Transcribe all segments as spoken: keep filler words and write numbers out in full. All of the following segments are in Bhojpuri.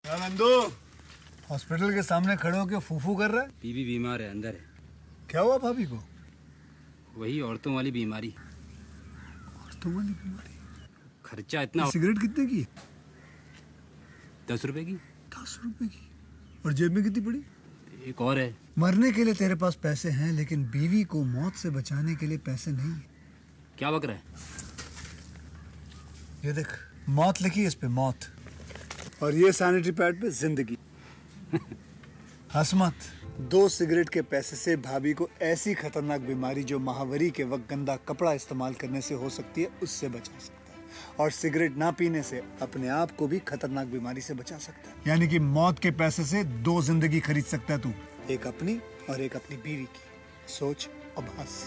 नंदू हॉस्पिटल के सामने खड़े होकर फूफू कर रहा है। बीवी बीमार है, अंदर है। क्या हुआ भाभी को? वही औरतों वाली बीमारी। औरतों वाली बीमारी? खर्चा इतना। सिगरेट कितने की? दस रुपए की। दस रुपए की? और जेब में कितनी पड़ी? एक और है। मरने के लिए तेरे पास पैसे हैं, लेकिन बीवी को मौत से बचाने के लिए पैसे नहीं है। क्या बक रहा है? ये देख, मौत लिखी है इस पे, मौत। और ये सैनिटरी पैड पे जिंदगी। हंस मत। दो सिगरेट के पैसे से भाभी को ऐसी खतरनाक बीमारी जो महावरी के वक्त गंदा कपड़ा इस्तेमाल करने से हो सकती है, उससे बचा सकता है। और सिगरेट ना पीने से अपने आप को भी खतरनाक बीमारी से बचा सकता है। यानी कि मौत के पैसे से दो जिंदगी खरीद सकता है तू, एक अपनी और एक अपनी बीवी की। सोच अब हंस।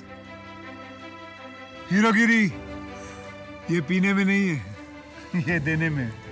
हीरोगिरी ये पीने में नहीं है, ये देने में है।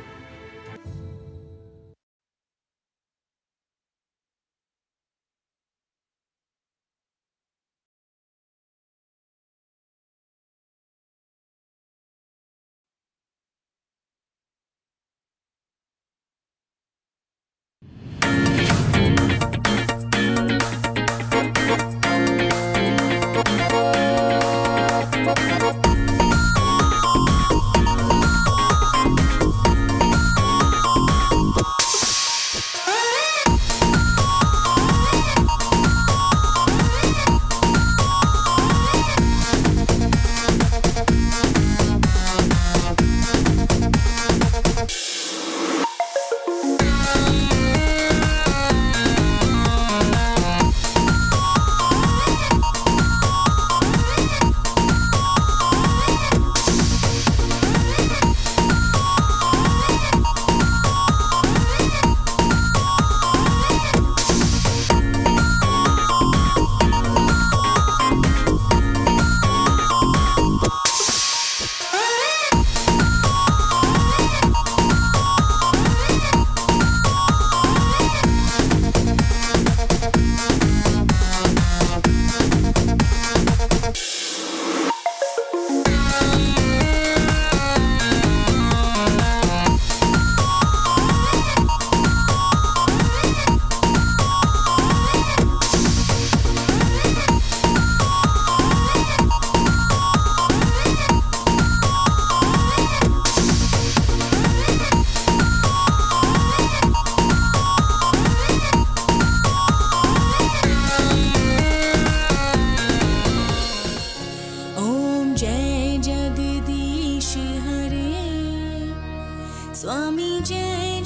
स्वामी जय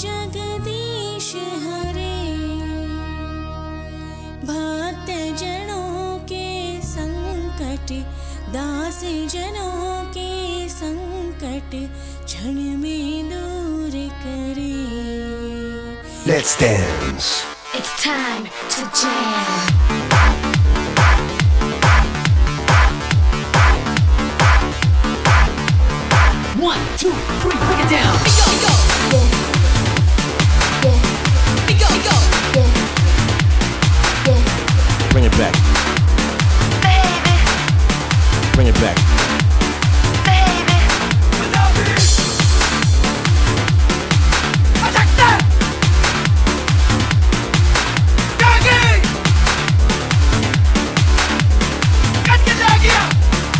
जगदीश हरे। भक्त जनों के संकट, दास जनों के संकट क्षण में दूर करे। Let's dance. It's time to jam. One, two, three, break it down. Go, go. Yeah. Yeah. Go, go. Yeah. Yeah. Bring it back. Baby. Bring it back. Baby. Attack that! Doggy! Get the doggy out!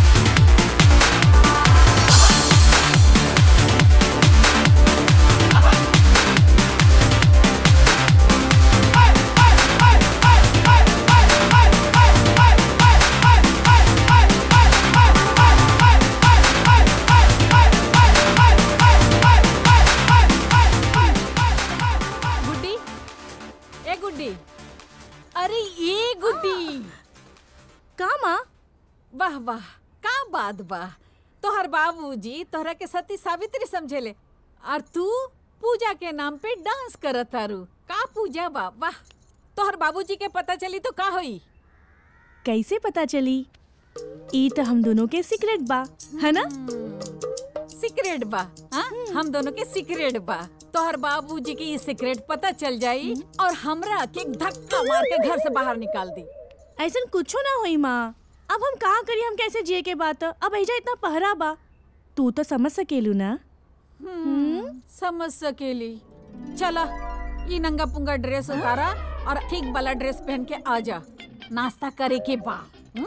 अरे ये गुड्डी का माँ? वाह वाह, का बात बा। तोहर बाबूजी तोहरा के सती सावित्री समझेले और तू पूजा के नाम पे डांस करत तारू। का पूजा बा? वाह। तोहर बाबूजी के पता चली तो का होई? कैसे पता चली? ई तो हम दोनों के सीक्रेट बा, है ना? सीक्रेट बा? हाँ, हम दोनों के सीक्रेट बा। तोहर बाबूजी की ये सीक्रेट पता चल जाई और हमरा के धक्का मार के घर से बाहर निकाल दी। ऐसा कुछ ना होई माँ। अब हम कहाँ करी, हम कैसे जिए के बात? अब ऐजा इतना पहरा बा, तू तो समझ सकेलू ना? हम्म, समझ सकेली। चला ये नंगा पुंगा ड्रेस उतारा और ठीक वाला ड्रेस पहन के आ जा, नाश्ता करे के बा।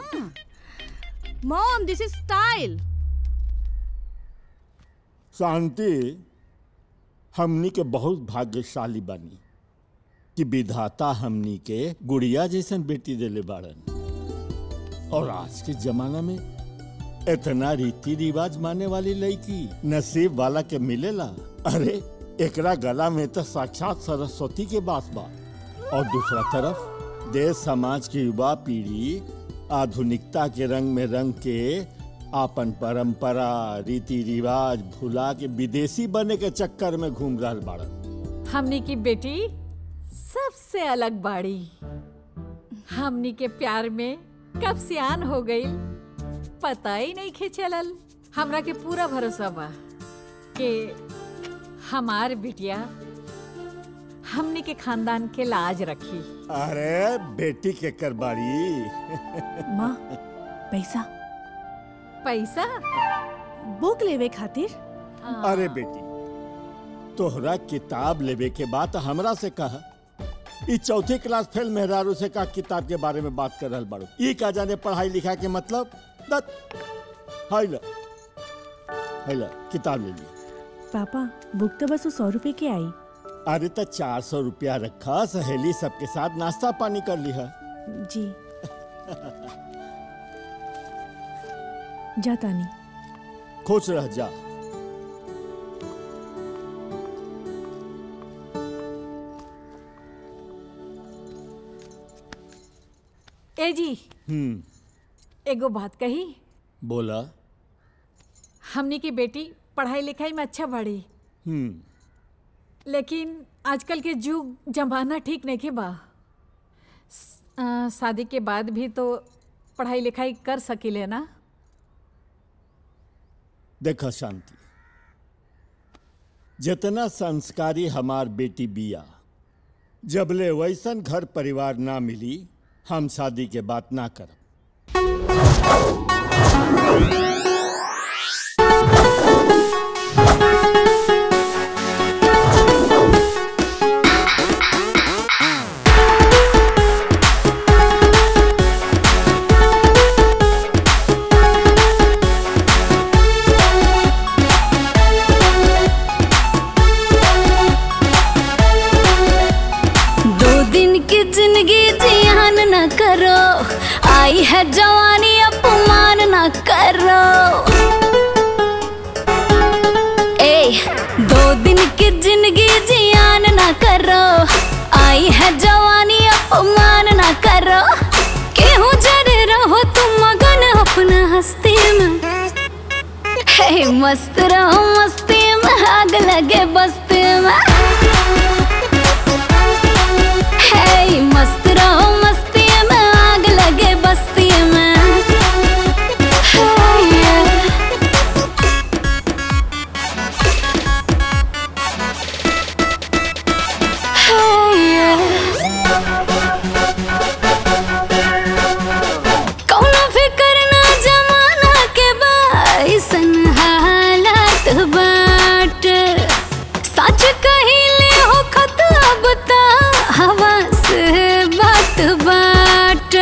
Mom this is style. Shanti, हमनी के बहुत भाग्यशाली बानी कि विधाता हमनी के गुड़िया जैसन बेटी देले बाड़न। और आज के जमाना में इतना रीति रिवाज माने वाली लड़की नसीब वाला के मिलेला। अरे एकरा गला में तो साक्षात सरस्वती के बात बा। और दूसरा तरफ देश समाज की युवा पीढ़ी आधुनिकता के रंग में रंग के आपन परंपरा रीति रिवाज भुला के विदेशी बने के चक्कर में घूम रहा बाड़न। हमनी की बेटी सबसे अलग बाड़ी। हमनी के प्यार में कब सियान हो गई पता ही नहीं खे चलल। हमरा के पूरा भरोसा बा कि हमार बिटिया हमनी के खानदान के लाज रखी। अरे बेटी के करबाड़ी। माँ पैसा पैसा बुक लेवे खातिर। अरे बेटी, तोहरा किताब लेवे के बात हमरा से कहा। ई चौथी क्लास फेल मेहरारू से का किताब के बारे में बात कर रहल बाड़ू। ई का जाने पढ़ाई लिखा के मतलब। दत हाय ला हाय ला किताब ले ली। पापा बुक तो बस सौ रुपए के आई। अरे तो चार सौ रुपया रखा, सहेली सबके साथ नाश्ता पानी कर लिहा। जी जाता नहीं। खुश रह जा। ए जी हम्म एगो बात कही। बोला। हमनी की बेटी पढ़ाई लिखाई में अच्छा बढ़ी, हम्म लेकिन आजकल के जुग जमाना ठीक नहीं के बा। आ, शादी के बाद भी तो पढ़ाई लिखाई कर सकीले ना। देखा शांति, जितना संस्कारी हमार बेटी बिया, जबले वैसन घर परिवार ना मिली हम शादी के बात ना करब। आई है जवानी अपमान न करो। ए दो दिन की जिंदगी जियान न करो। आई है जवानी अपमान न करो। क्यों जड़ रहो तुम मगन अपना हस्ती में। हे मस्त रहो मस्ती में, आग लगे बस्ती में। हे मस्त रहो मस्ती में, आग लगे बस्ती में। कौनो फिकर ना जमाना के बाइसन हालात बाट। सच कहिले हो खत अब ता हवा से बात बाट।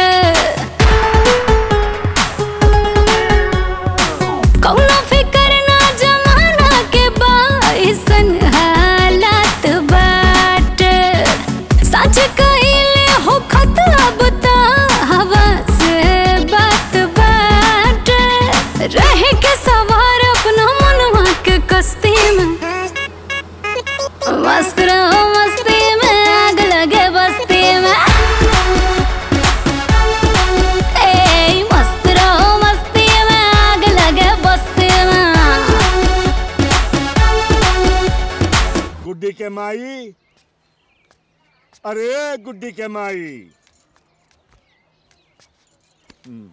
कौनो फिकर ना जमाना के बाइसन हालात बाट। सच कहिले हो खत अब ता हवा से बात बाट। रह के सवार अपना मनवा के कस्ती में। मस्त रहो मस्ती में, आग लगे बस्ती में। ए मस्त रहो मस्ती में, आग लगे बस्ती में। गुड्डी के माई, अरे गुड्डी के माई। हम्म।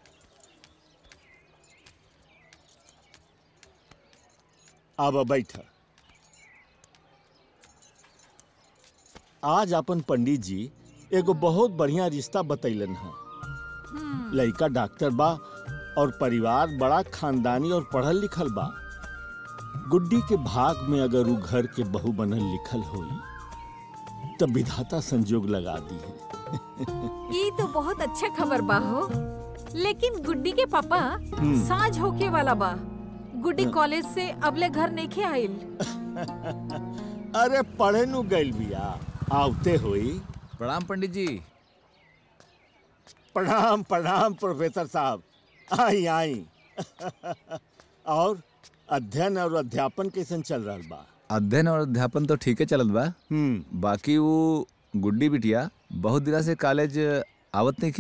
अब बैठा। आज अपन पंडित जी एगो बहुत बढ़िया रिश्ता बतैलन है। लड़का डॉक्टर बा और परिवार बड़ा खानदानी और पढ़ल लिखल बा। गुड्डी के भाग में अगर उ घर के बहू बनल लिखल होई तब विधाता संजोग लगा दी है। ये तो बहुत अच्छा खबर बा हो, लेकिन गुड्डी के पापा साँझ होके वाला बा। गुड्डी कॉलेज से अबले घर नहीं आइल। अरे पढ़े नु गइल बिया, आवते हुई। प्रणाम पंडित जी। प्रणाम प्रणाम प्रोफेसर साहब, आई आई। और अध्ययन और अध्यापन कैसन चल रहा बा? अध्ययन और अध्यापन तो ठीक है चलत बा। हम्म। बाकी वो गुड्डी बिटिया बहुत दिना से कॉलेज आवत नहीं खे।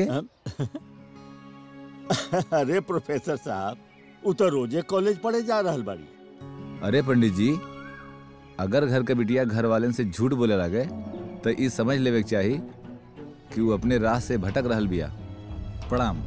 अरे प्रोफेसर साहब, वो तो रोजे कॉलेज पढ़े जा रहल बाड़ी। अरे पंडित जी, अगर घर के बिटिया घर वाले से झूठ बोले लगे तो ये समझ लेवे के चाहिए कि वो अपने राह से भटक रहल बिया। प्रणाम।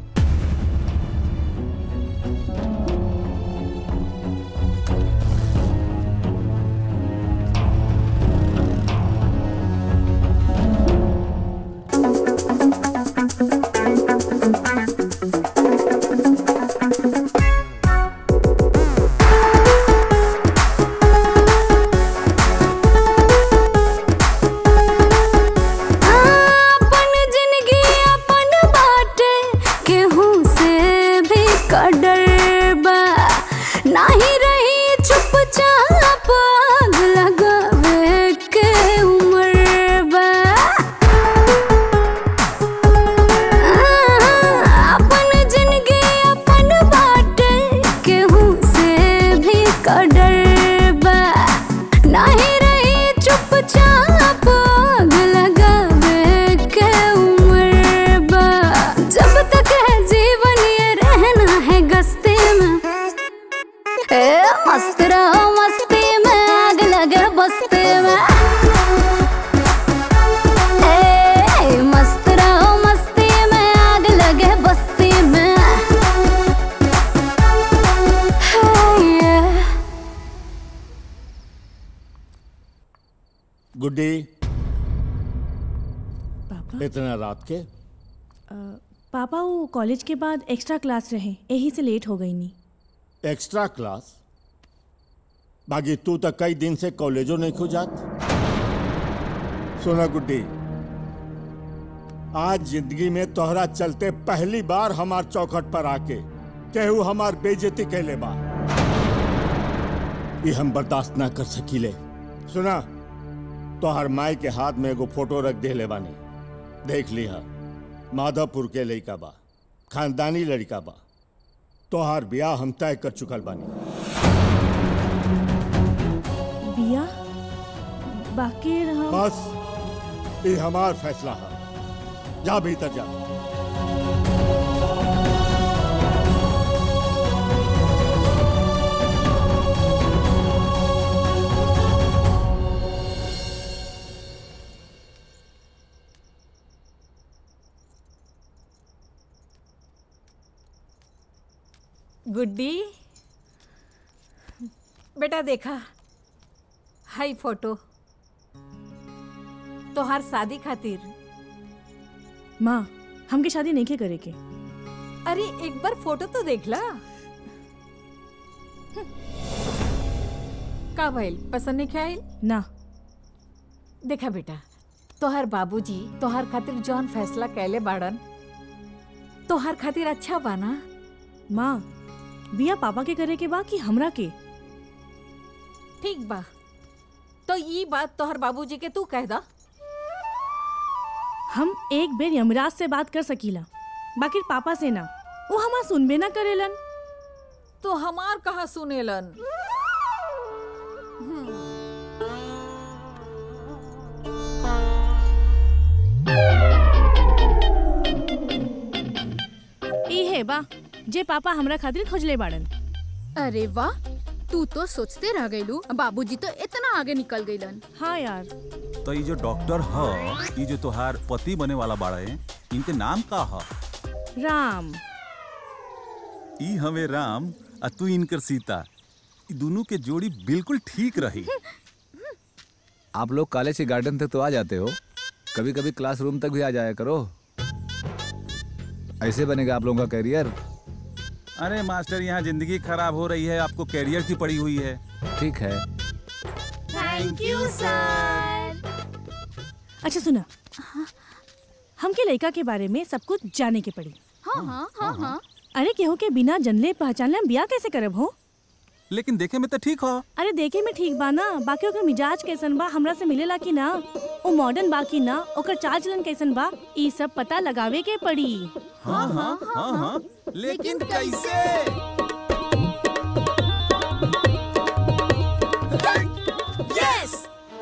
गुड्डी, पापा इतना रात के? आ, पापा वो कॉलेज के बाद एक्स्ट्रा क्लास रहे, यही से लेट हो गई नी। Extra class? बाकी तू तो कई दिन से कॉलेजों नहीं खो जात। सुना गुड्डी, आज जिंदगी में तोहरा चलते पहली बार हमार चौखट पर आके केहू हमार बेइज्जती कहले बा। ये हम बर्दाश्त ना कर सकीले। सुना, तोहर माई के हाथ में एगो फोटो रख दे ले बानी, देख लिहा। माधवपुर के लड़का बा, खानदानी लड़का बा। तोहार ब्याह हम तय कर चुकल बानी। बिया बाकी रहा। बस ये हमार फैसला है। जा भीतर जा। गुड्डी बेटा, देखा हाई फोटो तोहार शादी खातिर। माँ, हमके शादी नहीं के करे के। अरे एक बार फोटो तो देख ला। का भइल, पसंद नहीं आइल? ना। देखा बेटा, तोहार बाबूजी तोहार खातिर जौन फैसला कैले बाड़न, तोहार खातिर अच्छा बाना। माँ, बिया पापा के करे के बा कि हमरा के? ठीक बा, तो ये बात तोहर बाबूजी के तू कह दा। हम एक बेर यमराज से बात कर सकीला, बाकी पापा से ना। वो हमार सुनबे ना करेलन। तो हमार कहाँ सुनेलन? ई है बा जे पापा हमरा खातिर खोजले बाड़न। अरे वाह, तू तो सोचते रह गईलू, बाबूजी तो इतना आगे निकल गईलन। हाँ यार। तो ये जो डॉक्टर ह, ये जो तोहार पति बने वाला बाड़ा है, इनके नाम का ह? राम। ई हमें राम आ तू इनकर सीता। ई दोनों के जोड़ी बिल्कुल ठीक रही। आप लोग कॉलेज के गार्डन तक तो आ जाते हो, कभी कभी क्लासरूम तक भी आ जाया करो। ऐसे बनेगा आप लोगों का करियर। अरे मास्टर, यहाँ जिंदगी खराब हो रही है, आपको कैरियर की पड़ी हुई है। ठीक है। Thank you sir. अच्छा सुना, हमके लड़का के बारे में सब कुछ जाने के पड़ी। हाँ हाँ हाँ हाँ। अरे केहू के बिना जनले पहचानले हम बियाह कैसे करब हो? लेकिन देखे में तो ठीक हो। अरे देखे में ठीक बा ना, बाकी ओकर मिजाज कैसन बा, हमरा से मिलेला कि ना, वो मॉडर्न बा कि ना, ओकर चाल चलन कैसन बा, ई सब पता लगावे के पड़ी। हाँ हाँ हाँ हाँ। लेकिन कैसे? यस।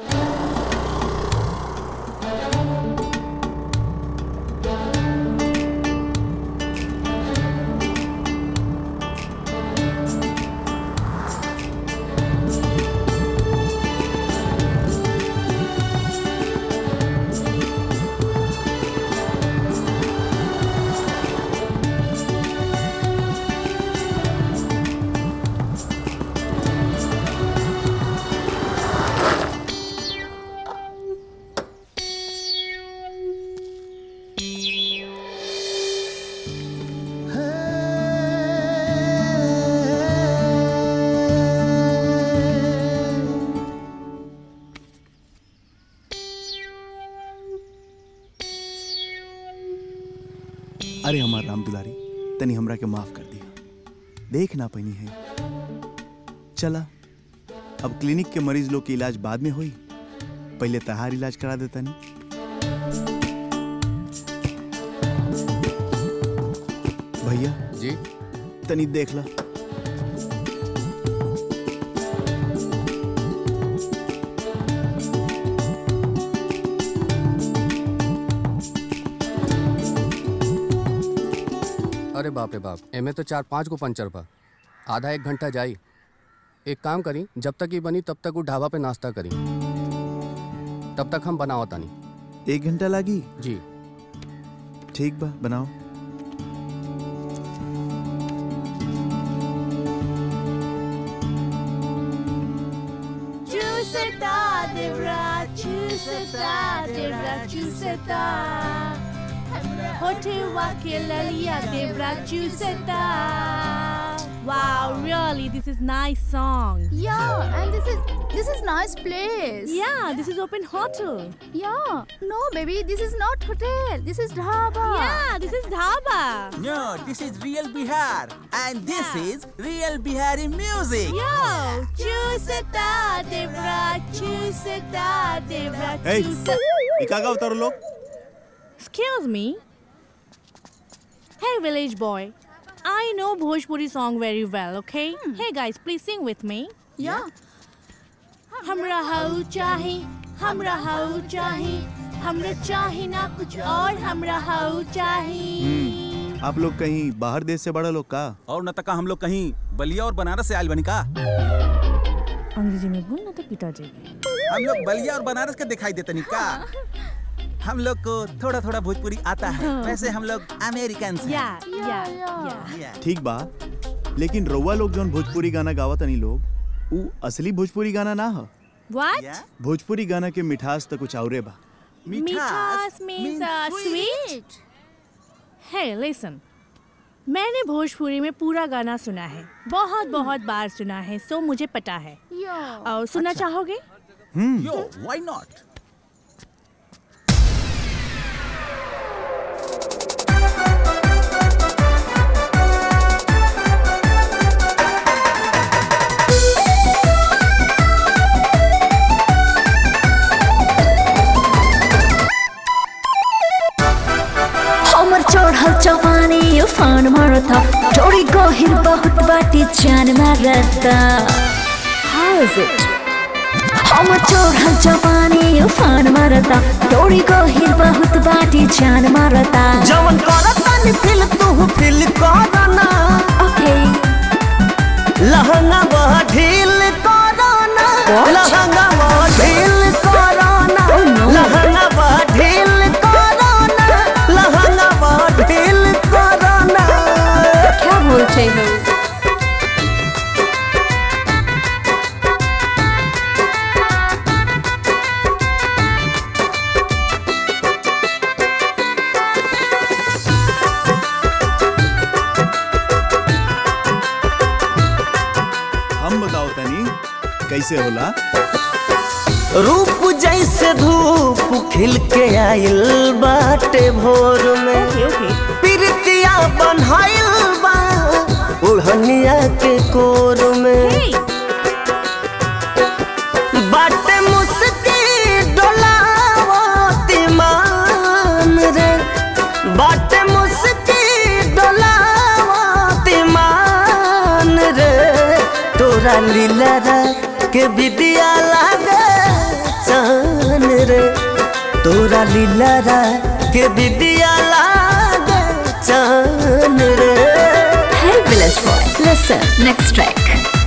अरे हमार राम दुलारी, तनी हमरा के माफ कर दिया, देख ना पैनी है। चला अब क्लिनिक के मरीज लोग के इलाज बाद में होई, पहले तहार इलाज करा देता नहीं। भैया जी तनी देख ला। अरे बाप रे बाप, एमे तो चार पाँच को पंचर बा, आधा एक घंटा जाई। एक काम करी, जब तक ये बनी तब तक वो ढाबा पे नाश्ता करी, तब तक हम बनाओ तानी। एक घंटा लागी? जी ठीक बा, बनाओ। चूसता देवरा चूसता देवरा चूसता होठवा के ललिया देवरा चूसता। Wow, really, this is nice song. Yeah, and this is this is nice place. Yeah, this is open hotel. Yeah, no baby, this is not hotel. This is dhaba. Yeah, this is dhaba. No, this is real Bihar, and this yeah. is real Bihari music. Yo, chuseta devra, chuseta devra, hey, chuseta. इकागा उतारो लोग। Excuse me. Hey, village boy. I know Bhojpuri song very well, okay? Hmm. Hey guys, please sing with me. Yeah. हमरा हाउ चाही, हमरा हाउ चाही, हमरा चाही ना कुछ और, हमरा हाउ चाही। आप लोग कहीं बाहर देश से बड़ा लोग का? और न तका हम लोग कहीं बलिया और बनारस से आयल बनी का? अंग्रेजी में बोल ना तो पिटा जाएगी। हम लोग बलिया और बनारस के दिखाई देते नहीं का? हम लोग को थोड़ा थोड़ा भोजपुरी आता है, वैसे हम लोग अमेरिकन हैं। या या या ठीक बा, लेकिन रउआ लोग जौन भोजपुरी गाना गावत नहीं लोग, उ असली भोजपुरी गाना ना ह। What? भोजपुरी गाना के मिठास तो कुछ औरे बा। मिठास means uh, sweet. Hey, listen. मैंने भोजपुरी में पूरा गाना सुना है, बहुत बहुत बार सुना है, सो मुझे पता है। और सुनना चाहोगे? हम्म। Yo, why not? चढ़ल जवानी उफान मारता, जोड़ी गहिर बहुत बाटी जान मारता। How is it? हम चढ़ल जवानी उफान मारता, जोड़ी गहिर बहुत बाटी जान मारता। जवन करता नि फील तू फील करना। Okay. लहंगा वह ढील करना, लहंगा वह ढील करना, लहंगा वह ढील करना, लहंगा वह ढील करना। क्या बोलते हो? हम बताओ तनी कैसे होला? रूप जैसे धूप खिल के आइल बाटे भोर में प्रीतिया बन्हाइल बा ओढ़निया के कोर में बाटे मुस्की डोलावती मान रे बाटे मुस्की डोलावती मान रे तोरा लीला के विद्या लागे चान रे तोरा लीला के विद्या लागे चान रे। Hey village boy, listen, next track.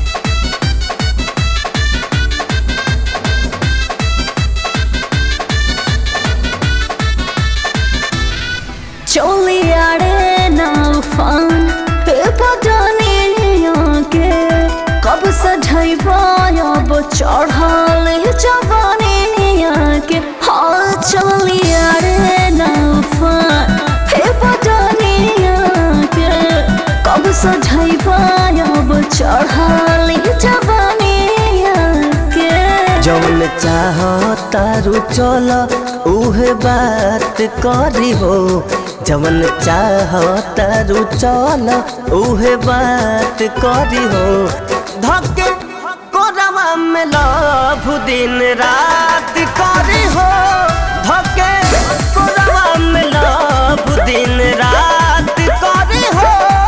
चोलियाड़े नाफान पे पटाने आके कब सजाइबा अब चढ़ल जवानी आके हाँ चोलियाड़े नाफान पे पटाने आके कब सजाइबा अब चढ़ल जवानी आके जौन चाहता रू चल उहे बात करी हो जवन चाहता रू चल उहे बात करी हो धके कोरवा में लभ दिन रात करी हो धके कोरवा में लभ दिन रात करी हो।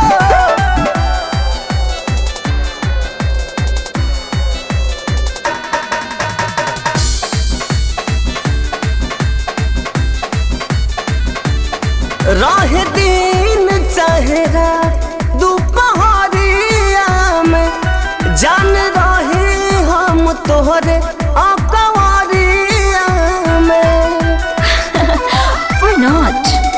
राह दिन चाहे रात दोपहरिया में जान रहे हम तोहरे अकवरिया में Why not?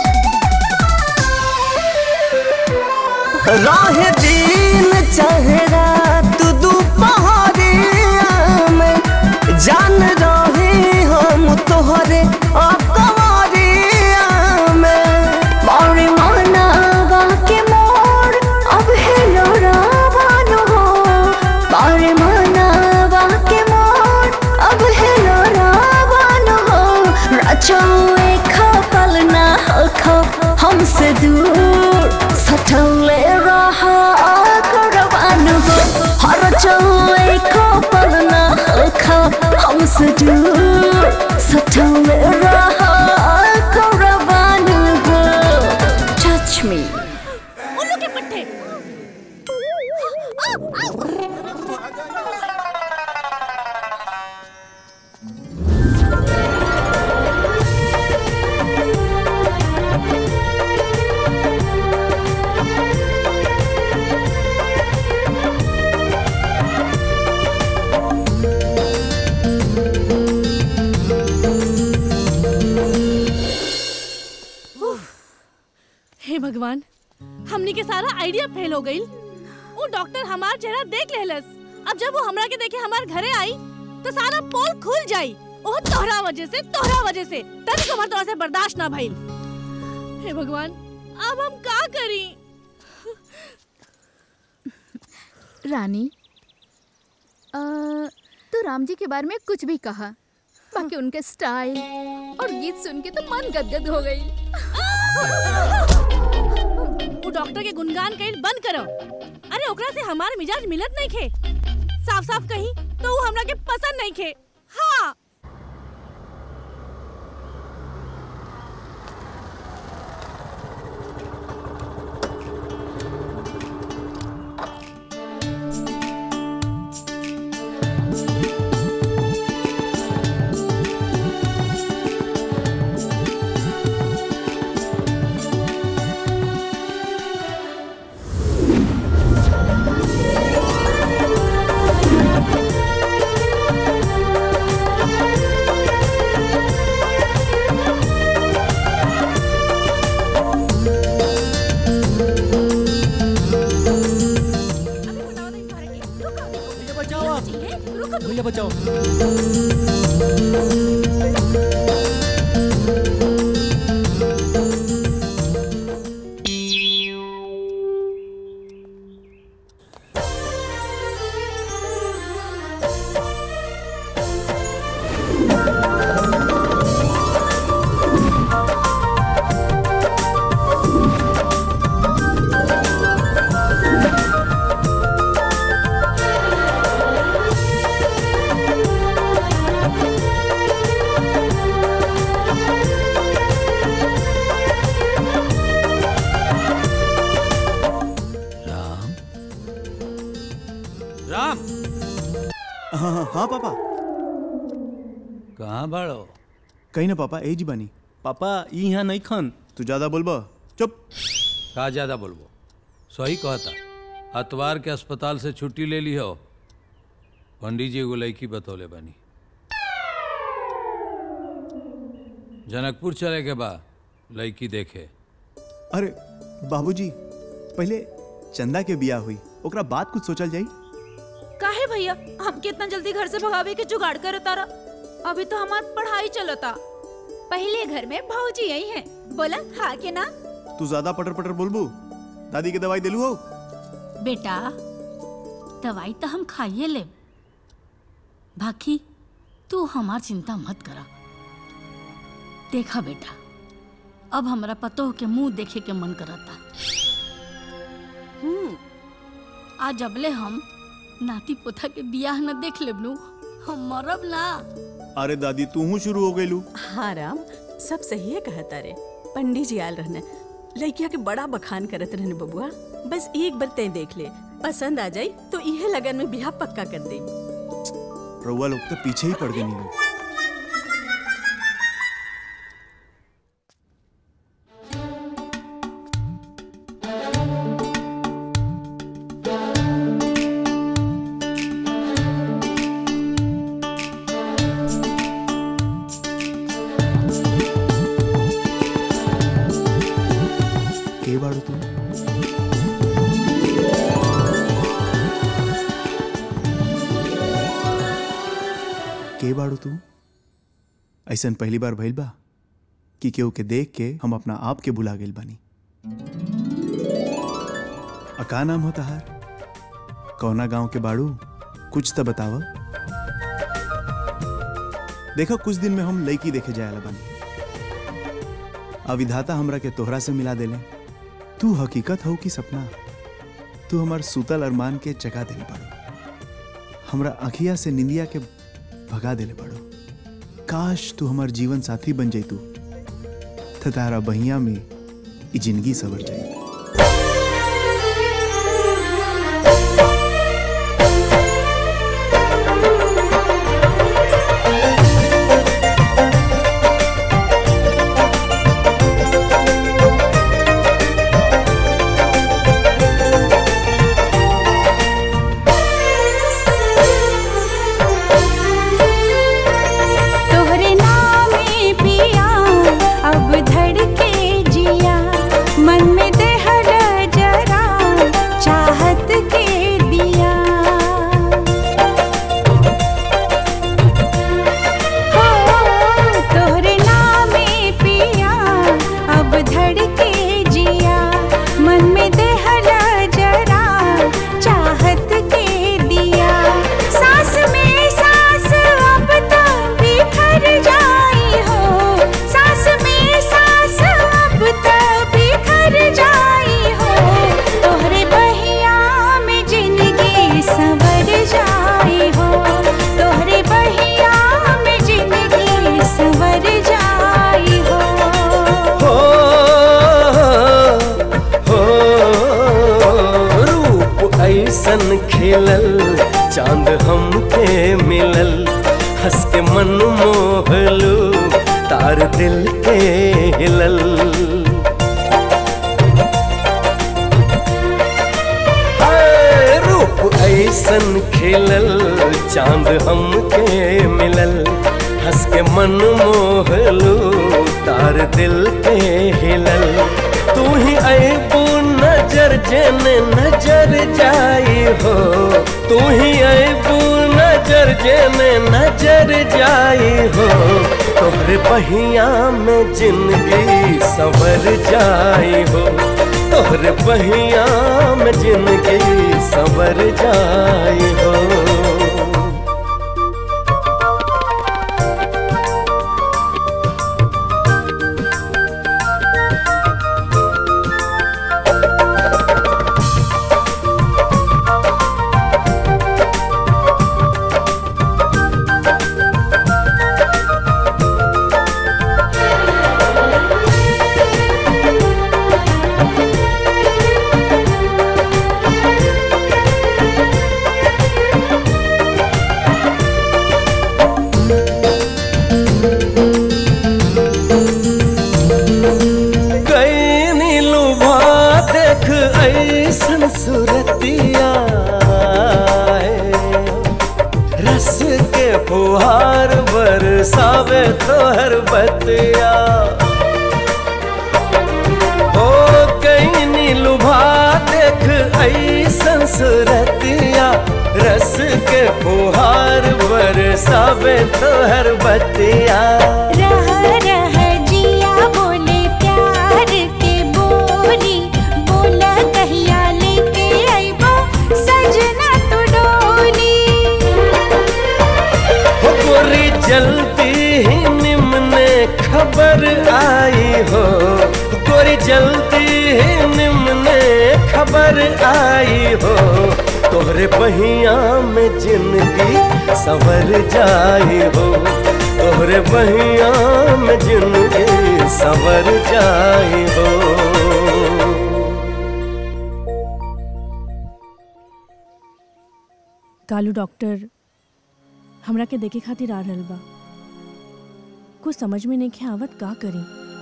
राह दिन चाहे रात दोपहरिया में जान रहे हम तोहरे अकवरिया में बारे मानवा के मोर अब हेलो रावण हो बारे मानवा के मोर अब हेलो रावण हो रचौए खपल ना हो हमसे दूर सटले रहा करवान हो हर चौए खपल ना हो हमसे दूर सटले रहा करवान हो touch me उल्लू के पट्टे हे भगवान हमनी के सारा आइडिया फेल हो गई वो डॉक्टर हमार चेहरा देख लेलस अब जब वो हमरा के देखे हमार घरे आई तो सारा पोल खुल जाई ओह तोहरा वजह से तोहरा वजह से तभी हमार तोहरा से बर्दाश्त ना भइल। हे भगवान अब हम का करी। रानी आ, तो राम जी के बारे में कुछ भी कहा बाकी उनके स्टाइल और गीत सुन के तो मन गदगद हो गई। वो डॉक्टर के गुणगान कइल बंद करो। अरे ओकरा से हमार मिजाज मिलत नहीं खे साफ साफ कहीं तो वो हमरा के पसंद नहीं खे। हाँ भैया बचाओ। हाँ हाँ हाँ पापा। कहाँ बाड़ो? कहीं ना पापा, ए जी बानी। पापा यहाँ नहीं खन। तू ज्यादा बोलबा? चुप। का ज्यादा बोलबो? सही कहता। अतवार के अस्पताल से छुट्टी ले ली हो। पंडित जी एगो लड़की बतौले बानी। जनकपुर चले के बा लड़की देखे। अरे बाबूजी, पहले चंदा के बिया हुई, ओकरा बाद कुछ सोचल जाई। काहे भैया हमके इतना जल्दी घर से भगावे के जुगाड़ कर तारा? अभी तो हमार पढ़ाई चलता। पहले घर में भौजी आई है, बोला हाँ के ना। तू ज्यादा पटर पटर बोलबू। दादी के दवाई दिलू हो? बेटा दवाई तो हम खाइए ले, बाकी तू हमार चिंता मत करा। देखा बेटा, अब हमरा पतोह के मुंह देखे के मन करता। हम्म आज अबले हम नाती पोता के बियाह न देख लेबनू, हम मरब ना। अरे दादी तू हूँ शुरू हो गई लू। हाँ राम, सब सही है कहता रे। पंडित जी आल रहने, लड़किया के बड़ा बखान करत रहने बबुआ। बस एक बार तय देख ले, पसंद आ जाई तो इहे लगन में बियाह पक्का कर दे। रउआ लोग तो पीछे ही पड़ गए नीलू। के बाड़ू तू? के बाड़ू तू? ऐसन पहली बार भइल बा कि केहू के देख के हम अपना आप के भुला गइल बानी। आ का नाम हो तहार? कौना गांव के बाड़ू? कुछ तो बतावा। देखो कुछ दिन में हम लड़की देखे जायला बानी। अविधाता हमरा के तोहरा से मिला देले। तू हकीकत हो कि सपना? तू हमार सूतल अरमान के जगा देले बाड़ू, हमरा अखिया से निंदिया के भगा देले बाड़ू। काश तू हमार जीवन साथी बन जैतू, त तारा बहिया में ई जिंदगी सवर जाई। तोहरे नामे पिया अब धड़के जिया, मन में दहर जरा चाहत के दिया। हो तोहरे नामे पिया अब धड़के जिया, मन में दहर जरा चाहत के दिया। सांस में सांस अब तो बिखर जाई हो, सांस में सांस अब तो बिखर जाई हो। तोहरे बहिया में जिंदगी संवर जाई हो, तोहरे बहिया में जिंदगी संवर जाई हो। हो हो रूप ऐसन खिलल, चांद हमके मिलल, हंस के मन मोहलू, तार दिल के हिलल। हाय रूप ऐसन खिलल, चांद हमके मिलल, हंस के मन मोहलू, तार दिल के हिलल। तू ही अबू नजर जेने नजर जाई हो, तू ही अबू नजर जेने नजर जाई हो। तोहरे बहिया में जिंदगी संवर जाई हो, तोहरे बहिया में जिंदगी संवर जाई हो। सूरतिया रस के फुहार बरसावे तोहर बतिया ओ कहीं नी लुभा देख ऐसन सूरतिया रस के फुहार बरसावे तोहर बतिया रह रह जिया बोले प्यार के बोली बोला कहिया लेके आइबो सजना तो डोली हो गोरी जल्दी ही निमने खबर आई हो गोरी जल्दी ही निमने खबर आई हो तोहरे बहिया में जिंदगी संवर जाई हो तोहरे बहिया में जिंदगी संवर जाई हो। कालू डॉक्टर हमरा के देखे खातिर आ रहल बा कुछ समझ में नहीं आवत का करी।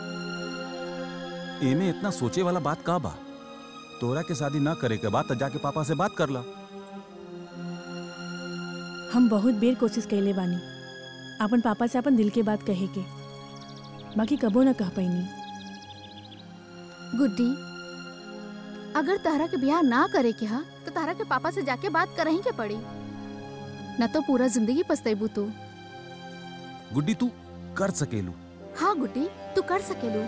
एमे इतना सोचे वाला बात का बा तोरा के शादी ना करे के बाद जाके पापा से बात कर ला। हम बहुत बेर कोशिश कैले बानी अपन पापा से अपन दिल के बात कहे के बाकी कबो ना कह पैनी। गुड्डी अगर तारा के ब्याह ना करे के हा तो तारा के पापा से जाके बात करही के पड़ी न तो पूरा जिंदगी पछताइबू तू। गुड्डी तू कर सकेलू। हाँ गुड्डी तू कर सकेलू।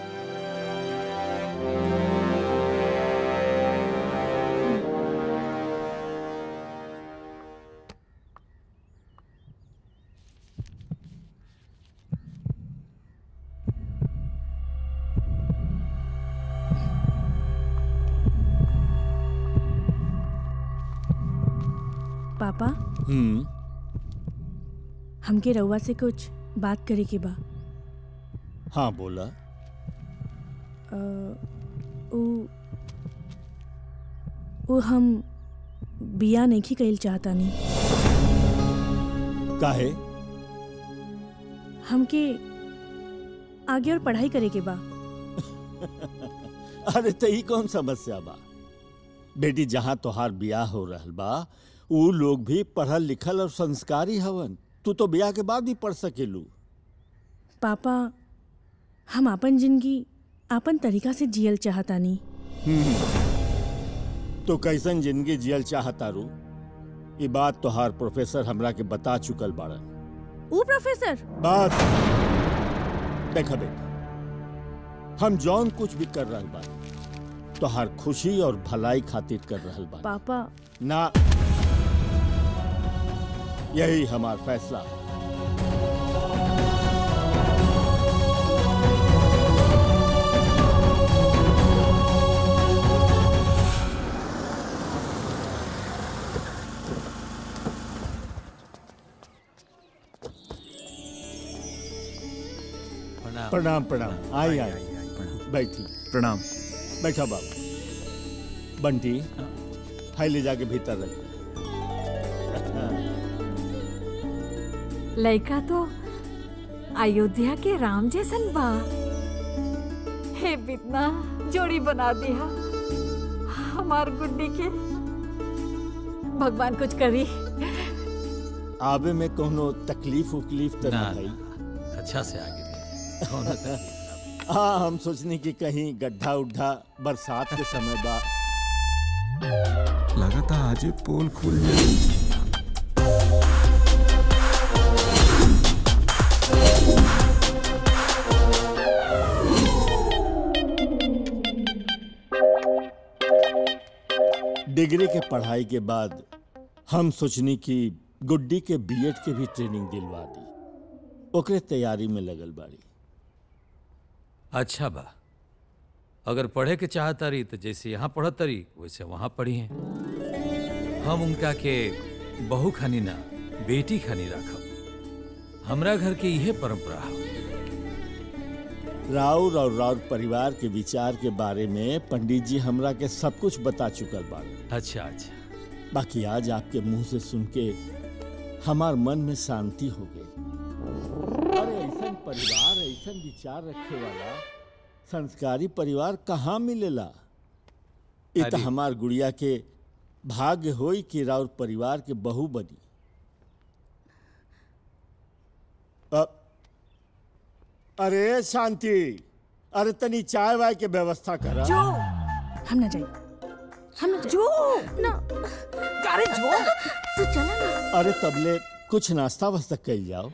पापा हम्म हमके रउआ से कुछ बात करे के बा। हाँ बोला। अ, उ, उ हम बिया नहीं कइल चाहता नहीं। काहे? हमके आगे और पढ़ाई करे के बा। अरे तो ई कौन समस्या बा बेटी जहाँ तोहार बियाह हो रहल बा उ लोग भी पढ़ल लिखल और संस्कारी हवन तू तो बियाह के बाद भी पढ़ सकेलू। पापा हम अपन जिंदगी अपन तरीका से जियल चाहता नहीं। तो कैसन जिंदगी जियल चाहता रू ये बात तोहार प्रोफेसर हमरा के बता चुकल बाड़न। उ प्रोफेसर बात देखा बेटा हम जौन कुछ भी कर रहल बा तोहार खुशी और भलाई खातिर कर रहल बा। पापा ना यही हमार फैसला है। प्रणाम प्रणाम आई आई बैठी प्रणाम। बैठा बाबू। बंटी हाई ले जाके भीतर रख। लड़का तो अयोध्या के राम जैसन बा। हे बितना जोड़ी बना दिया हमार गुड्डी के। भगवान कुछ करी। आवे में कोनो तकलीफ उकलीफ तो ना, नहीं? अच्छा से आगे हाँ हम सोचने की कहीं गड्ढा उड्ढा बरसात के समय बा। लगाता आज पोल खुल जाए। डिग्री के पढ़ाई के बाद हम सोचनी की गुड्डी के बीएड के भी ट्रेनिंग दिलवा दी ओकरे तैयारी में लगल बाड़ी। अच्छा बा अगर पढ़े के चाहता रही तो जैसे यहाँ पढ़त रही वैसे वहाँ पढ़ी हैं। हम उनका के बहू खानी ना बेटी खानी रखब। हमरा घर के यह परंपरा है। राउर और राउर परिवार के विचार के बारे में पंडित जी हमरा के सब कुछ बता चुकल बाड़े। अच्छा अच्छा बाकी आज आपके मुंह से सुन के हमार मन में शांति हो गई। अरे ऐसा परिवार ऐसा विचार रखे वाला संस्कारी परिवार कहाँ मिलेला। ये तो अरे। हमार गुड़िया के भाग्य होई कि राउर परिवार के बहू बनी। अ, अरे शांति, अरे तनी चाय वाय के व्यवस्था करा। जो हम ना जाए, हम ना जो ना अरे जो तू चला ना। अरे तबले कुछ नाश्ता वास्ता कल जाओ।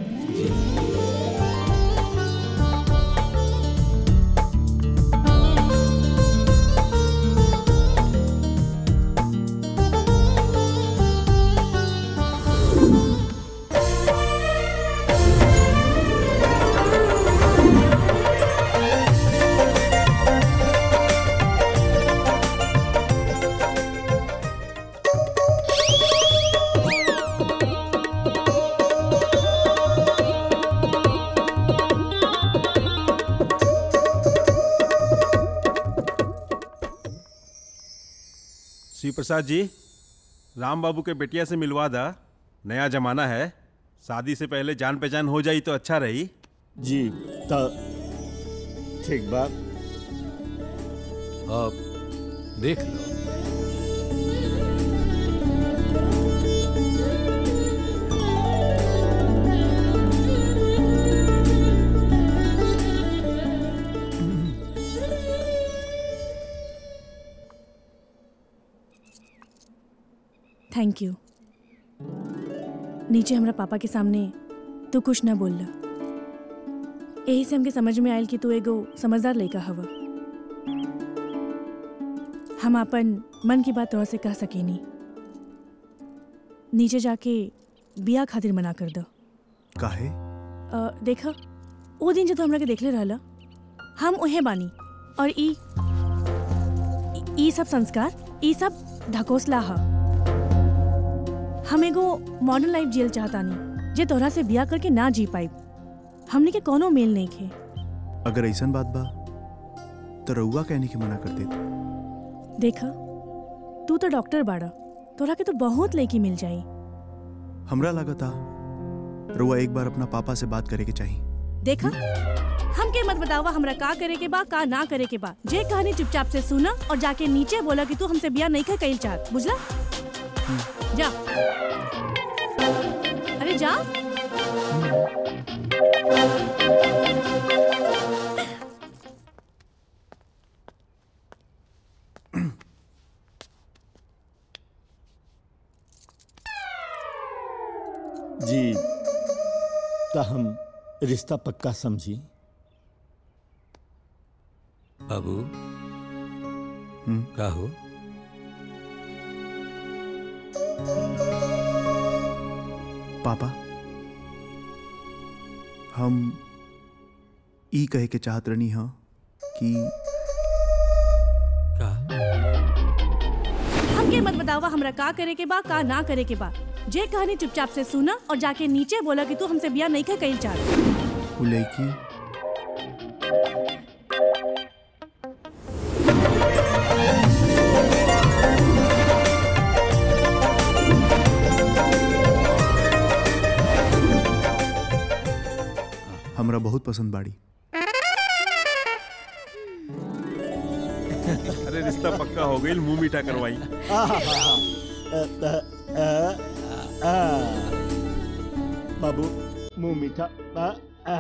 श्री प्रसाद जी, राम बाबू के बेटिया से मिलवा दा। नया जमाना है, शादी से पहले जान पहचान हो जाई तो अच्छा रही। जी तो ठीक बात। अब देख लो। Thank you. नीचे हमरा पापा के सामने तू कुछ ना बोल ला, यही से हमके समझ में आयल कि तू एगो समझदार लड़का हवा। हम अपन मन की बात तोहरा से कह सकेनी। नीचे जाके बिया खातिर मना कर दो। काहे? अ, देखा वो दिन जब तू हमरा के देखले रहला, हम उहे बानी। और ई ई सब संस्कार, ई सब ढकोसला हा। हम एगो मॉडर्न लाइफ जियल चाहतानी जे तोहरा से बिया करके ना जी पाई। हमने के कोनो मेल नहीं खे। अगर ऐसा बात बा तो रउआ कहने की मना कर देते। देखा तू तो डॉक्टर बाड़ा, तोहरा के तो बहुत लड़की मिल जाई। हमरा लगता रउआ एक बार अपना पापा से बात करे के चाहिए। देखा हमके मत बतावा हमरा का करे के बा का ना करे के बा। जे कहानी चुपचाप से सुना और जाके नीचे बोला कि तू हमसे बिया नहीं कर कइल चाहत। बुझला? जा। अरे जा। जी तो हम रिश्ता पक्का समझी। बाबू का हो? पापा, हम ई कहे के चाहत रहनी हा कि का? हमके मत बतावा हमरा का करे के बा का ना करे के बा। जे कहानी चुपचाप से सुना और जाके नीचे बोला कि तू हमसे बिया नहीं कर कइल चाहत। वो लड़की हमरा बहुत पसंद बाड़ी। अरे रिश्ता पक्का हो गई, मुंह मीठा करवाई। बाबू मुंह मीठा। आ, आ।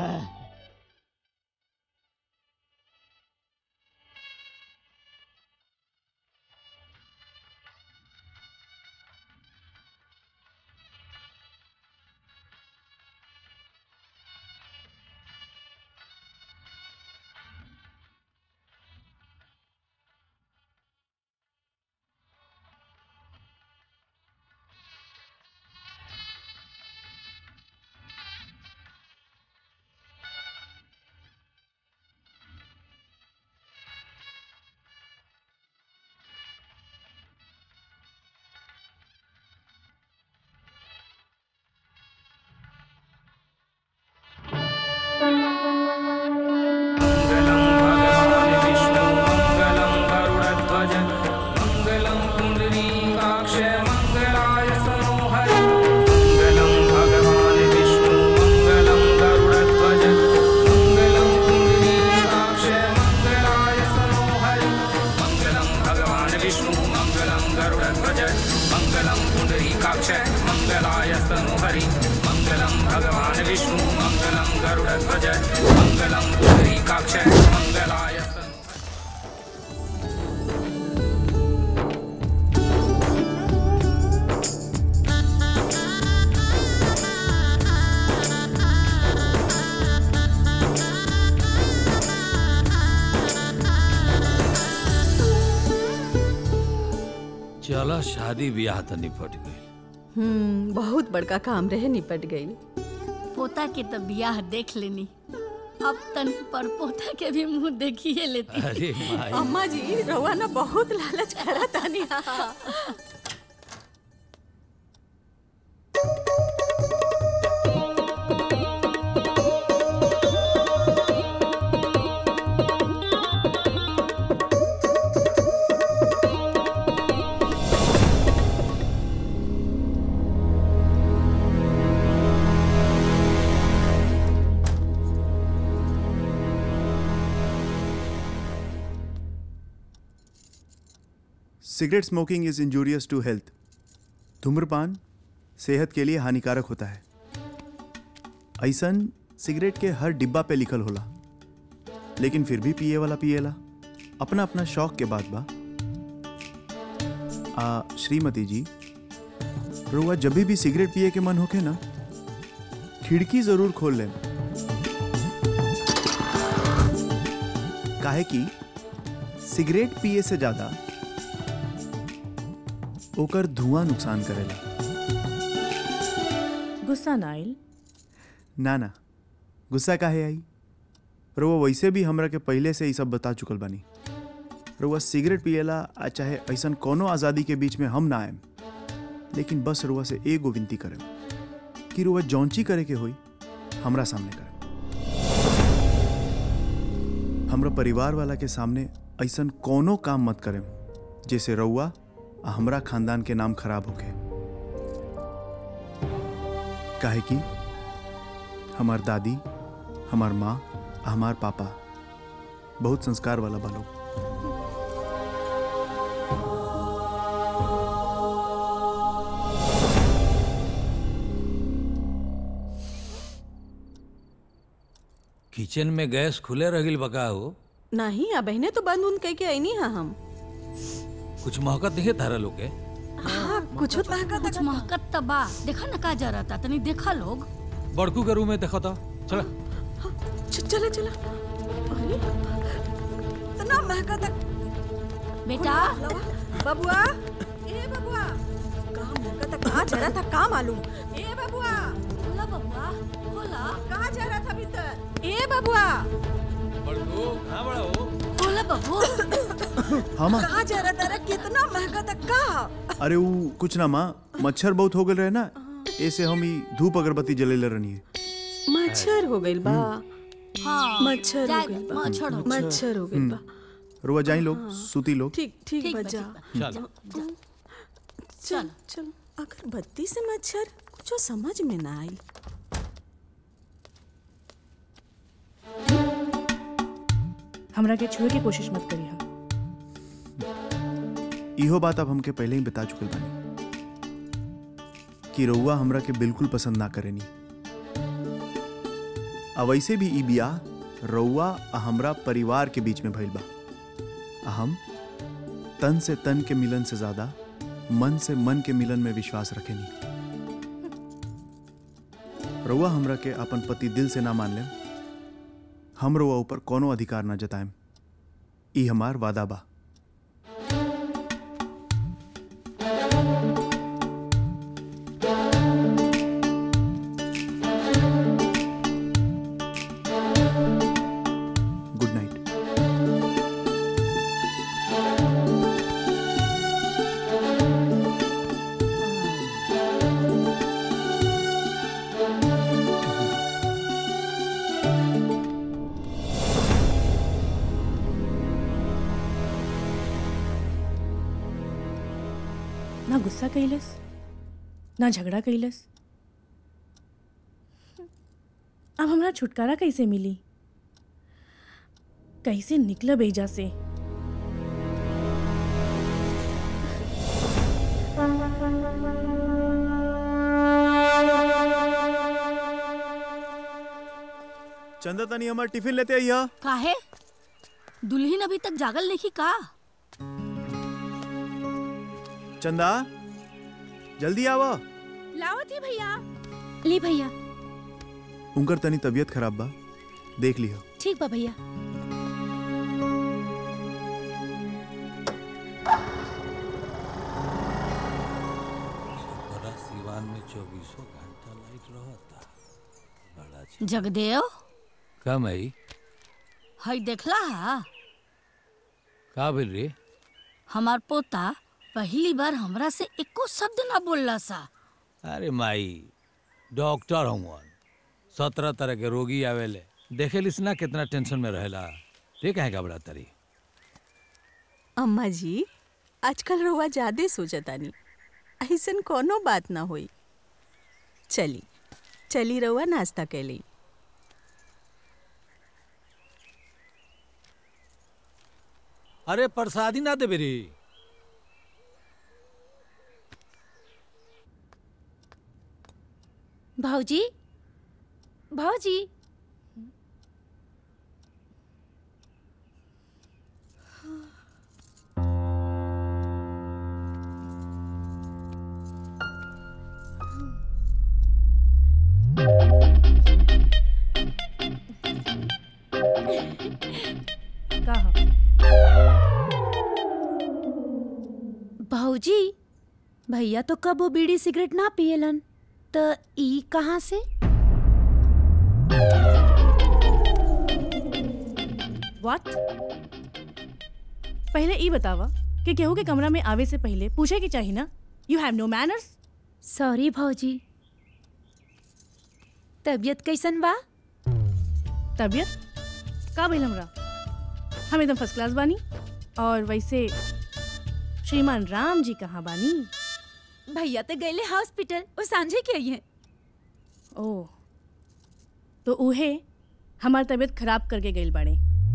मंगलम गरुड़ध्वज मंगलम पुंडरीकाक्ष मंगलायस्तनुहरि मंगलम भगवान विष्णु मंगलम गरुड़ध्वज मंगलम पुंडरीकाक्ष मंगलायस्तनु। चला शादी ब्याह तो निपट गई। हम्म बहुत बड़का काम रहे, निपट गई। पोता के तो ब्याह देख लेनी, अब तन पर पोता के भी मुंह देखिए लेती। अरे माई। अम्मा जी रवा ना बहुत लालच करा तानी। Cigarette smoking is injurious to health. धूम्रपान सेहत के लिए हानिकारक होता है। ऐसन सिगरेट के हर डिब्बा पे लिखल होला, लेकिन फिर भी पिए वाला पिएला। अपना अपना शौक के बात बा। आ, श्रीमती जी, रुआ जब भी सिगरेट पिए के मन होके ना, खिड़की जरूर खोल लें, काहे कि सिगरेट पिए से ज्यादा ओकर धुआं नुकसान करेला। गुस्सा ना आइल? ना ना, गुस्सा काहे आई? रुआ वैसे भी हमरा के पहले से ही सब बता चुकल बानी। रुआ सिगरेट पिएला आ चाहे ऐसन कोनो आज़ादी के बीच में हम ना आएम, लेकिन बस रुआ से एगो विनती करें कि रुआ जौंची करे के होई हमरा सामने करें। हमरा परिवार वाला के सामने ऐसन कोनो काम मत करें जैसे रुआ हमरा खानदान के नाम खराब होके। काहे कि हमार दादी, हमार माँ, हमार पापा बहुत संस्कार वाला बा लोग। किचन में गैस खुले रहिल बका हो? नहीं, अब बहने तो बंद उन कह के आई नहीं। हाँ हम कुछ महकत नहीं तारा लोग के? हाँ कुछ महकत कुछ महकत तबा। देखा ना का जा रहा था, तनी देखा लोग। बड़कू के रूम में देखा था। चला चला चला। अरे इतना महकत। बेटा बबुआ, ए बबुआ, कहाँ महकत? कहाँ जा रहा था का मालूम? ए बबुआ, खोला बबुआ, खोला। कहाँ जा रहा था भीतर? ए बबुआ, बड़कू कहाँ बड़ा हो? खोला बबुआ। हाँ माँ। कहाँ जा रहा था? कितना महकत का? अरे वो कुछ ना माँ, मच्छर बहुत हो गए रहे ना, ऐसे हम ही धूप अगरबत्ती जलेले रहनी है। मच्छर हो गई बा। हाँ मच्छर हो गई बा। मच्छर हो मच्छर हो गई बा। रुआ जाई लोग, सूती लोग। ठीक ठीक बजा। चल चल चल। अगरबत्ती से मच्छर कुछ समझ में ना आई। हमरा के छुए की कोशिश मत करिए। इहो बात अब हमके पहले ही बता चुकल बानी कि रउआ हमरा के बिल्कुल पसंद ना करेनी। अब वैसे भी ई बियाह रउआ आ हमरा परिवार के बीच में भइल बा। आ हम तन से तन के मिलन से ज्यादा मन से मन के मिलन में विश्वास रखेनी। रउआ हमरा के अपन पति दिल से ना मान ले, हम रउआ ऊपर कोनो अधिकार ना जताएम। ई हमार वादा बा। Good night. ना गुस्सा कइलस, ना झगड़ा कइलस। अब हमरा छुटकारा कैसे मिली? कैसे निकलब एजा से? चंदा तनी हमार टिफिन लेते आइया। काहे? दुल्हन अभी तक जागल नहीं का? चंदा जल्दी आवा। लाओ थी भैया। ली भैया। उनकर तनी तबीयत खराब बा, देख लिया। ठीक बा भैया। सिवान में चौबीसों घंटा लाइट रहता। बड़ा अच्छा। जगदेव कम आई हई देखला हा? का बोल रे? हमार पोता पहली बार हमरा से एको शब्द ना बोलला सा। अरे माई डॉक्टर हूँ, सत्रह तरह के रोगी आवेले, देखे लिस ना कितना टेंशन में रहेला। ये कहे घबरा तरी? अम्मा जी आजकल रउआ ज्यादा सोचतानी, ऐसन कोनो बात ना होई। चली चली रउआ नाश्ता कैली। अरे प्रसादी ना देबे रे? भाऊजी भाऊजी कहा? भाऊजी भैया तो कबो बीड़ी सिगरेट ना पियलन, तो ई कहाँ से? व्हाट? पहले ई बतावा कि केहू के कमरा में आवे से पहले पूछे की चाहिए ना? You have no manners. Sorry भाऊजी। तबीयत कैसन बा? तबीयत का भइल हमरा? हम एकदम फर्स्ट क्लास बानी। और वैसे श्रीमान राम जी कहाँ बानी? भैया तो गए हॉस्पिटल, वो सांझे के आई हैं। ओह, तो उहे हमार तबीयत खराब करके गइल बाड़े।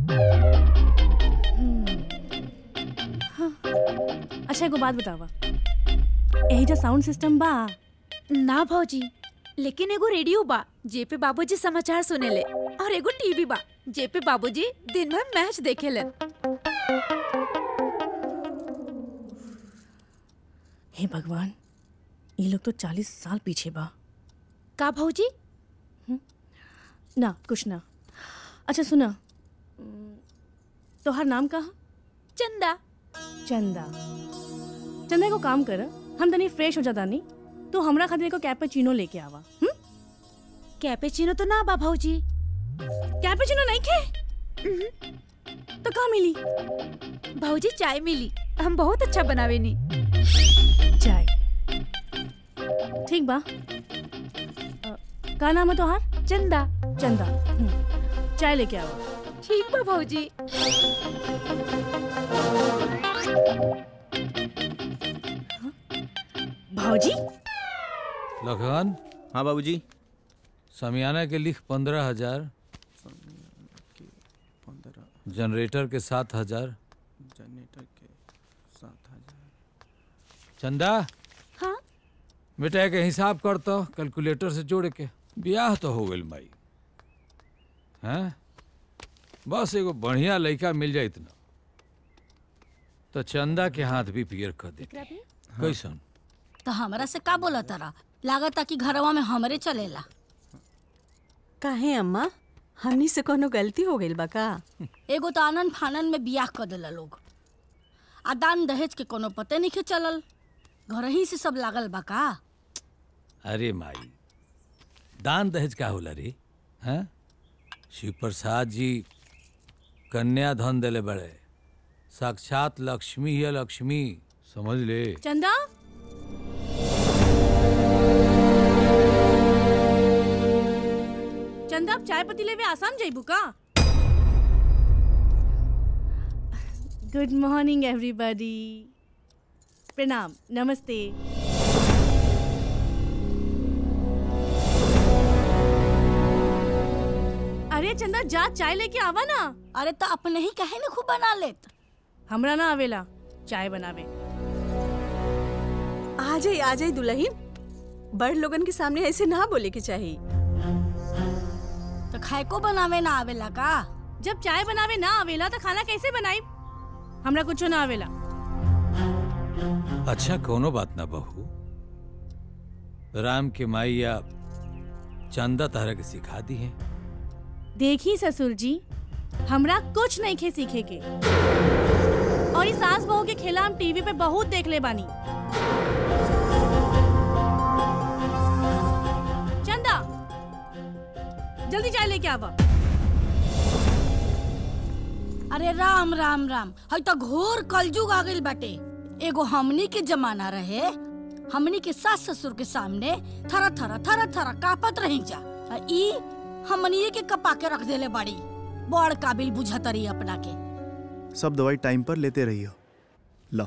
हाँ। अच्छा एगो बात बतावा, यही जो साउंड सिस्टम बा? ना भौजी, लेकिन एगो रेडियो बा जे पे बाबूजी समाचार सुनेले, और एगो टीवी बा जे पे बाबूजी दिन भर मैच देखेले। हे भगवान, ये लोग तो चालीस साल पीछे बा। का भौजी? ना कुछ ना। अच्छा सुना, तोहार नाम कहा? चंदा। चंदा। चंदा को काम कर, हम तनी फ्रेश हो जाता नहीं तो हमरा खातिर को कैपेचिनो लेके आवा। हम्म? कैपेचिनो तो ना बा भौजी। कैपेचिनो नहीं खे? तो कहाँ मिली? भौजी चाय मिली, हम बहुत अच्छा बनावे नी। चाय ठीक बा। का नाम है तोहार? चंदा। चंदा, चाय लेके आओ। ठीक बा भौजी। भौजी? लखन। हाँ बाबूजी। समियाना के लिख पंद्रह हजार, जनरेटर के सात हजार, जनरेटर के सात हजार। चंदा। हाँ? बेटा के हिसाब कर तो कैलकुलेटर से जोड़ के। ब्याह तो हो गई माई, हैं? बस एगो बढ़िया लड़का मिल जाए इतना तो चंदा के हाथ भी पियर कर दे। कैसन? तो हमरा से का बोला तारा? लागता कि घरवा में हमरे चलेला। काहे अम्मा, हमनी से कोनो गलती हो गइल बा का? एगो तो आनन फानन में बियाह कर देला लोग, आ दान दहेज के कोनो पते नहीं के चलल। घर ही से सब लागल बा का? अरे माई, दान दहेज का होला रे? हैं? शिव प्रसाद जी कन्या धन देले बड़े, साक्षात लक्ष्मी है लक्ष्मी, समझ ले। चंदा। चंदा आप चाय पत्ती लेवे आसाम जाइबू का? Good morning everybody. प्रणाम, नमस्ते। अरे चंदा जा चाय लेके आवा ना। अरे तो अपने ही कहे ना खूब बना लेत। हमरा ना आवेला चाय बनावे। आज जाए आ जाए दुल्हन, बड़ लोगन के सामने ऐसे ना बोले के चाहिए। तो खाए को बनावे ना आवेला का? जब चाय बनावे ना आवेला तो खाना कैसे बनाई? हमरा कुछ ना आवेला। अच्छा कोनो बात ना बहू, राम के माई या चंदा तारा के सिखा दी है। देखी ससुर जी, हमरा कुछ नहीं खे सीखे के, और इस सास बहू के खेला हम टीवी पे बहुत देख ले बानी। चंदा जल्दी चाय लेके आवा। अरे राम राम राम, हई तो घोर कलजुग आ गइल बाटे। एगो हमनी के जमाना रहे, हमनी के सास ससुर के सामने थरा थरा थरा थरा कापत रही जा। ई हमनी के कपा के रख देले बाड़ी, बड़ काबिल बुझतरी अपना के। सब दवाई टाइम पर लेते रहियो। लो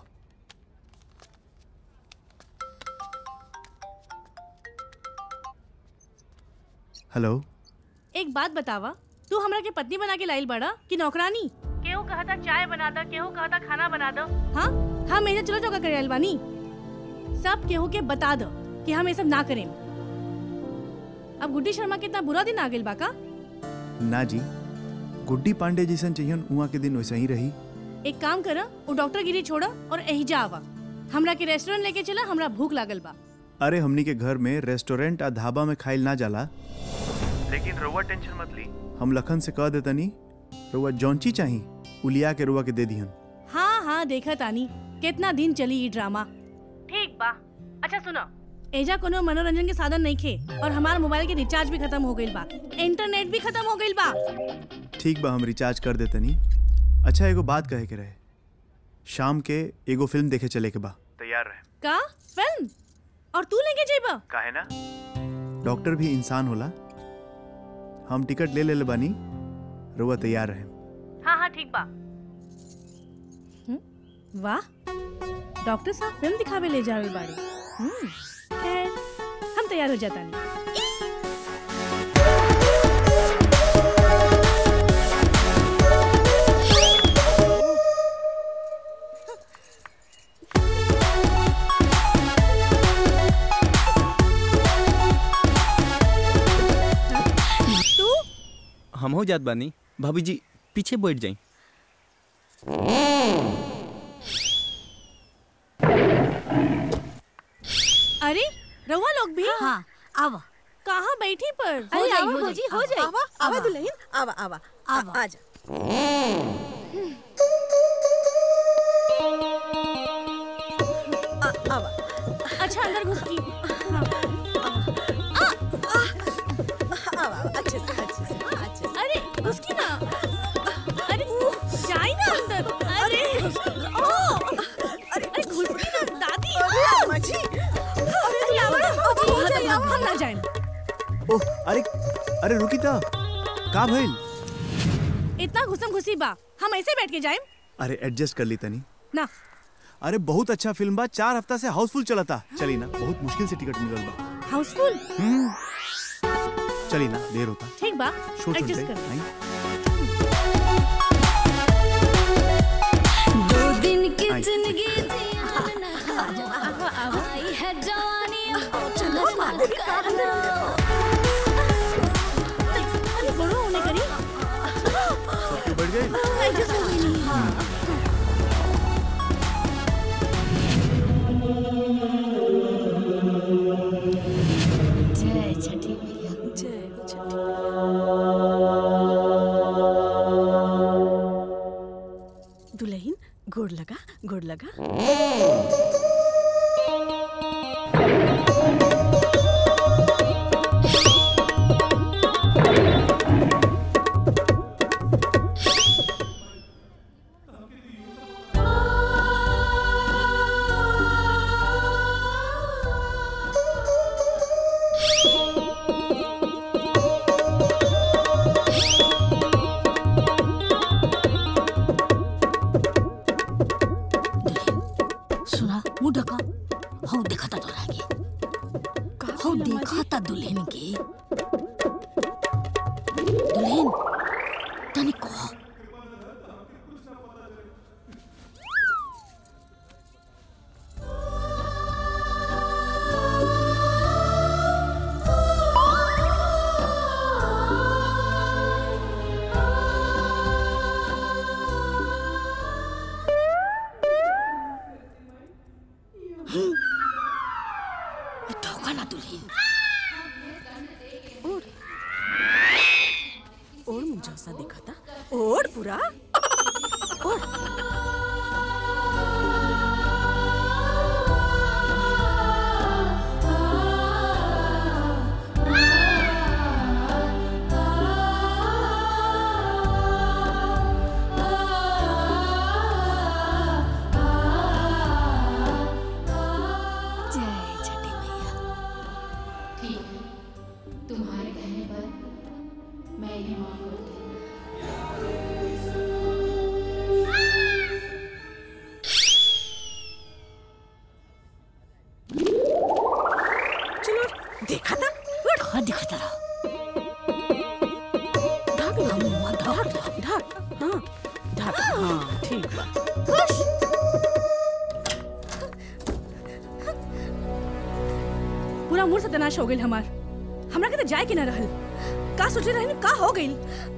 हेलो, एक बात बतावा, तू हमरा के पत्नी बना के लाइल बड़ा कि नौकरानी? केहू कहता चाय बना दो, केहू कहता खाना बना दो। हाँ हाँ मेरे चलो चौका करे आइल बानी। सब केहू के बता दो कि हम ये सब ना करें। अब गुड्डी शर्मा के इतना बुरा दिन आ गइल बा का? ना जी, गुड्डी पांडे जैसन चाहिए उहाँ के दिन वैसा ही रही। एक काम करा, वो डॉक्टर गिरी छोड़ा और एहिजा आवा। हमरा के रेस्टोरेंट लेके चला, हमरा भूख लागल बा। अरे हमनी के घर में रेस्टोरेंट आ ढाबा में खाइल ना जाला। लेकिन रउआ टेंशन मत ली, हम लखन से कह देतनी रउआ जौंची चाही उलिया के रउआ के दे दिहन। हाँ हाँ देखा तानी, कितना दिन चली ये ड्रामा। ठीक बा। अच्छा सुनो, एजा कोनो मनोरंजन के साधन नहीं खे, और हमार मोबाइल के रिचार्ज भी खत्म हो गइल बा, इंटरनेट भी खत्म हो गइल बा। ठीक बा, हम रिचार्ज कर देतनी। अच्छा एगो बात कहे के रहे, शाम के एगो फिल्म देखे चले के बा। तैयार रहे का? फिल्म? और तू लेके जेबा? काहे ना, डॉक्टर भी इंसान होला। हम टिकट ले ले बानी, रउआ तैयार रहे। हाँ हाँ ठीक बा। वाह, डॉक्टर साहब फिल्म दिखावे ले जा रहे बाड़ी। हम्म, खैर हम तैयार हो जाता नहीं। हम हो जात बानी, भाभी जी पीछे बैठ जाई। अरे रउआ लोग भी? हाँ आवा। कहाँ बैठी पर? अरे आवा भौजी, हो जाए। आवा आवा दुल्हन, आवा आवा आवा आजा। आवा। अच्छा अंदर घुस की। आवा अच्छे से अच्छे से अच्छे से। अरे घुस की ना। अरे जाई ना अंदर। अरे ओ अरे घुस की ना दादी। अम्मा जी, अरे अब हम ना जाएं। ओह अरे अरे रुकी ता, का भइल? इतना घुसम घुसी बा, हम ऐसे बैठ के जाएं? अरे एडजस्ट कर ली तनी ना। अरे बहुत अच्छा फिल्म बा, चार हफ्ता से हाउसफुल चलता। चली ना, बहुत मुश्किल से टिकट मिलल बा। हाउसफुल? हम्म, चली ना, देर होता। ठीक बा, शो एडजस्ट चलते, कर। आई। दो दिन की जिंदगी आई है जवानी, चलो मादरी का अंदर अरे बड़ो होने करी। सब बैठ गए? एडजस्ट हो गई नहीं। जय छठी मैया, जय छठी। दुल्हन गोड़ लगा, गोड़ लगा। सुना मुंह ढका। हो देखा था तोरा के, हो देखा था दुल्हन के। दुल्हन तनी को धोखा ना दुल्हन। ओढ़ ओढ़ मुझे सा देखा था। ओढ़ पूरा ओढ़। देखा था कहाँ दिखा था ढाक लो ढाक ढाक हाँ ढाक हाँ ठीक बा। पूरा मूड सत्यानाश हो गई हमार। हमरा के तो जाए के ना रहल। का सोचे रहनी का हो गई।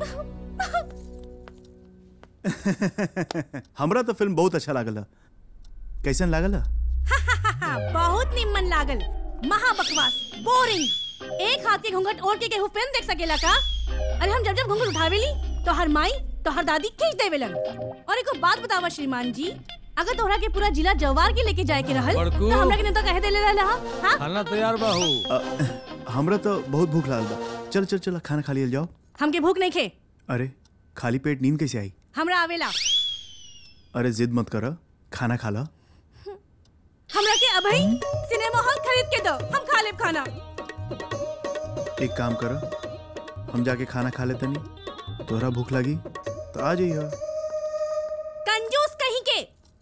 हमरा तो फिल्म बहुत अच्छा लागल। कैसन लागल? बहुत निम्न लागल। महा बकवास, बोरिंग। एक हाथ के घूंघट ओढ़ के केहू फिल्म देख सकेला का? अरे हम जब जब घूंघट उठावेली तो हर माई तो हर दादी खींच देवेलन। और एको बात बतावा श्रीमान जी, अगर तोहरा के पूरा जिला जवार के लेके जाए के रहल बड़कू। तो हमरा के नेता कहे देले रहल हां? खाना तैयार बा हो। हमरा तो बहुत भूख लागल बा। चल चल चल खाना खा लियल जाओ। हमके भूख नहीं खे। अरे खाली पेट नींद कैसे आई? हमरा आवेला। अरे जिद मत कर, खाना खा ला। हमरा के अभई सिनेमा हॉल खरीद के दो, हम खा लेब खाना। एक काम कर, हम जाके खाना खा लेते नहीं। तोहरा भूख लगी तो आ जाइए। कंजूस कहीं के।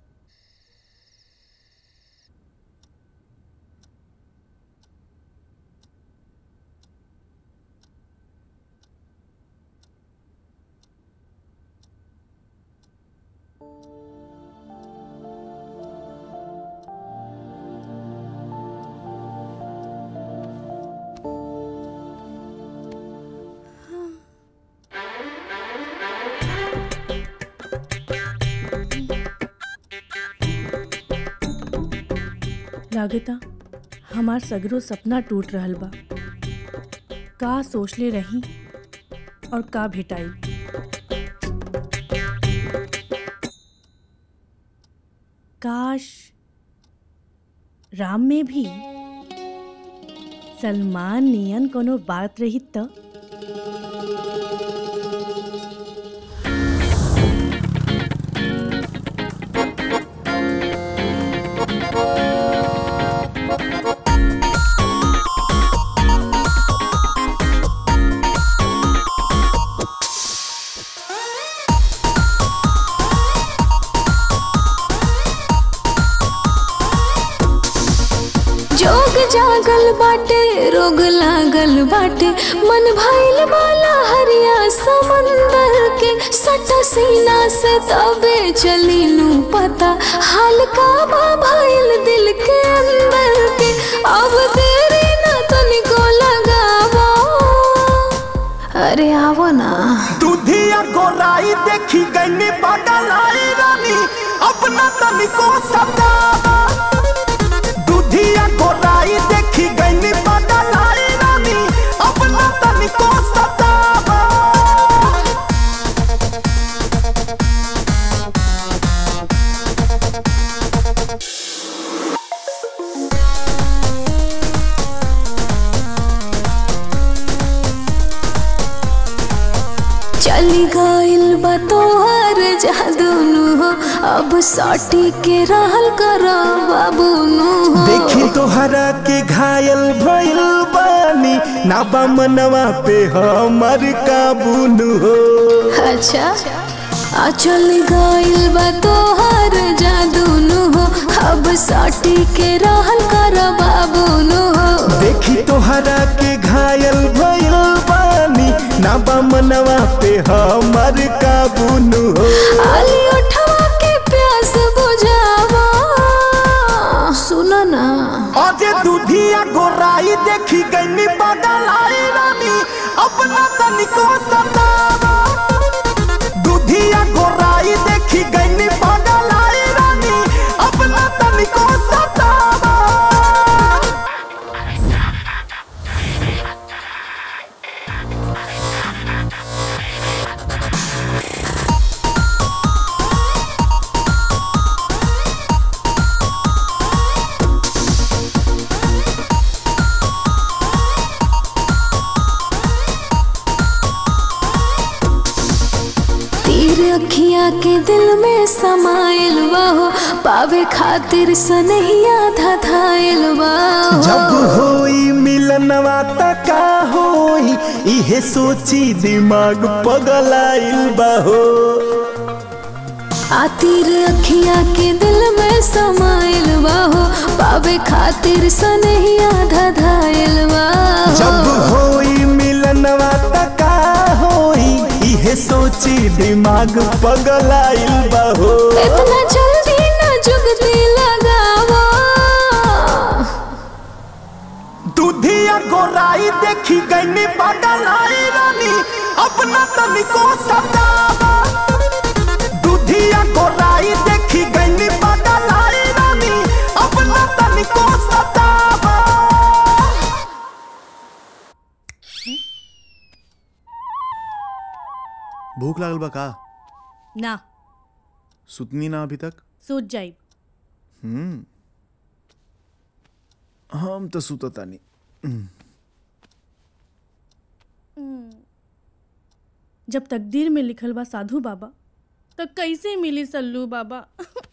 लागता हमार सगरो सपना टूट रहल बा। का सोचले रही और का भेटाई। काश राम में भी सलमान नियन कोनो बात रही त। जोग जागल बाटे रोग लागल बाटे मन भइल वाला हरिया समंदर के सटा सीना से तबे चलीनू पता हाल का बा भइल दिल के अंदर के। अब देरी ना तनिको लगावो, अरे आवो ना। दूधिया गोराई देखी गई बदलाई रानी अपना तनिको सतावा। दूधिया गोराई देखी गई बदलाई रानी अपना तनिको सतावा। चली गइल बा तोहर जादू नु हो, अब साटी के रहल कर बाबू नु हो। देखी तोहरा के घायल भइल बानी ना बा मनवा पे हमर काबू नु हो। अच्छा आ चल गइल बा तोहर जादू नु हो, अब साटी के रहल कर बाबू नु हो। देखी तोहरा के घायल भइल बानी ना बा मनवा पे हमर काबू नु हो। आली उठवा के प्यास बुझावा, सुनो ना। अजे दूधिया गोराई देखी गई बदलाई रानी अपना तनिको सतावा। दूधिया गोराई देखी गई बदलाई रानी अपना तनिको सतावा। अखियाँ के दिल में समाइल बाहो, पावे खातिर सनहिया धधाइल बाहो। जब होई मिलनवा त का होई, इहे सोची दिमाग पगलाइल बाहो। आतिर अखियाँ के दिल में समाइल बाहो, पावे खातिर सनहिया धधाइल बाहो। जब होई मिलनवा त का होई, इहे सोची दिमाग पगलाइल बाहो। इतना जल्दी न जुगती लगावा, दूधिया गोराई देखी गई पगलाई रानी, अपना तनिको सतावा। दूधिया गोराई देखी गई पगलाई रानी, अपना तनिको सतावा। भूख लागल बा का? ना सुतनी ना अभी तक? सूत जाई। हम्म हम तो सुतता नहीं। जब तकदीर में लिखल बा साधु बाबा, तो कैसे मिली सल्लू बाबा।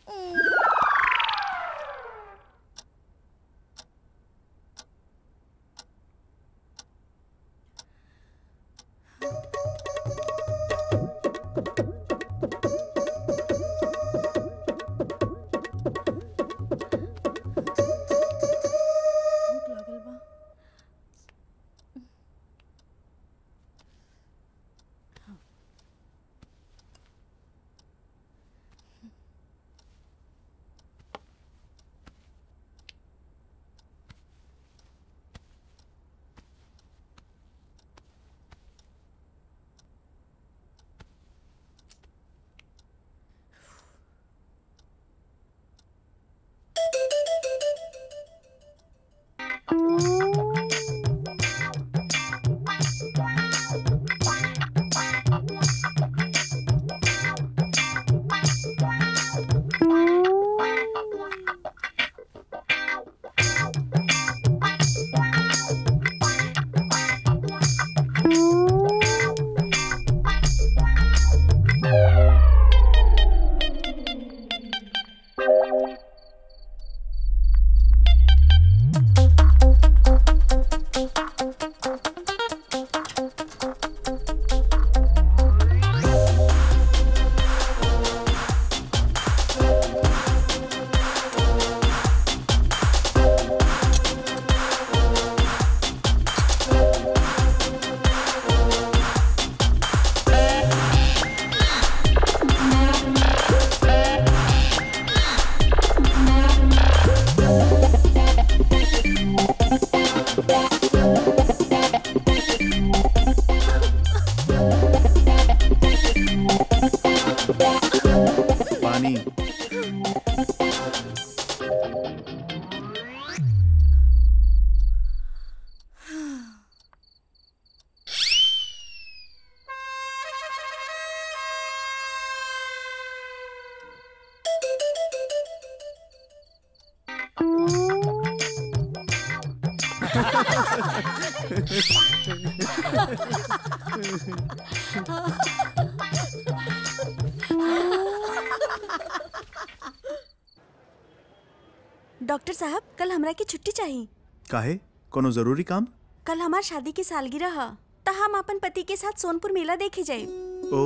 डॉक्टर साहब, कल हमरा की छुट्टी चाहिए। काहे? कोनो जरूरी काम? कल हमार शादी की सालगिरह है, तो हम अपन पति के साथ सोनपुर मेला देखे जाए। ओ,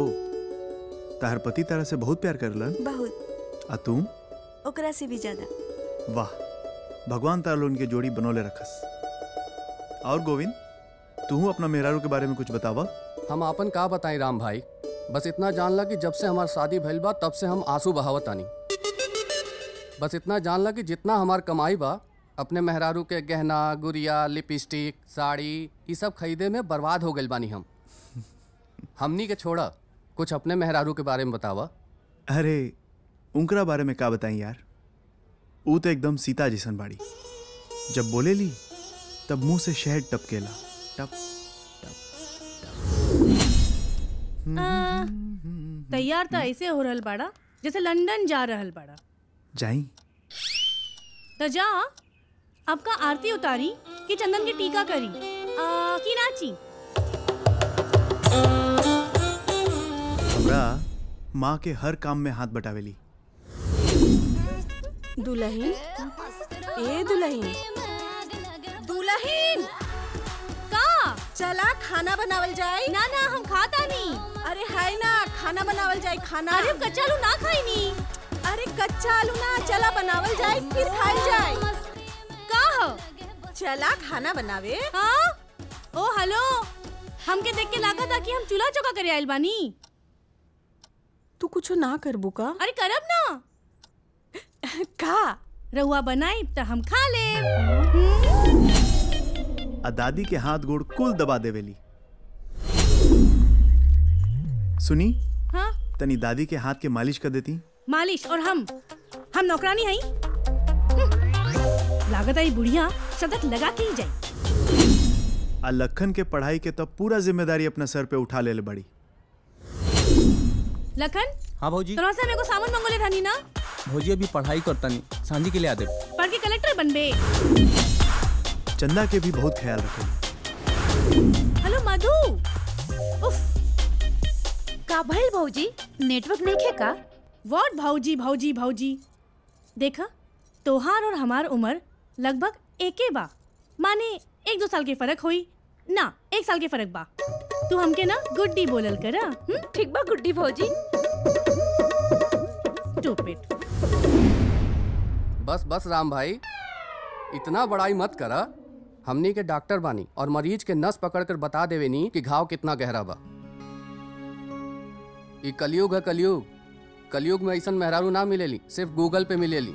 तार पति तरह से बहुत प्यार करलन? बहुत। आ तुम? ओकरा से भी ज्यादा। वाह, भगवान तारा उनके जोड़ी बनौले रखस। और गोविंद, तू अपना मेहरारू के बारे में कुछ बतावा। हम अपन का बताएं राम भाई, बस इतना जानला कि जब से हमार शादी भइल बा तब से हम आंसू बहावत आनी। बस इतना जानला कि जितना हमार कमाई बा अपने मेहरारू के गहना, गुड़िया, लिपस्टिक, साड़ी ये सब खरीदे में बर्बाद हो गइल बानी हम। हमनी के छोड़ा, कुछ अपने मेहरारू के बारे में बतावा। अरे उनकरा बारे में का बताई यार, वो तो एकदम सीता जैसन बाड़ी। जब बोले ली तब मुंह से शहद टपकेला, टप तैयार तो ऐसे हो रहल बाड़ा जैसे लंदन जा रहल बाड़ा। जाई तो जा, आपका आरती उतारी कि चंदन के टीका करी आ, की नाची। हमरा माँ के हर काम में हाथ बटावेली। दुल्हन, ए दुल्हन, दुल्हन, का चला खाना बनावल जाए। ना ना हम खाता नहीं। अरे है ना, खाना बनावल जाए। खाना अरे कच्चा आलू ना खाई नी। अरे कच्चा आलू ना, चला बनावल जाए फिर खाई जाए। का हो? चला खाना बनावे। हाँ? ओ हेलो, हमके देख के लगा था कि हम चूल्हा चौका करे आइल बानी। तू कुछ ना करबू का? अरे करब ना। का रहुआ बनाई तो हम खा ले। आ दादी के हाथ गोड़ कुल दबा देवेली। सुनी? हाँ? तनी दादी के हाथ के मालिश कर देती। मालिश और हम हम नौकरानी हई। लागत आई बुढ़िया शदत लगा के ही जाए। आ लखन के पढ़ाई के तब पूरा जिम्मेदारी अपना सर पे उठा ले ले बड़ी। लखन। हाँ भौजी। तोरा से मेरे को सामान मंगोले रहनी ना। भौजी अभी पढ़ाई करता नहीं, सांझी के लिए आदे। पढ़ के कलेक्टर बनबे। चंदा के भी बहुत ख्याल रखे। हेलो मधु। उफ। का भइल भौजी, नेटवर्क नहीं खे का? व्हाट भौजी भौजी भौजी। देखा तोहार और हमार उम्र लगभग एके बा, माने एक दो साल के फर्क होई ना, एक साल के फर्क बा। तू हमके ना गुड्डी बोलल करा। ठीक बा गुड्डी भौजी। स्टूपिड। बस बस राम भाई, इतना बड़ाई मत करा। हमनी के डॉक्टर बानी और मरीज के नस पकड़ कर बता देवे नी कि घाव कितना गहरा बा। ये कलयुग है कलयुग। कलयुग में ऐसा मेहरारू ना मिलेली, सिर्फ गूगल पे मिलेली।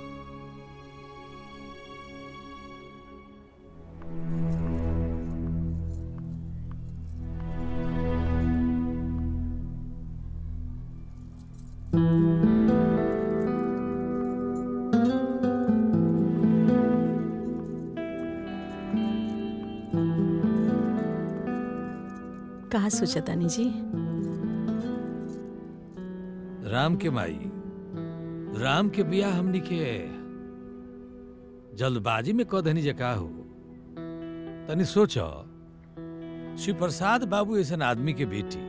कहा सोचतानी जी? राम के माई, राम के बिया हमनी के जल्दबाजी में कदनी जका हो। तनी सोचो, शिव प्रसाद बाबू ऐसा आदमी के बेटी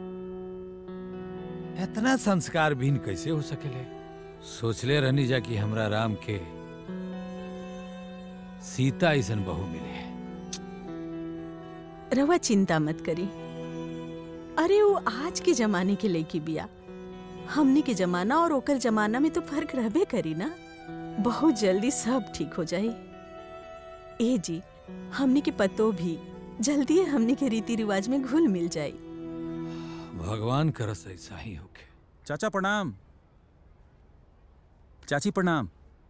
इतना संस्कार भीन कैसे हो सकेले? सोचले रहनी जा कि हमरा राम के सीता ऐसन बहू मिले। रवा चिंता मत करी। अरे वो आज के जमाने के लड़की बिया, हमने के जमाना और ओकर जमाना में तो फर्क रहबे करी ना। बहुत जल्दी सब ठीक हो जाए। ए जी, हमने के पतो भी जल्दी हमने के रीति रिवाज में घुल मिल जाए। भगवान करस ऐसा ही होके। चाचा प्रणाम। चाची प्रणाम।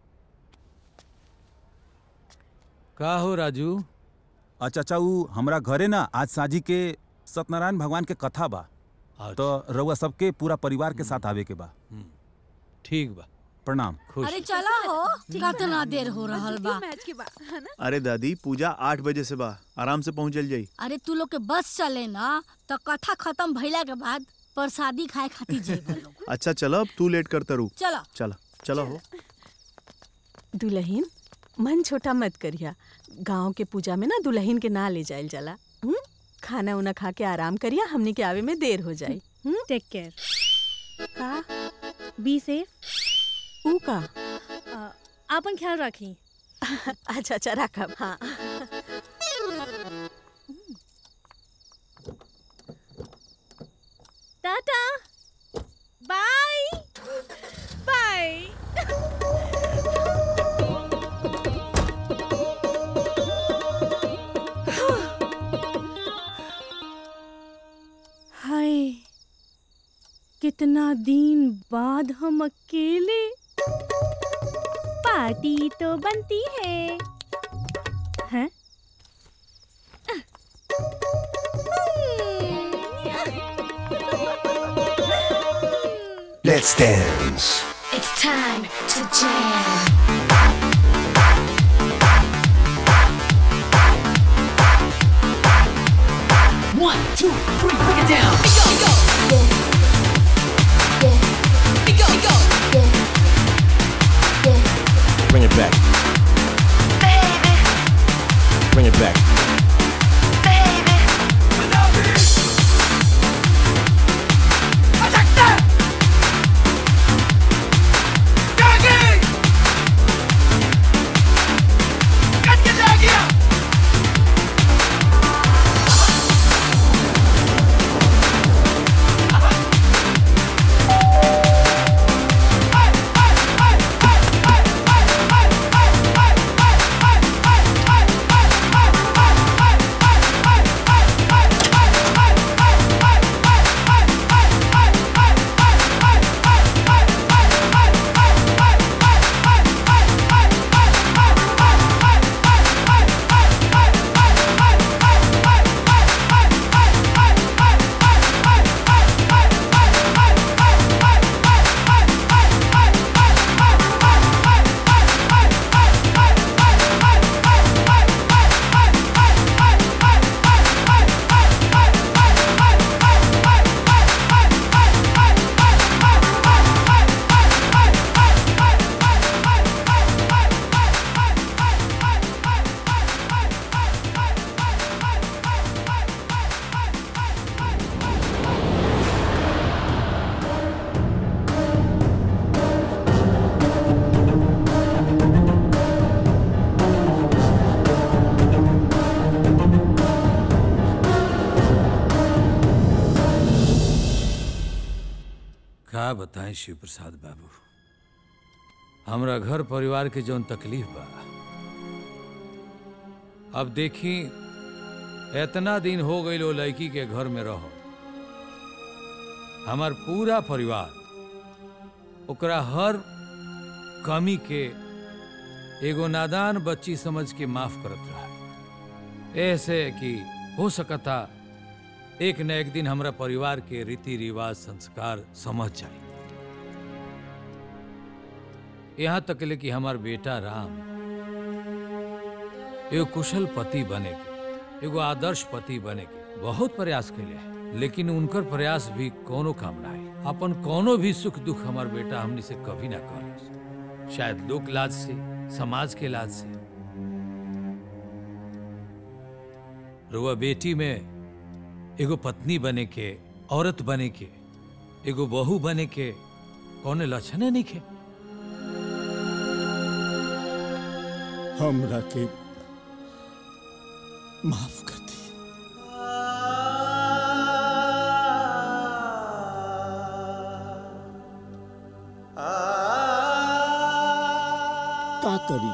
का हो राजू? अच्छा चाचा, ऊ हमरा घरे ना आज साझी के सत्यनारायण भगवान के कथा बा, तो रउआ सबके पूरा परिवार के साथ आवे के बा। ठीक बा, प्रणाम। अरे चला हो, कितना देर हो रहल बा। अरे दादी, पूजा आठ बजे से बा, आराम से पहुँचल जाई। अरे तू लोग के बस चले ना तो कथा खत्म भइला के बाद प्रसादी खाए खातिर जेबो लोग। अच्छा चलो, अब तू लेट करता रू। चलो चलो चलो हो। दुल्हन, मन छोटा मत करिया। गांव के पूजा में ना दुल्हन के ना ले जायल जाला। हुँ? खाना उना खा के आराम करिया, हमने के आवे में देर हो जाए। Take care. का? Be safe. ऊ का? आपन ख्याल रखी। अच्छा अच्छा रखब। हाँ। Tata, by by. हाय, कितना दिन बाद हम अकेले। पार्टी तो बनती है, हैं? Let's dance. It's time to jam. One, two, three, break it down. Bring it back. Baby. Bring it back. Baby. Attack that. का बताएं शिव प्रसाद बाबू, हमरा घर परिवार के जौन तकलीफ बा। अब देखी इतना दिन हो गई लो लड़की के घर में रहो, हमार पूरा परिवार ओकरा हर कमी के एगो नादान बच्ची समझ के माफ करत रहा। ऐसे कि हो सकता एक न एक दिन हमरा परिवार के रीति रिवाज संस्कार समझ जाए। यहाँ तक ले कि हमार बेटा राम एगो कुशल पति बने के, एगो आदर्श पति बने के बहुत प्रयास कैले है, लेकिन उनकर प्रयास भी कोनो काम ना है। अपन कोनो भी सुख दुख हमार बेटा हमनी से कभी ना कहले, शायद लोक लाज से, समाज के लाज से। रुआ बेटी में एगो पत्नी बने के, औरत बने के, एगो बहू बने के कौने लक्षण नहीं खे। हमरा के माफ कर दी। का करी,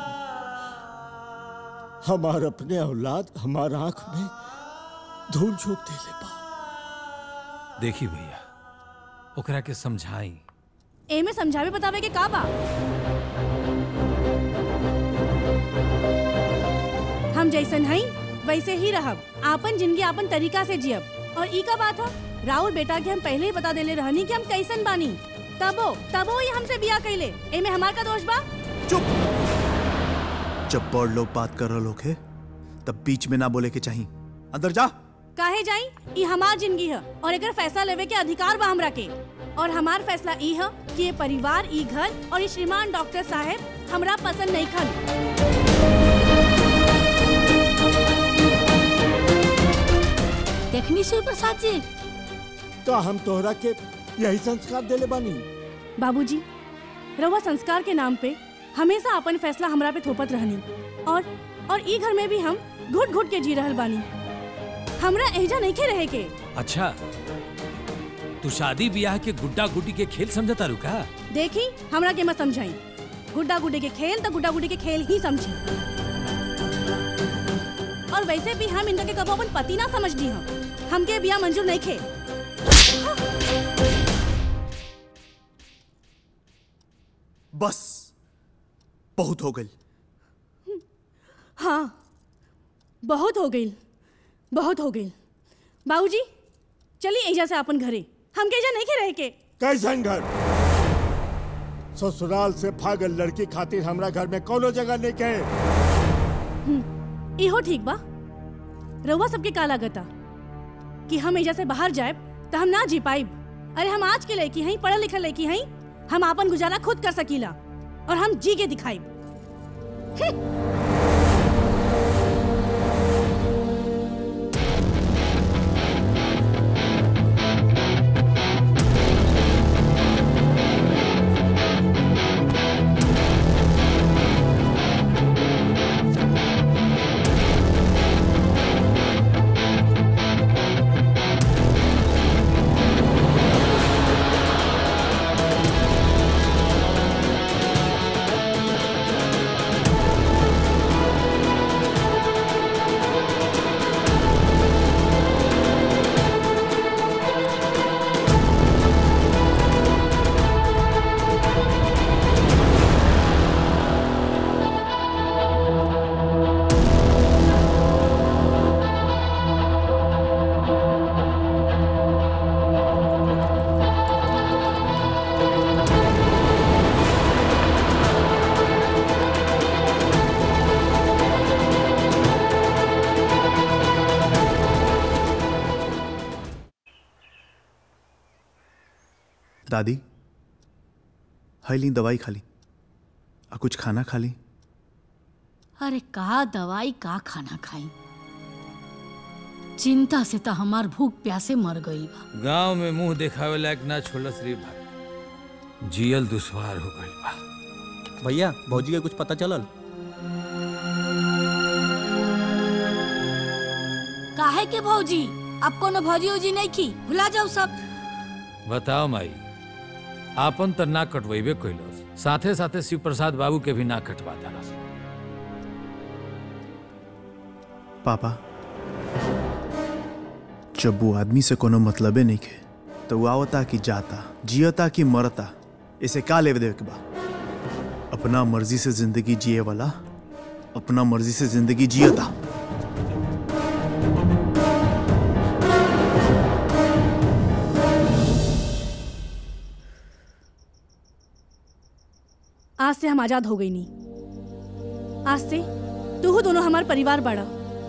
हमार अपने औलाद हमार आंख में धूल झोंक देले बा। देखी भैया, ओकरा के समझाई। ए में समझावे बतावे के का बा? हम जैसन हई वैसे ही रहब, आपन जिंदगी आपन तरीका से जियब। और ई का बात है, राहुल बेटा के हम पहले ही बता देले रहनी कि हम कैसन बानी, तबो तबो ये हमसे बिया कैले। ए में हमार का दोष बा? जब बड़ लोग बात कर रहे लोग है तब बीच में ना बोले के चाहिए। अंदर जा। काहे जाई? ई हमार जिंदगी है और एकर फैसला लेवे के अधिकार बा हमरा के। और हमार फैसला ई है कि ये परिवार, ई घर और ये श्रीमान डॉक्टर साहब हमरा पसंद नहीं खन। देखनी शिव प्रसाद जी, का हम तोहरा के यही संस्कार देले बानी? बाबूजी, रवा संस्कार के नाम पे हमेशा अपन फैसला हमरा पे थोपत रहनी, और और ई घर में भी हम घुट घुट के जी रहल बानी। हमरा एजा नहीं के रहे के। अच्छा, तू शादी ब्याह के गुड्डा गुड्डी के खेल समझता रुका? देखी, हमरा के मत समझाई। गुड्डा गुड्डी के खेल तो गुड्डा गुड्डी के खेल ही समझी। और वैसे भी हम इनका के कबो अपन पति ना समझ दी हम। हमके बिया मंजूर नहीं खे। बस बहुत हो गई। हाँ, बहुत हो गई, बहुत हो गई। बाबूजी, चलिए एजा से अपन घरे। हम के एजा नहीं के रहे के। कैसन घर? ससुराल से भागल लड़की खातिर हमरा घर में कोनो जगह नहीं के। इहो ठीक बा। रउआ सबके का लागता कि हम एजा से बाहर जाए तो हम ना जी पाइब? अरे हम आज के लड़की हई, पढ़ल लिखल लड़की हई, हम आपन गुजारा खुद कर सकीला और हम जी के दिखाइब। दादी, हाई ली दवाई खा ली और कुछ खाना खा ली। अरे का दवाई का खाना खाई, चिंता से तो हमार भूख प्यासे मर गई बा। गांव में मुंह दिखावे लायक ना छोड़स रे भाई, जियल दुश्वार हो गई बा। भैया, भौजी के कुछ पता चलल? काहे के भौजी? अब कोनो भौजी उजी नहीं की, भुला जाओ सब। बताओ माई, आपन तो ना कटवेबे कैलस, साथे साथे शिव प्रसाद बाबू के भी ना कटवा देलस। पापा, जब वो आदमी से कोनो मतलबे नहीं के तो वो आवता कि जाता, जियता कि मरता, इसे का लेवे देवे के बा? अपना मर्जी से जिंदगी जिए वाला अपना मर्जी से जिंदगी जियता। आज से हम आजाद हो गई नहीं। आज से तू हो दोनों हमार परिवार बड़ा।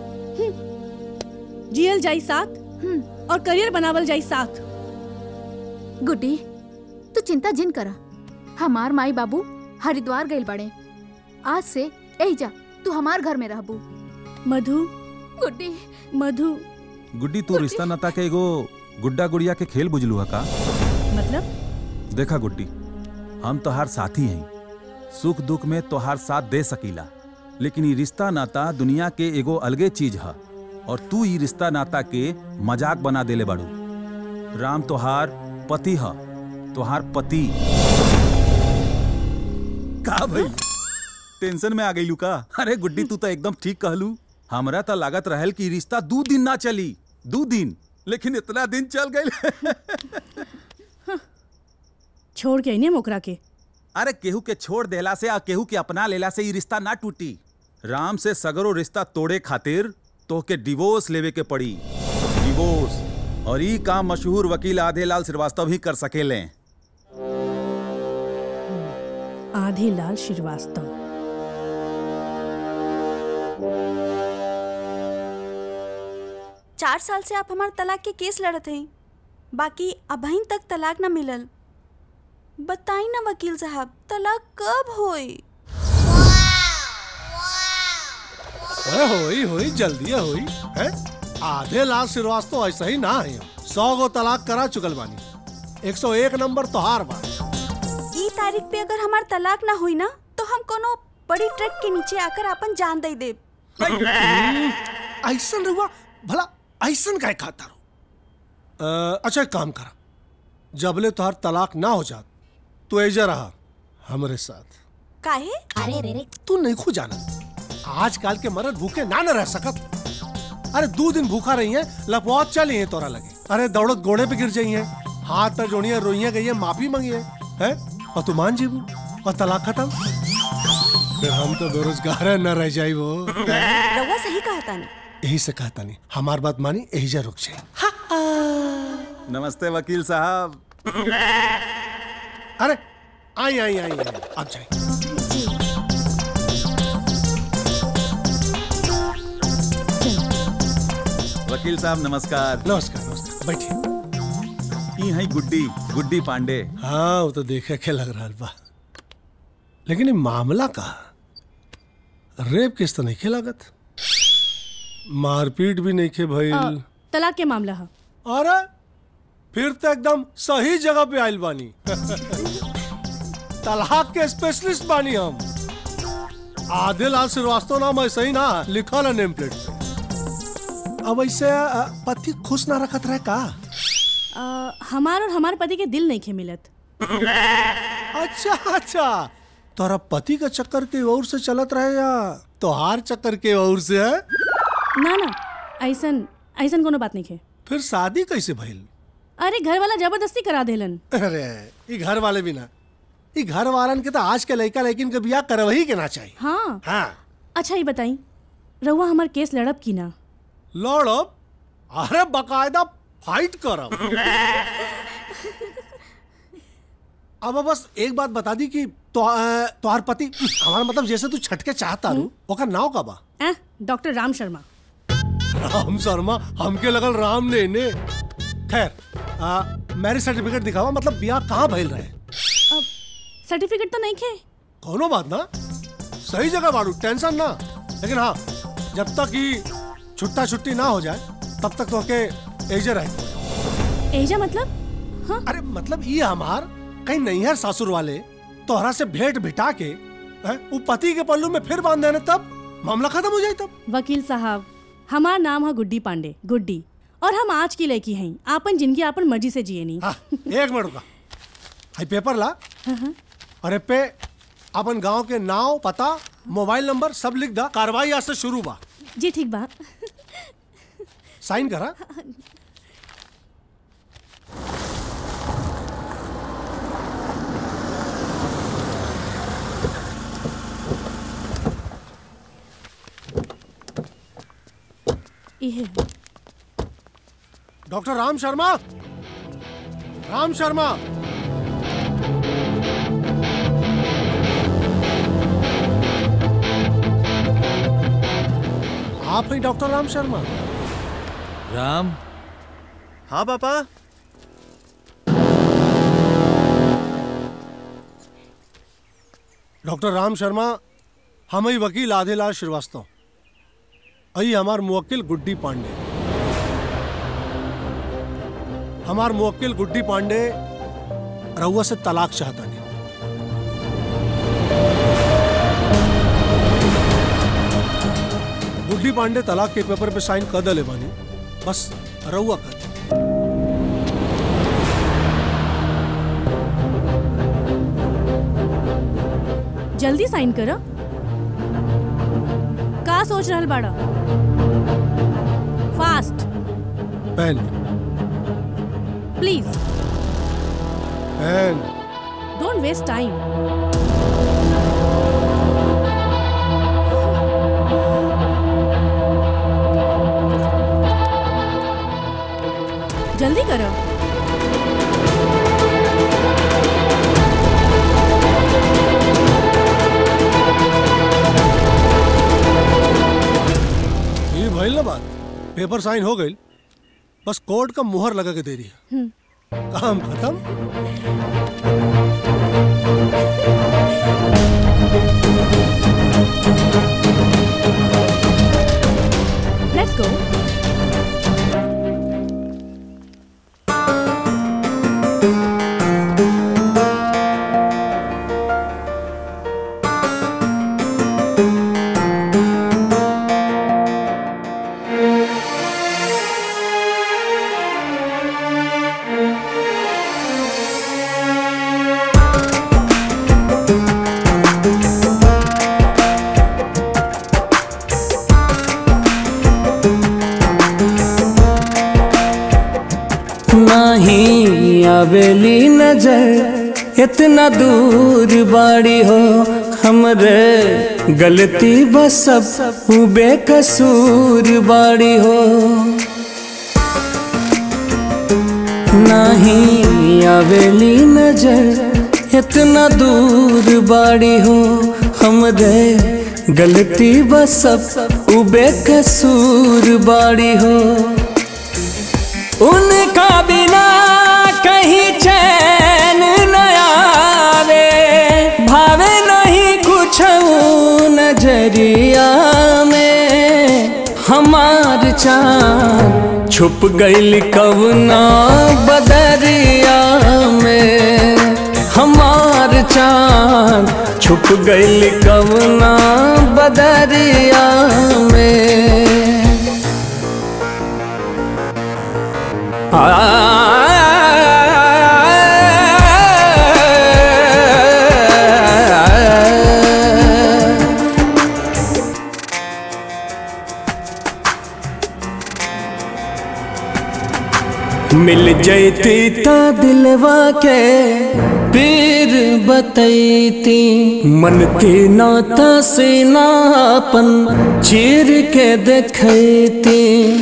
जियल जाई साथ और करियर बनावल जाई साथ। गुड्डी, तू चिंता जिन करा। हमार माई बाबू हरिद्वार गइल बड़े। आज से एही जा तू हमार घर में रहबू। मधु, गुड्डी, मधु। गुड्डी, तू रिश्ता नाता के एगो गुड्डा गुड़िया के खेल बुझलू है का? मतलब? देखा गुड्डी, हम तोहार साथी हैं, सुख दुख में तोहार साथ दे सकीला, लेकिन ये रिश्ता नाता दुनिया के एगो अलगे चीज है और तू ये रिश्ता नाता के मजाक बना देले बाड़ू। राम तोहार पति है, तोहार पति। का भाई टेंशन में आ गई लू का? अरे गुड्डी, तू तो एकदम ठीक कहलू। हमरा तो लागत रहल कि रिश्ता दो दिन ना चली, दो दिन, लेकिन इतना दिन चल गई। छोड़ के नहीं मोकरा के। अरे केहू के छोड़ देला से आ केहू के अपना लेला से ये रिश्ता ना टूटी। राम से सगरो रिश्ता तोड़े खातिर तो के डिवोर्स लेवे के पड़ी, डिवोर्स। और ये काम मशहूर वकील आधे लाल श्रीवास्तव ही कर सकेले। आधे लाल श्रीवास्तव। चार साल से आप हमारे तलाक के केस लड़त हैं, बाकी अभी तक तलाक न मिलल। बताई ना वकील साहब, तलाक कब होई? अरे होई होई जल्दी होई है। आधे लाल श्रीवास्तव ऐसा ही ना है। सौ गो तलाक करा चुकल बानी। एक सौ एक नंबर तोहार बा। ई तारीख पे अगर हमार तलाक ना हुई ना तो हम कोनो बड़ी ट्रक के नीचे आकर अपन जान दे दे। ऐसा रहुआ भला ऐसा काय खाता रहो। अच्छा एक काम करा, जबले तोहार तलाक ना हो जात तो ऐजा रहा हमारे साथ। काहे? अरे रे रे तू नहीं खो जाना। आजकल के मर्द भूखे ना न रह सकत। अरे दो दिन भूखा रही है, लपवात चली है तोरा लगे। अरे दौड़त घोड़े पे गिर जाई है, हाथ पर जोड़िया रोइया गई है, माफी मांगी है, है? और तू मान जीबू और तलाक खत्म। फिर हम तो बेरोजगार न रह जाई। वो रउआ सही कहता नहीं। यही से कहता नहीं, हमार बात मानी, यही जा रुक जाए। नमस्ते वकील साहब। अरे आई आई आई आई आप जाइए। वकील साहब नमस्कार। नमस्कार नमस्कार, बैठिए। ये है गुड्डी, गुड्डी पांडे। हाँ वो तो देखे के लग रहा बा, लेकिन ये मामला का रेप केस तो नहीं के लागत, मारपीट भी नहीं के भइल, तलाक के मामला है। अरे फिर तो एकदम सही जगह पे आइल बानी। तलाक के स्पेशलिस्ट बानी हम। आधे लाल श्रीवास्तव नाम ऐसा ही ना लिखा है नेम प्लेट पे। अब ऐसे पति खुश ना रखत रहे का? आ, हमार और हमारे पति के दिल नहीं खे मिलत। अच्छा अच्छा, तोरा पति का चक्कर के और से चलत रहे या तोहार चक्कर के और से है? ना ना, ऐसन ऐसन कोनो बात नहीं खे। फिर शादी कैसे भइल? अरे घर वाला जबरदस्ती करा देलन। अरे ये घर वाले भी ना, ये घर वालन के तो आज के लड़का लड़किन के बियाह करवही के ना चाहिए। हाँ हाँ। अच्छा ये बताई, रउआ हमार केस लड़ब की ना? लड़ब? अरे बकायदा फाइट करब। अब बस एक बात बता दी कि तो, तोहार पति, हमारा मतलब जैसे तू छटके चाहता रू, ओकर नाव का बा? डॉक्टर राम शर्मा। राम शर्मा? हमके लगल राम ने ने। खैर मैरिज सर्टिफिकेट दिखावा, मतलब ब्याह कहाँ भइल रहे? सर्टिफिकेट तो नहीं खे। कोनो बात ना, सही जगह बाड़ू, टेंशन ना। लेकिन हाँ, जब तक ही छुट्टा छुट्टी ना हो जाए तब तक तो के एजे रहे। एजा मतलब? हाँ? अरे मतलब ये हमार कहीं नहीं है, सासुर वाले तोहरा से भेंट बिठा के वो पति के पल्लू में फिर बांध देने, तब मामला खत्म हो जाए। तब वकील साहब, हमार नाम है गुड्डी पांडे, गुड्डी, और हम आज की लड़की हैं। आपन जिंदगी आपन मर्जी से जिए नहीं। हाँ, एक मिनट का, हाई पेपर ला अरे पे अपन गांव के नाव पता मोबाइल नंबर सब लिख दा। कार्रवाई आज से शुरू बा। जी ठीक बा। साइन करा। ये डॉक्टर राम शर्मा, राम शर्मा। आप हैं डॉक्टर राम शर्मा? राम। हाँ पापा। डॉक्टर राम शर्मा, हम ही वकील आदिलाल श्रीवास्तव, अई हमार मुवक्किल गुड्डी पांडे। हमार मुवक्किल गुड्डी पांडे रउआ से तलाक चाहता नहीं। गुड्डी पांडे तलाक के पेपर पे साइन कर दले बानी, बस रउआ कर। जल्दी साइन करो। का सोच रहल बाड़ा? Fast. Pen. Please. Pen. Don't waste time. जल्दी करो। ये भइल ना बात, पेपर साइन हो गई, बस कोर्ट का मुहर लगा के दे रही है। काम खत्म। Let's go. नहीं आवेली नजर इतना दूर बाड़ी हो, हमरे गलती बस सब उ बेकसूर बाड़ी हो। नहीं आवेली नजर इतना दूर बाड़ी हो, हमरे गलती बस सब उ बेकसूर बाड़ी हो। उनका बिना कहीं चैन न आवे, भावे नहीं कुछ नजरिया में। हमार चाँद छुप गइल कवना बदरिया में। हमार चाँद छुप गइल कवना बदरिया में। मिल जैती ता दिलवा के पीर बतैती, मन के नाता से नापन चीर के देखती।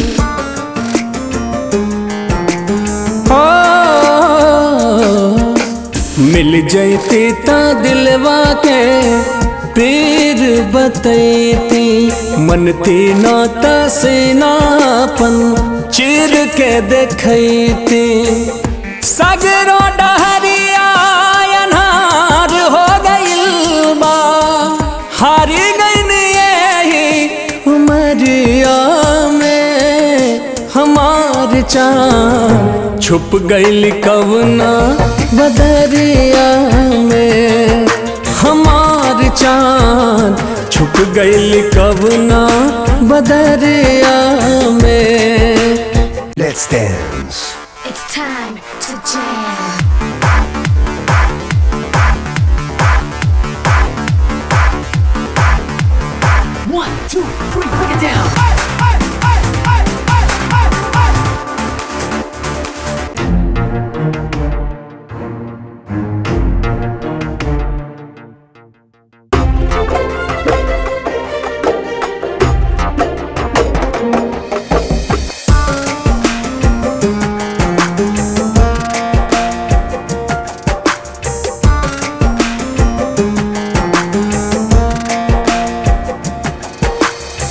मिल जैती ता दिलवा के पीर बतैती, मन तीना से नापन चीर के देखती। सगरो डहरिया अनहार हो गइल बा, हारी गइन यही उमरिया में। हमार चाँद छुप गइल कवना बदरिया में। हमार चाँद छुप गइल कवना बदरिया में। Let's dance. It's time to jam.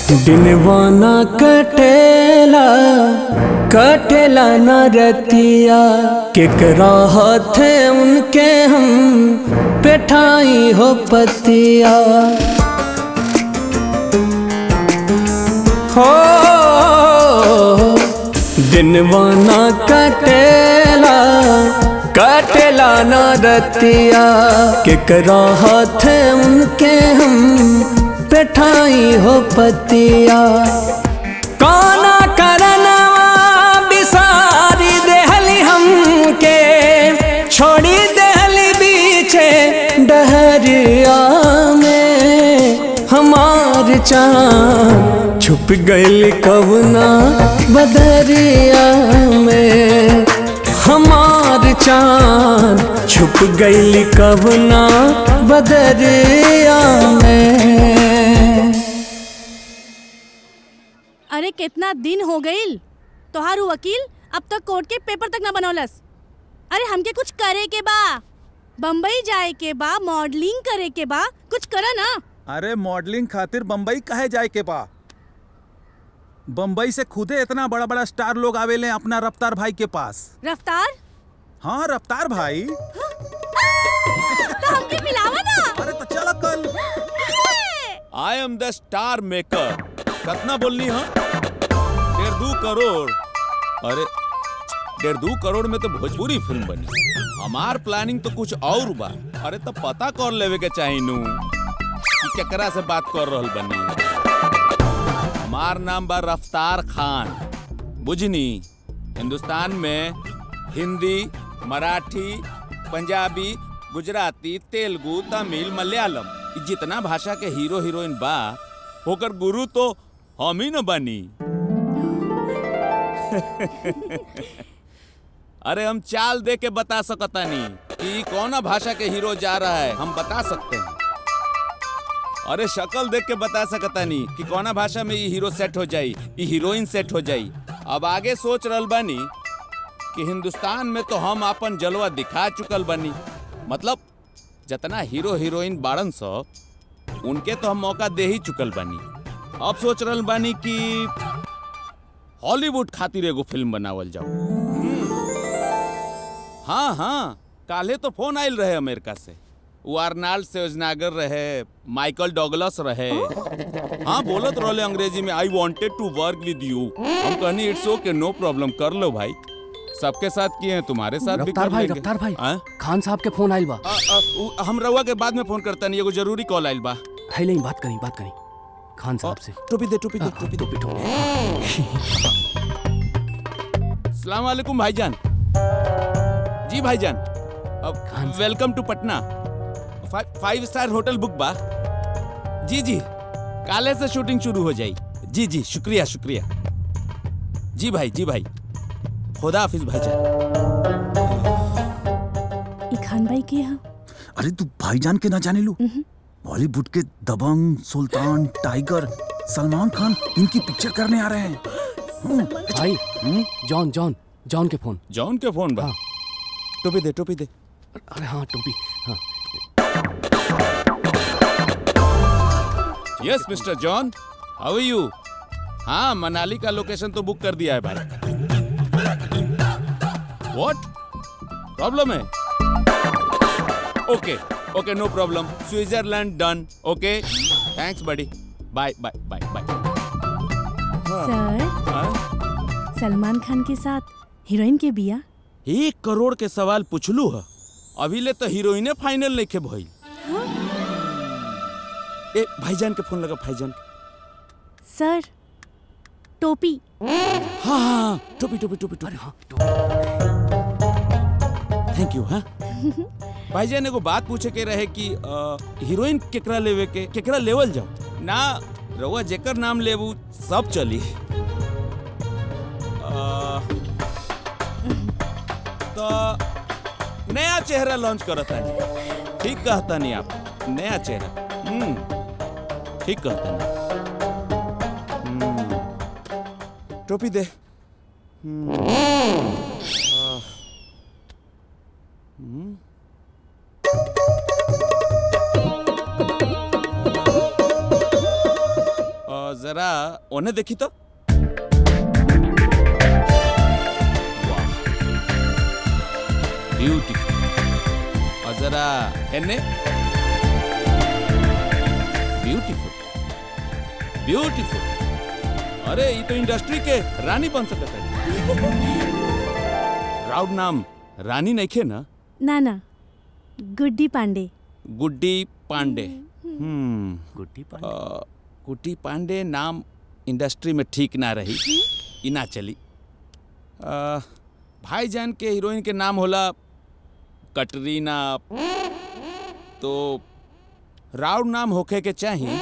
दिनवाना कटेला कटेला न रतिया केकरा हाथे उनके हम बैठाई हो पतिया हो दिनवाना कटेला कटेला न रतिया केकरा हाथे उनके हम बैठाई हो पतिया काना करनवा बिसारी देहली हमके छोड़ी देहली बीचे डहरिया में हमार चाँद छुप गइल कवना बदरिया में हमार चाँद छुप गइल कवना बदरिया में। अरे कितना दिन हो गईल तोहारू वकील अब तक कोर्ट के पेपर तक ना बनौलस। अरे हमके कुछ करे के बा, बम्बई जाए के बा, मॉडलिंग करे के बा, कुछ करा ना। अरे मॉडलिंग खातिर बम्बई काहे जाए के बा? बम्बई से खुदे इतना बड़ा बड़ा स्टार लोग आवेले अपना रफ्तार भाई के पास। रफ्तार? हाँ रफ्तार भाई। तो हमके मिलावा ना। अरे तो चलो कल। I am the star maker. कितना बोलनी है? डेढ़ दो करोड़। अरे डेढ़ दो करोड़ में तो भोजपुरी फिल्म बनी। हमार प्लानिंग तो कुछ और बा। अरे तो पता कर लेवे के चाहिए नू कि केकरा से बात कर रहल बनी। हमार नाम बा रफ्तार खान, बुझनी। हिंदुस्तान में हिंदी, मराठी, पंजाबी, गुजराती, तेलुगु, तमिल, मलयालम जितना भाषा के हीरो हीरोइन बा होकर गुरु तो हम ही न बनी। अरे हम चाल दे के बता सकता नहीं कि कौन भाषा के हीरो जा रहा है, हम बता सकते हैं। अरे शक्ल देख के बता सकता नहीं कि कौन भाषा में ये हीरो सेट हो जाई, ये हीरोइन सेट हो जाई। अब आगे सोच रहल बानी कि हिंदुस्तान में तो हम अपन जलवा दिखा चुकल बनी। मतलब जितना हीरो हीरोइन बारन सौ उनके तो हम मौका दे ही चुकल बनी। अब सोच रहल बानी कि हॉलीवुड खातिर एगो फिल्म बनावल जाओ। हाँ हाँ काले तो फोन आयल रहे अमेरिका से, वो आर्नाल्ड श्वार्ज़नेगर रहे, माइकल डॉगलस रहे। हाँ बोलत रहले अंग्रेजी में I wanted to work with you. हम कहनी इट्स ओके नो प्रॉब्लम, कर लो भाई। सबके साथ किए हैं, तुम्हारे साथ भी रफ्तार कर भाई लेंगे। रफ्तार भाई आ? खान साहब के फोन आइल बा। आ, आ, उ- हम रउआ के बाद में फोन करता नहीं, एगो जरूरी कॉल आइल बा। है नहीं, बात करी बात करी खान साहब से। टोपी दे टोपी दे टोपी दे टोपी। अस्सलाम वालेकुम भाईजान। जी भाईजान, अब welcome to Patna. Five five star hotel book बा। जी जी काले से शूटिंग शुरू हो जाई। जी जी शुक्रिया शुक्रिया। जी भाई जी भाई, खुदा हाफिज भाईजान। ई खान भाई के यहाँ? अरे तू भाईजान के ना जाने लू? बॉलीवुड के दबंग, सुल्तान, टाइगर, सलमान खान इनकी पिक्चर करने आ रहे हैं। भाई जॉन जॉन जॉन के फोन। जॉन के फोन बा। टोपी दे टोपी दे। अरे हाँ टोपी। हाँ yes mister John, how are you? हाँ मनाली का लोकेशन तो बुक कर दिया है भाई। व्हाट प्रॉब्लम है? Okay okay no problem, Switzerland done. Okay thanks buddy, bye bye bye bye. Sir Salman Khan के साथ हीरोइन के बिया? एक करोड़ के सवाल पूछलू है, अभी ले तो हीरोइने फाइनल नहीं खे भइल। ए भाईजान के फोन लगा, भाईजान के। सर टोपी। हाँ हाँ टोपी टोपी टोपी टोपी। हाँ थैंक यू। हाँ भाईजान एगो बात पूछे के रहे कि अ, हीरोइन केकरा लेवे के केकरा लेवल जाओ ना, रउआ जेकर नाम लेबू सब चली। अ, तो नया चेहरा लॉन्च करता है। ठीक कहता नहीं आप, नया चेहरा। हम्म ठीक कहता नहीं। हम्म, टोपी दे। हम्म, आह, हम्म। अ, जरा जरा उन्हें देखी तो। ब्यूटीफुल। और जरा एने ब्यूटीफुल ब्यूटीफुल। अरे ये तो इंडस्ट्री के रानी बन सकता है। राउड नाम रानी नहीं खे ना? ना ना, गुड्डी पांडे। गुड्डी पांडे। हम्म गुड्डी पांडे। गुड्डी पांडे नाम इंडस्ट्री में ठीक ना रही, ई ना चली। आ, भाईजान के हीरोइन के नाम होला कटरीना, तो राउड नाम होखे के चाहिए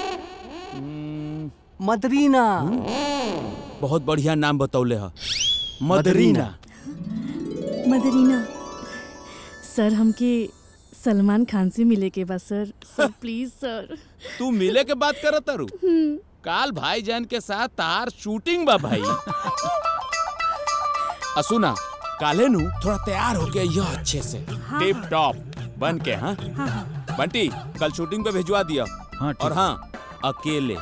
मदरीना। बहुत बढ़िया नाम बतौले है, मदरीना। मदरीना। सर हमके सलमान खान से मिले के बा सर। सर प्लीज सर। तू मिले के बात करत तारू? काल भाईजान के साथ तार शूटिंग बा भाई। असुना काले नु थोड़ा तैयार हो गया यह अच्छे से, टिप टॉप बन के। हाँ बंटी कल शूटिंग पे भिजवा दिया। हाँ, और हाँ अकेले।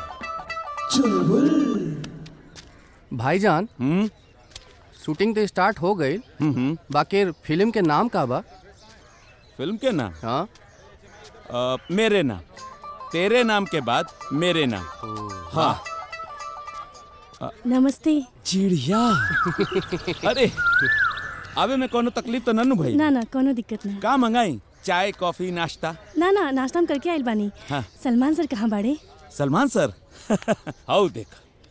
भाईजान शूटिंग तो स्टार्ट हो गई, बाकी फिल्म के नाम का बा? फिल्म के नाम? हाँ आ, मेरे नाम। तेरे नाम के बाद मेरे नाम। हाँ। नमस्ते। चिड़िया। अरे अबे में कोनो तकलीफ तो नन्नू भाई? ना ना कोनो दिक्कत ना। का मंगाई? चाय कॉफी नाश्ता? ना ना नाश्ता हम करके आइल बानी। हाँ। सलमान सर कहाँ बाड़े? सलमान सर आओ देख।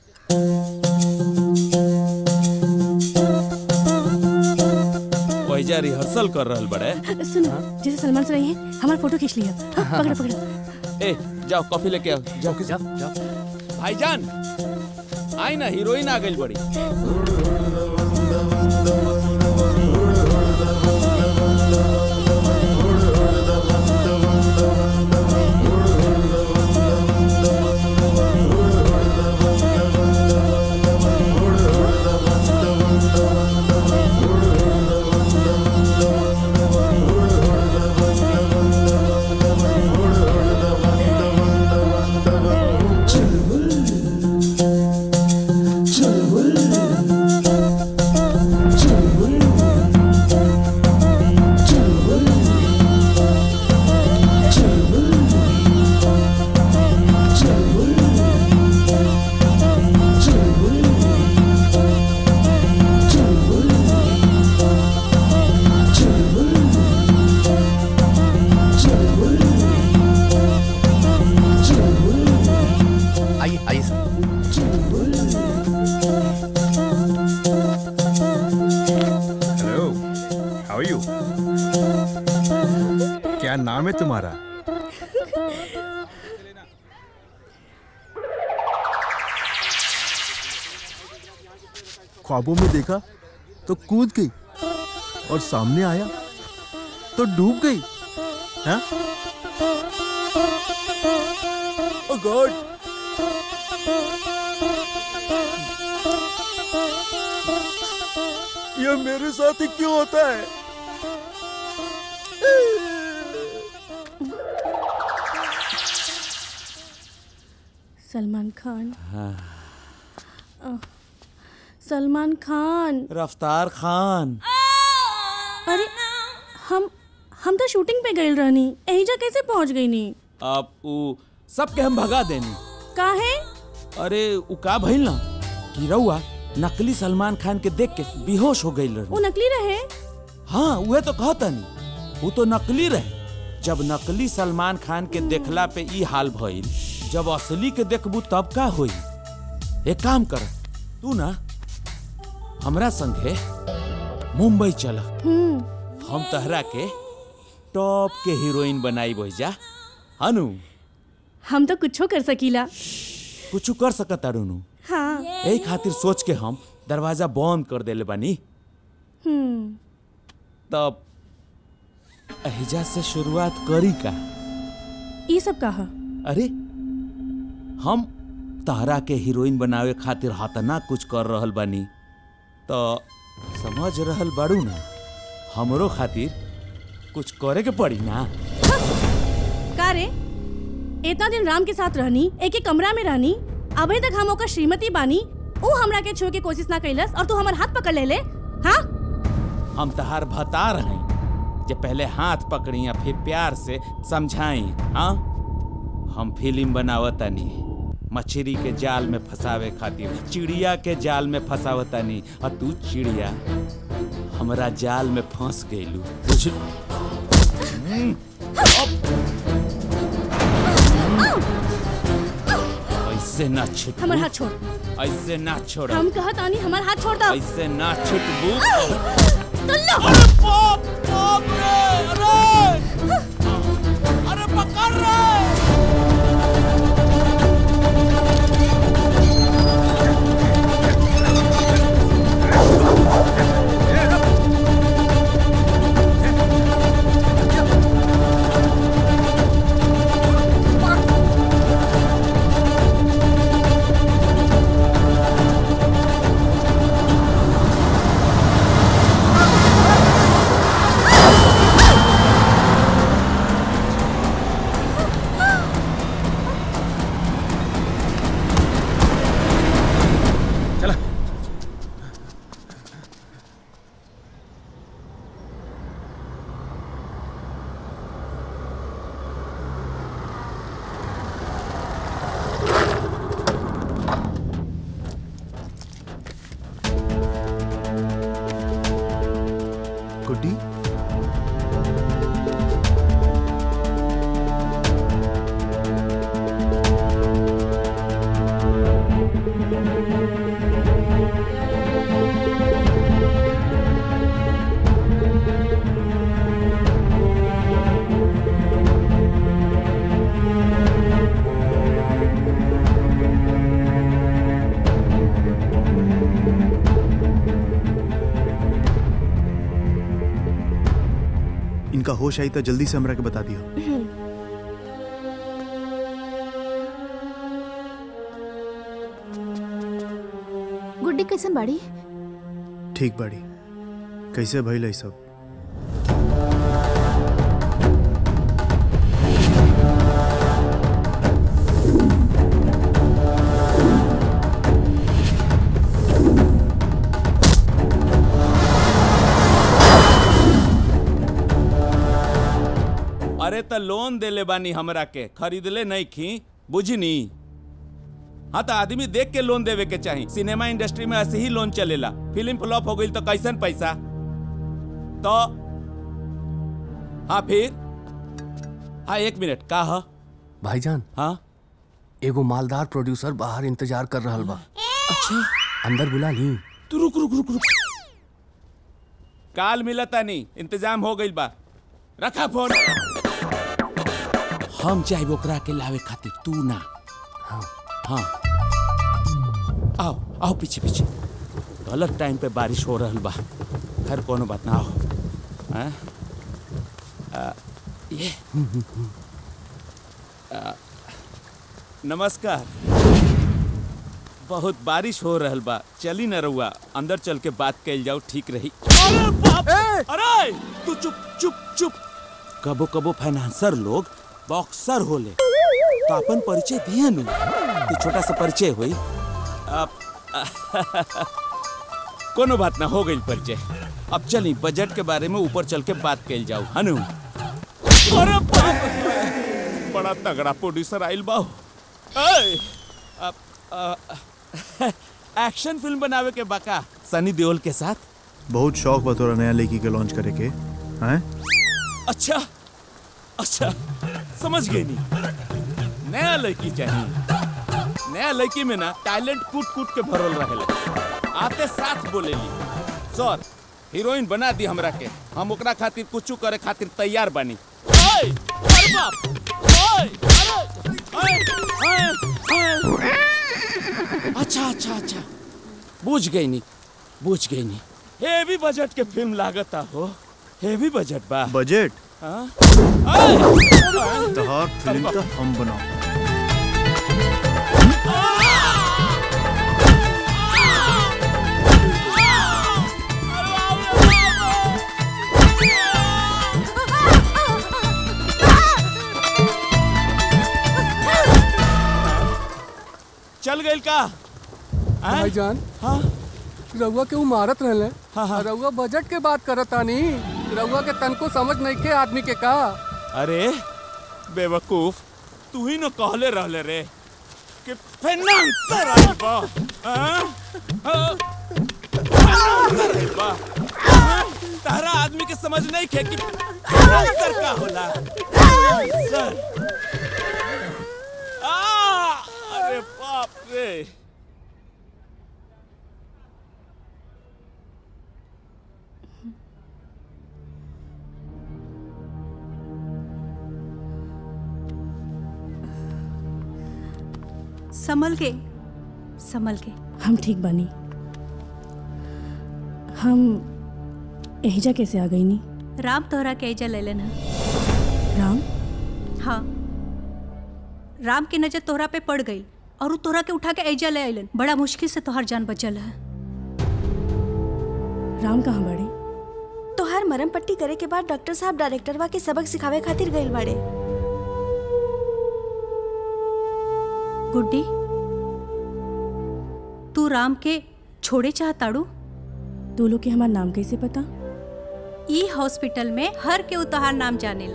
वहीजा रिहर्सल कर रहल बड़े। सुनो जैसे सलमान सर आई हैं हमारा फोटो खींच लिया। हाँ, पकड़ो पकड़ो। ए जाओ कॉफी लेके आओ। जाओ जाओ जाओ। भाईजान आई ना, हीरोइन आ गई बड़ी। क्या नाम है तुम्हारा? ख्वाबों में देखा तो कूद गई और सामने आया तो डूब गई। हाँ? ओह गॉड! यह मेरे साथ ही क्यों होता है? सलमान खान। हाँ। सलमान खान। रफ्तार खान। अरे हम हम तो शूटिंग पे गए रहनी, एहिजा कैसे पहुंच गई नी? अब उ सबके हम भगा देनी। काहे? अरे उ का भइल ना कि रउआ नकली सलमान खान के देख के बेहोश हो गई। वो नकली रहे? हाँ वह तो कहता नहीं, वो तो नकली रहे। जब नकली सलमान खान के देखला पे ई हाल भइल, जब असली के देखबू तब का होई? एक काम कर, तू ना हमरा संगे मुंबई चला, हम तहरा के टॉप के हीरोइन बनाई भैया। अनु हम तो कुछ कर सकीला। कुछ कर सकता रुनु। हाँ। यही खातिर सोच के हम दरवाजा बंद कर देले बानी। हम्म। तब एहिजा से शुरुआत करी का? ये सब कहा? अरे हम तारा के हीरोइन बनावे खातिर हाथना कुछ कर रहल बानी, तो समझ रहल बाड़ू ना, हमरो खातिर कुछ करे के पड़ी ना। का रे? इतना दिन राम के साथ रहनी, एक एक कमरा में रहनी, अभी तक हम ओकर श्रीमती बानी, वो हमरा के छुए के कोशिश ना कैलस और तू हमर हाथ पकड़ ले ले। हाँ हम तहार भतार हैं, जे पहले हाथ पकड़ी या फिर प्यार से समझाई। हाँ हम फिल्म बनावतानी, मछली के जाल में फंसावे खातिर चिड़िया के जाल में फंसावतानी, और तू चिड़िया हमरा जाल में फंस गईलू। ऐसे ना छुट, हमर हाथ छोड़। ऐसे ना छोड़। हम कहत आनी हमर हाथ छोड़ दो। ऐसे ना छुटबू। अरे बाप बाप रे, अरे अरे पकड़ रे। गुड्डी, इनका होश आई तो जल्दी से हमरा के बता दियो। गुड्डी कैसन बाड़ी? ठीक बाड़ी। कैसे भइल है सब? अरे तो लोन देले बानी हमरा के, खरीदले नहीं खी, बुझनी। हाँ तो आदमी देख के लोन देवे के चाहिए। सिनेमा इंडस्ट्री में ऐसे ही लोन चलेला। फिल्म फ्लॉप हो गई तो कैसन पैसा? तो हाँ फिर हाँ एक मिनट का हा? भाईजान। हाँ एगो मालदार प्रोड्यूसर बाहर इंतजार कर रहल बा। अच्छा अंदर बुला ली। तू रुक रुक रुक रुक। काल मिलता नहीं, इंतजाम हो गई बा। रखा फोन। हम चाहे ओकरा के लावे खातिर, तू ना। हाँ हाँ आओ आओ पीछे पीछे। गलत टाइम पे बारिश हो रहल बा। खैर कोनो बात ना, आओ। हाँ आ, ये आ, नमस्कार। बहुत बारिश हो रहल बा, चली न रहुआ, अंदर चल के बात कैल जाओ, ठीक रही। अरे बाप! अरे तू चुप चुप चुप। कबो कबो फाइनेंसर लोग बॉक्सर होले, तो अपन परिचय दिए नु, तो छोटा सा परिचय हुई। अब कोनो बात ना, हो गई परिचय। अब चली बजट के बारे में ऊपर चल के बात कैल जाओ, हनु। अरे बाप! बड़ा तगड़ा प्रोड्यूसर आइल बाऊ। अब एक्शन फिल्म बनावे के बाका सनी देओल के साथ। बहुत शौक बा तोरा नया लड़की के लॉन्च करे के, हैं? अच्छा अच्छा समझ गई नहीं। नया लड़की चाहिए। नया लड़की में ना टैलेंट कूट कूट के भरल रहेला। आते साथ बोलेली, सर हीरोइन बना दी हमरा के, हम ओकरा खातिर कुछ करे खातिर तैयार बानी। ओए अरे बाप! ओए अरे ओए ओए! अच्छा अच्छा अच्छा बुझ गई नी, बुझ गई नी। हेवी बजट के फिल्म लागता हो। हेवी बजट बा। बजट? हाँ? तोहार फिल्म तो हम बनाओ। चल गई का भाईजान हाँ रउआ के उ मारत रहले हाँ हाँ रउआ बजट के बात करत आनी रउआ के तन को समझ नहीं के आदमी के का अरे बेवकूफ तू ही न कहले रहले रे कि फाइनेंसर आइल बा हां फाइनेंसर आइल बा तारा आदमी के समझ नहीं खे कि फाइनेंसर का होला फाइनेंसर आ अरे बाप रे संभल के संभल के हम ठीक बनी। हम एहिजा कैसे आ गई नी? राम तोहरा के एजा ले लेना। राम? हाँ राम की नजर तोहरा पे पड़ गई और उ तोहरा के उठा के एजा ले आइलन। बड़ा मुश्किल से तोहर जान बचल है। राम कहाँ बड़े? तोहर मरम पट्टी करे के बाद डॉक्टर साहब डायरेक्टरवा के सबक सिखावे खातिर गइल बाड़े। गुड्डी तू राम के छोड़े चाहताड़ू? तू लोग के हमार नाम कैसे पता? ई हॉस्पिटल में हर के तोहार नाम जानेला।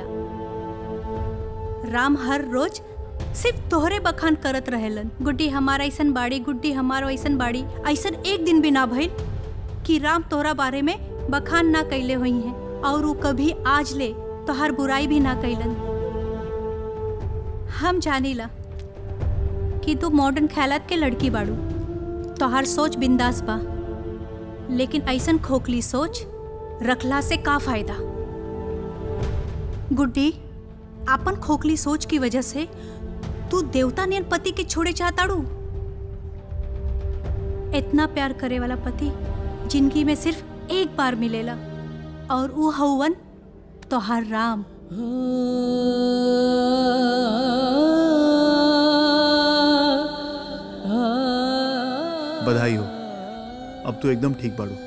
राम हर रोज सिर्फ तोहरे बखान करत रहेलन। गुड्डी हमारा ऐसन बाड़ी, गुड्डी हमारा ऐसन बाड़ी। ऐसन एक दिन भी ना भइल कि राम तोहरा बारे में बखान ना कैले हुई हैं और वो कभी आज ले तोहार बुराई भी ना कैलन। हम जानीला कि तू मॉडर्न ख्यालात के लड़की बाड़ू, तोहार सोच बिंदास बा, लेकिन ऐसन खोखली सोच रखला से का फायदा? गुड्डी अपन खोखली सोच की वजह से तू देवता नियन पति के छोड़े चाहताड़ू। इतना प्यार करे वाला पति जिंदगी में सिर्फ एक बार मिलेला और वो हवन तोहार राम। बधाई हो, अब तो एकदम ठीक बाड़ू।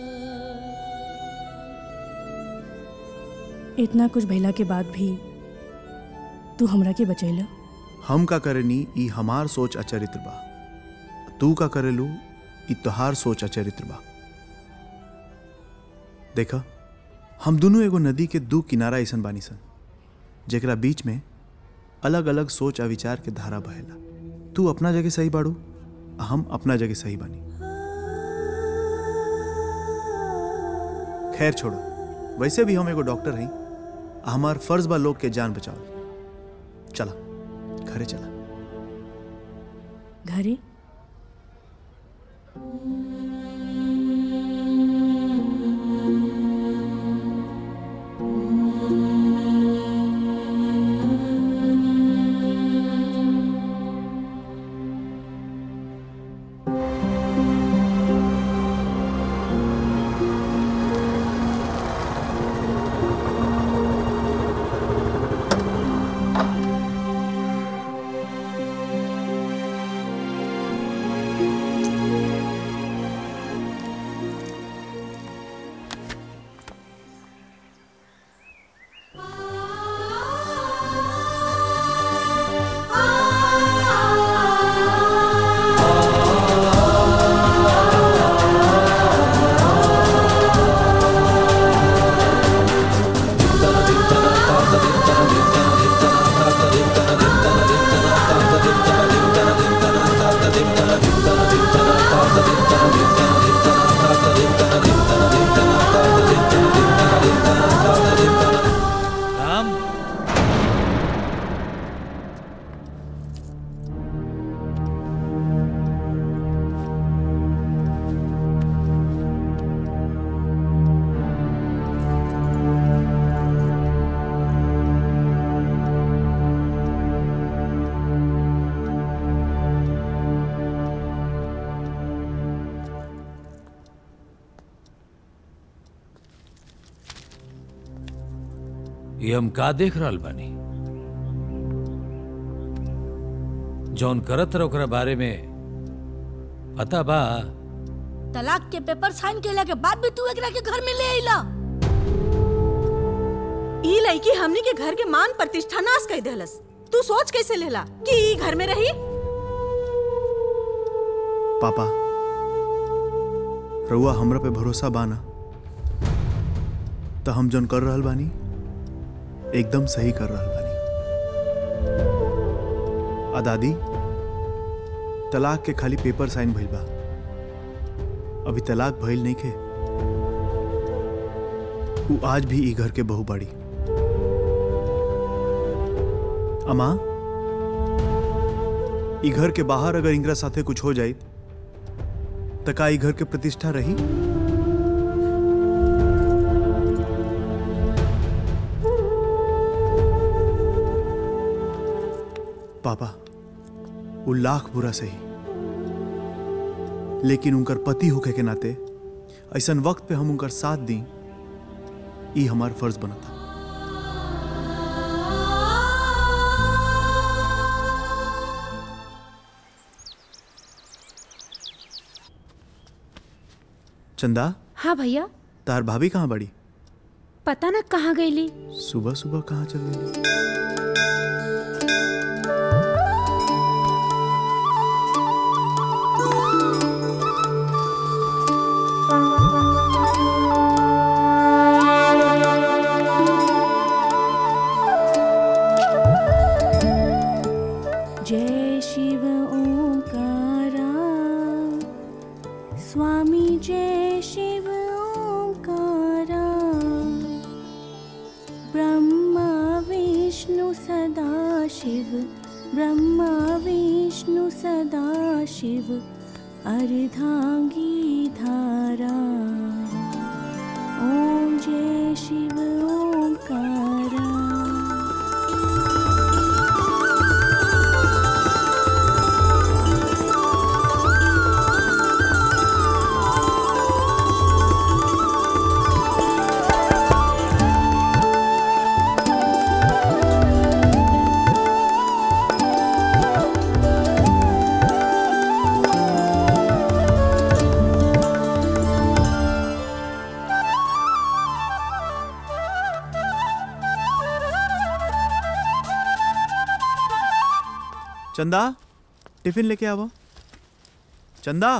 इतना कुछ भइला के बाद भी तू हमरा के बचैला। हम का करेनी ई हमार सोच अचरित्र बा, तू का करेलू ई तोहार सोच अचरित्र बा। देखा हम दोनों एगो नदी के दू किनारा ऐसन बानी सन जेकरा बीच में अलग अलग सोच आ विचार के धारा बहेला। तू अपना जगह सही बाड़ू, हम अपना जगह सही बानी। खैर छोड़ो, वैसे भी हम एगो डॉक्टर हई, हमार फर्ज बा लोग के जान बचाओ। चला घरे चला। घरे? ये हम का देख रहल बानी? जौन करत रह ओकरा बारे में पता बा? तलाक के पेपर साइन केला के बाद भी तू एकरा के घर में ले आइला। ई लड़की हमनी के घर के मान प्रतिष्ठा नाश कर देहलस। तू सोच कैसे लेला कि ई घर में रही? पापा रउआ हमरा पे भरोसा बाना तो हम जौन कर रहल बानी एकदम सही कर रहल बानी। आ दादी, तलाक के खाली पेपर साइन भइल बा, अभी तलाक भइल नहीं खे। उ आज भी ई घर के बहू बाड़ी। अमा, ई घर के बाहर अगर इंगरा साथे कुछ हो जाए तो का ई घर के प्रतिष्ठा रही? पापा वो लाख बुरा सही, लेकिन उनकर पति होके के नाते ऐसन वक्त पे हम उनकर साथ दी, ई हमार फर्ज बनता। चंदा, हाँ भैया। तार भाभी कहाँ बड़ी? पता ना कहाँ गईली। सुबह सुबह कहाँ चल गई? जय शिव ओंकारा स्वामी, जय शिव ओंकारा ब्रह्मा विष्णु सदा शिव, ब्रह्मा विष्णु सदा शिव अर्धांगी धारा। ओम जय शिव ओंकारा। चंदा, टिफिन लेके आवो। चंदा,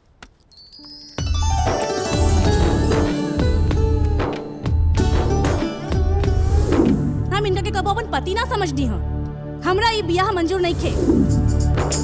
हम इनका के कबो अपन पति ना समझ दी हां। हमरा ई बियाह मंजूर नहीं खे।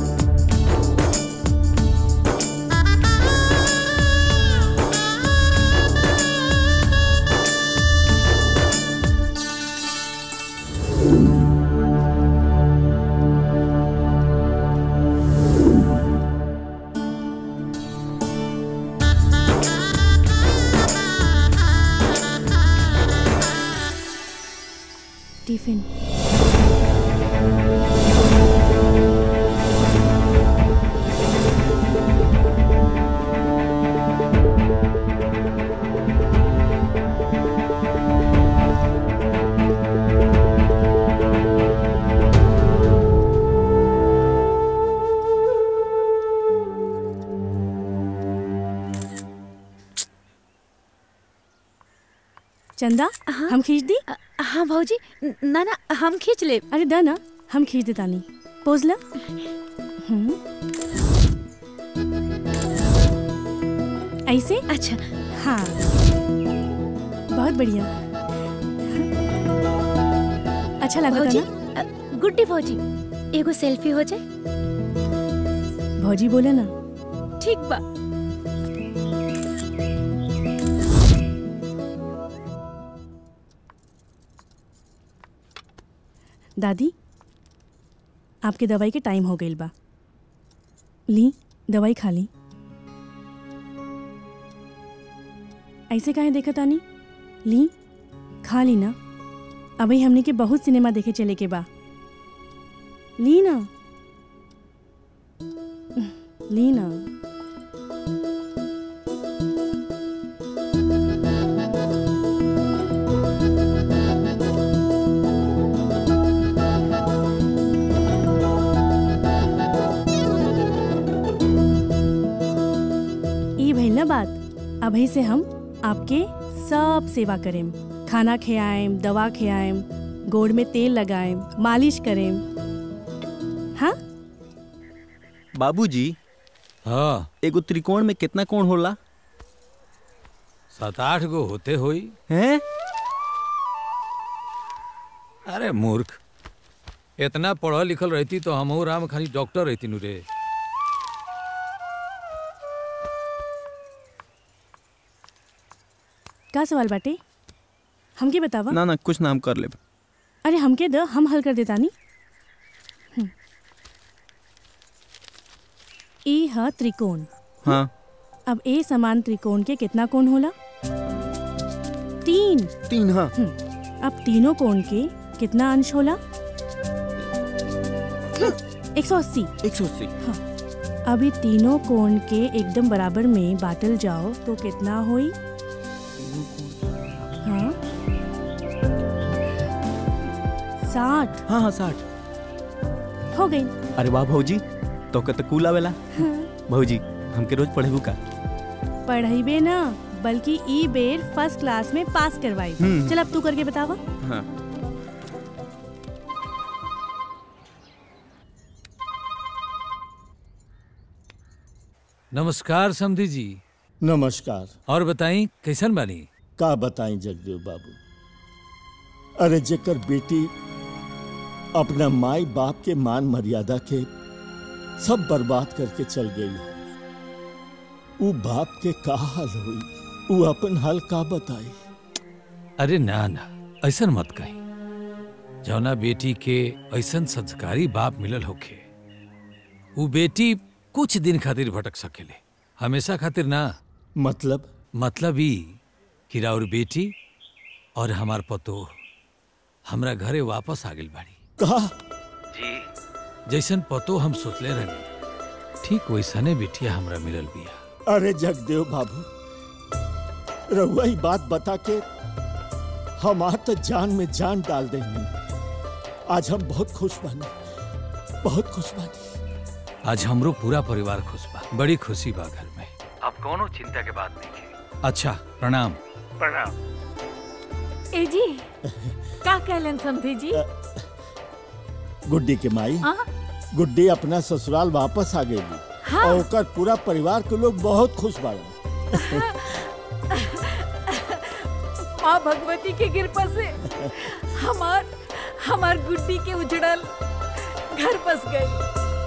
टिफिन। चंदा, हम खींच दी? हाँ भौजी, ना ना हम खींच ले। अरे दा ना, हम खींच देता नहीं। पोज ला। हम्म, ऐसे? अच्छा। हाँ, बहुत बढ़िया। अच्छा लगा भौजी, ना? गुड्डी भौजी, एगो सेल्फी हो जाए। भौजी बोले ना। ठीक बा। दादी, आपके दवाई के टाइम हो गई बा। ली, दवाई खा ली। ऐसे काहे देखा तानी? ली, खा ली ना। अभी हमने के बहुत सिनेमा देखे चले के बा। ली ना, ली ना। बात अभी से हम आपके सब सेवा करें, खाना खियाएं, दवा खियाएं, गोड़ में तेल लगाएं, मालिश करें। हाँ बाबूजी, हाँ एगो त्रिकोण में कितना कोण होला? सात आठ गो होते होई। हैं? अरे मूर्ख, इतना पढ़ल लिखल रहती तो हमहू राम खाली डॉक्टर रहती नु रे। का सवाल बाटे? हमके बतावा। ना ना कुछ नाम कर ले। अरे हमके द, हम हल कर देता नी। हम्म। ई ह त्रिकोण। हाँ। अब ए समान त्रिकोण के कितना कोण होला? तीन। तीन हाँ। अब तीनों कोण के कितना अंश होला? एक सौ अस्सी। एक सौ अस्सी। हाँ। अब ये तीनों कोण के एकदम बराबर में बांटल जाओ तो कितना होई? हाँ साठ। हाँ हाँ साठ हो गई। अरे वाह भौजी, तो के तो कूल आवेला। भौजी हमके रोज पढ़ेबू का? पढ़ाईबे ना, बल्कि ई बेर फर्स्ट क्लास में पास करवाई। हम्म। चल अब तू करके बतावा। हाँ। नमस्कार समधी जी। नमस्कार। और बताई कैसन बानी? का बताई जगदेव बाबू, अरे जेकर बेटी अपना माई बाप के मान मर्यादा के सब बर्बाद करके चल गई, ऊ बाप के का हाल हुई, ऊ अपन हाल का बताई? अरे ना ना, ऐसन मत कही। जौना बेटी के ऐसन संस्कारी बाप मिलल होखे, ऊ बेटी कुछ दिन खातिर भटक सकेले, हमेशा खातिर ना। मतलब? मतलब ई कि राउर बेटी और हमार पतो हमरा घरे वापस आ गइल बाड़ी। कहा? जी। जैसन पतो हम सोचले रहनी, ठीक वैसने बेटिया हमरा मिलल बिया। अरे जगदेव बाबू, रहुआ ही बात बता के हमार तो जान में जान डाल देंगी। आज हम बहुत खुश बानी, बहुत खुश बानी। आज हमरो पूरा परिवार खुश बा, बड़ी खुशी बा घर में। अब कोनो चिंता के बात नहीं है। अच्छा प्रणाम। प्रणाम। ए जी, का कहलन समधी जी? गुड्डी के माई, गुड्डी अपना ससुराल वापस आ गई। हाँ। और ओकर पूरा परिवार के लोग बहुत खुश बाड़े। माँ भगवती के कृपा से हमार हमार गुड्डी के उजड़ल घर बस गई।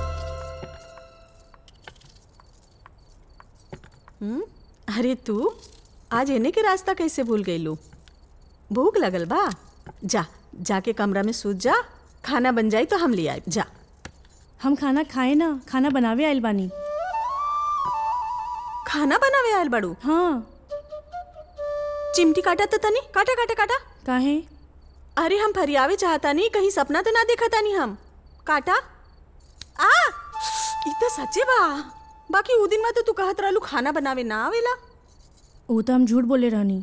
हम्म? अरे तू आज इन्हें के रास्ता कैसे भूल गई लू? भूख लगल बा? जा जाके कमरा में सूत जा, खाना बन जाई तो हम ले आए। जा। हम खाना खाए ना, खाना बनावे आइल बानी। खाना बनावे आइल बाड़ू? हाँ। चिमटी काटा तो तनी, काटा काटा काटा। काहे? अरे हम फरियावे चाहता नहीं, कहीं सपना तो ना देखा तानी हम। काटा। आ ई तो सच्चे बा। बाकी उ दिन में तो तू कहत रहलू खाना बनावे ना आवेला। वो तो हम झूठ बोले रहनी।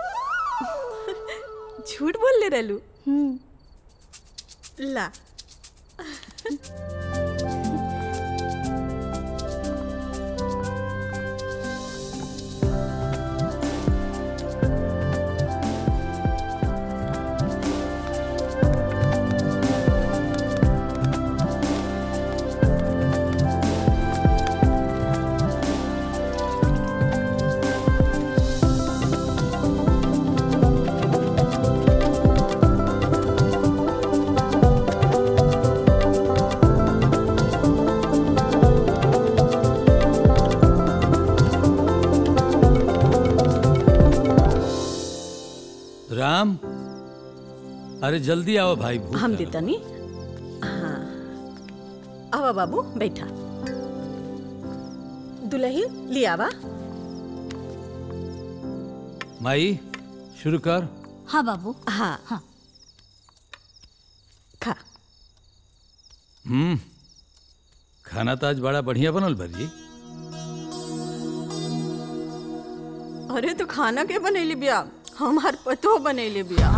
झूठ बोल ले रहलू? हम्म। ला। राम, अरे जल्दी आओ भाई, भूख हम लगल। देता नहीं। हाँ आवा बाबू, बैठा। दुल्हन ले आवा। माई शुरू कर। हाँ बाबू। हाँ हाँ। खा। हम्म, खाना तो आज बड़ा बढ़िया बनल भरी। अरे तो खाना के बनैली बिया? हमार पतो बनैले बिया।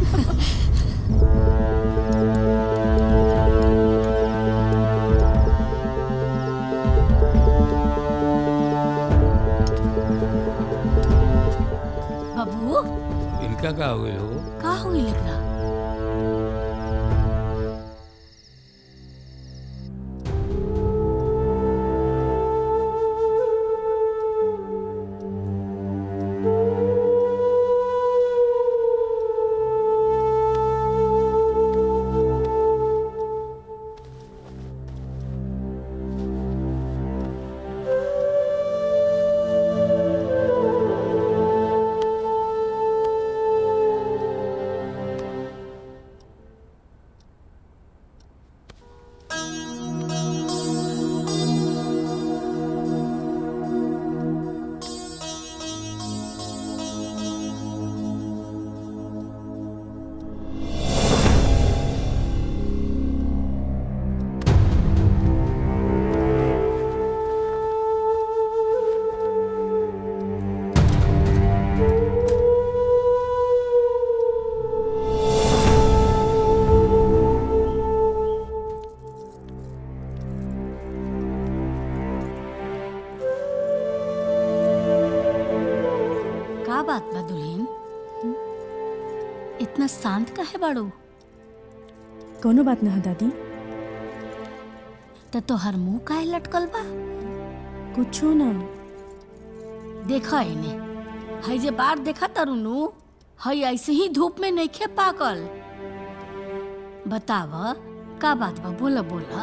बाबू इनका का हो गइल हो? का हुई लेकरा? का बात बा दुल्हन? इतना शांत काहे बाड़ू? कोनो बात ना है दादी। त तोहर मुंह काहे लटकल बा? कुछो ना। देखा इने, हई जे बार देखा तरुनु, हई ऐसे ही धूप में नहीं खे पाकल। बताव का बात बा, बोला बोला।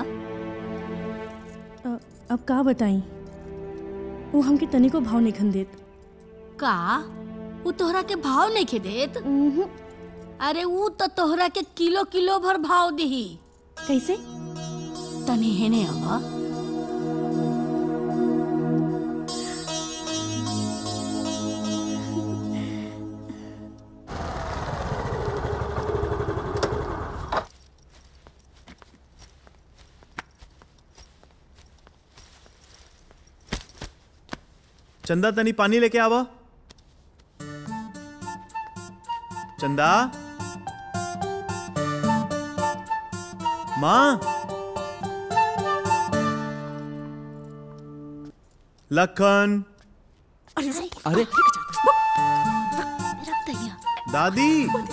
अ, अब का बताई? वो हमके तनी को भाव नहीं खन देत। का वो तोहरा के भाव नहीं खे देत? अरे वो तो तोहरा के किलो किलो भर भाव देही। कैसे? तनी हेने आवा। चंदा तनी पानी लेके आवा। चंदा, माँ, लखन, अरे दादी,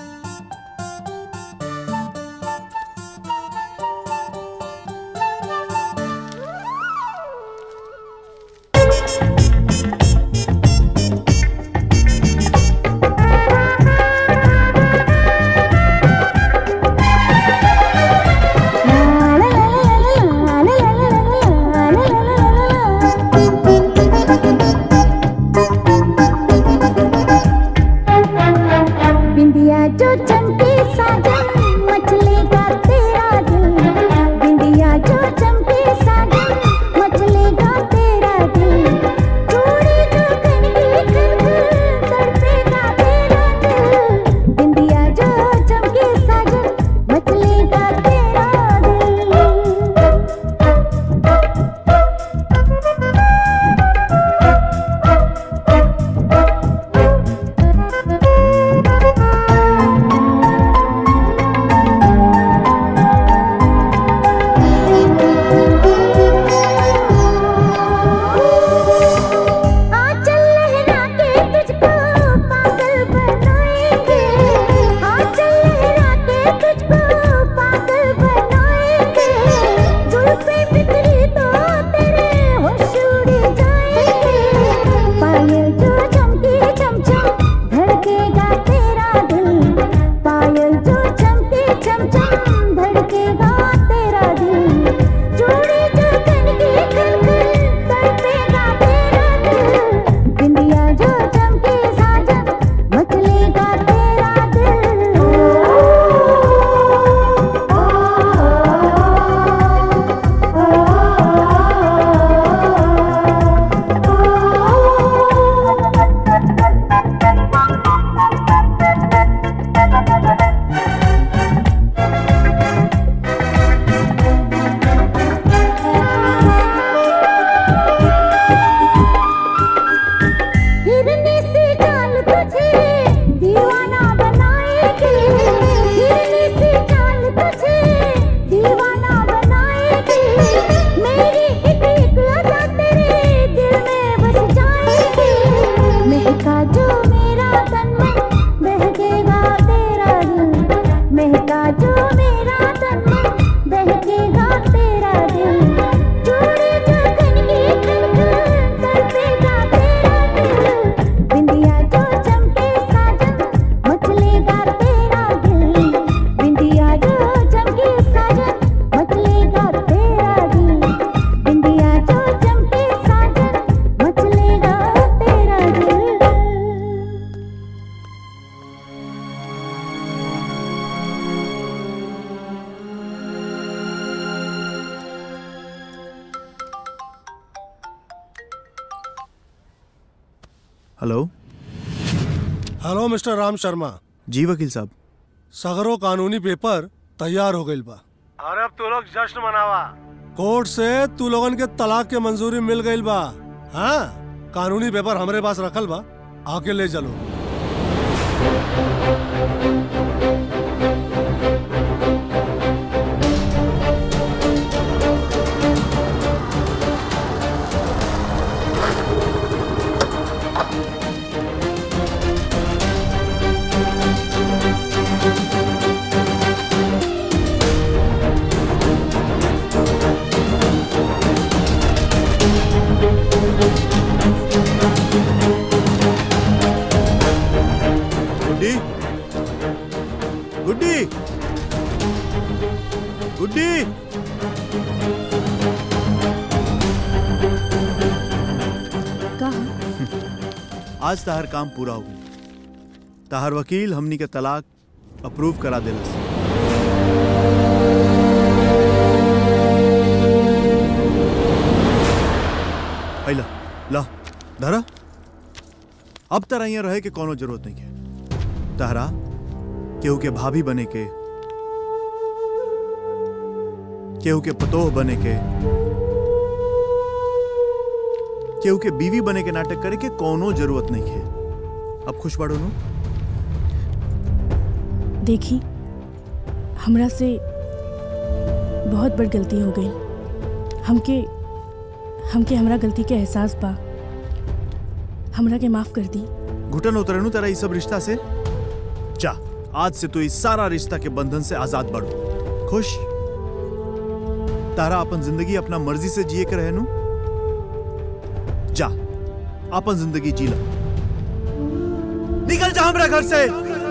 hello hello mister Ram Sharma. जी वकील साहब। सगरो कानूनी पेपर तैयार हो गई बा। अरे अब तू लोग जश्न मनावा। कोर्ट से तू लोगन के तलाक के मंजूरी मिल गई बा। हाँ, कानूनी पेपर हमरे पास रखल बा, आके ले चलो। आज तहार काम पूरा हो गई। तहार वकील हमनी के तलाक अप्रूव करा देलस। ला ला धरा। अब तरह यहाँ रहे के कोनो जरूरत नहीं है। तहरा केहू के भाभी बने के, केहू के पतोह बने के, केहू के बीवी बने के नाटक करे के कोनो जरूरत नहीं है। अब खुश बाड़ो नु? देखी, हमरा से बहुत बड़ गलती हो गई। हमके हमके हमरा गलती के एहसास बा। हमरा के माफ कर दी। घुटन उतरनु तेरा इस सब रिश्ता से। जा, आज से तू इस सारा रिश्ता के बंधन से आजाद बढ़ो। खुश? तारा अपन जिंदगी अपना मर्जी से जिए के रहनु। जा, अपन जिंदगी जी ला। निकल जा हमरा घर से।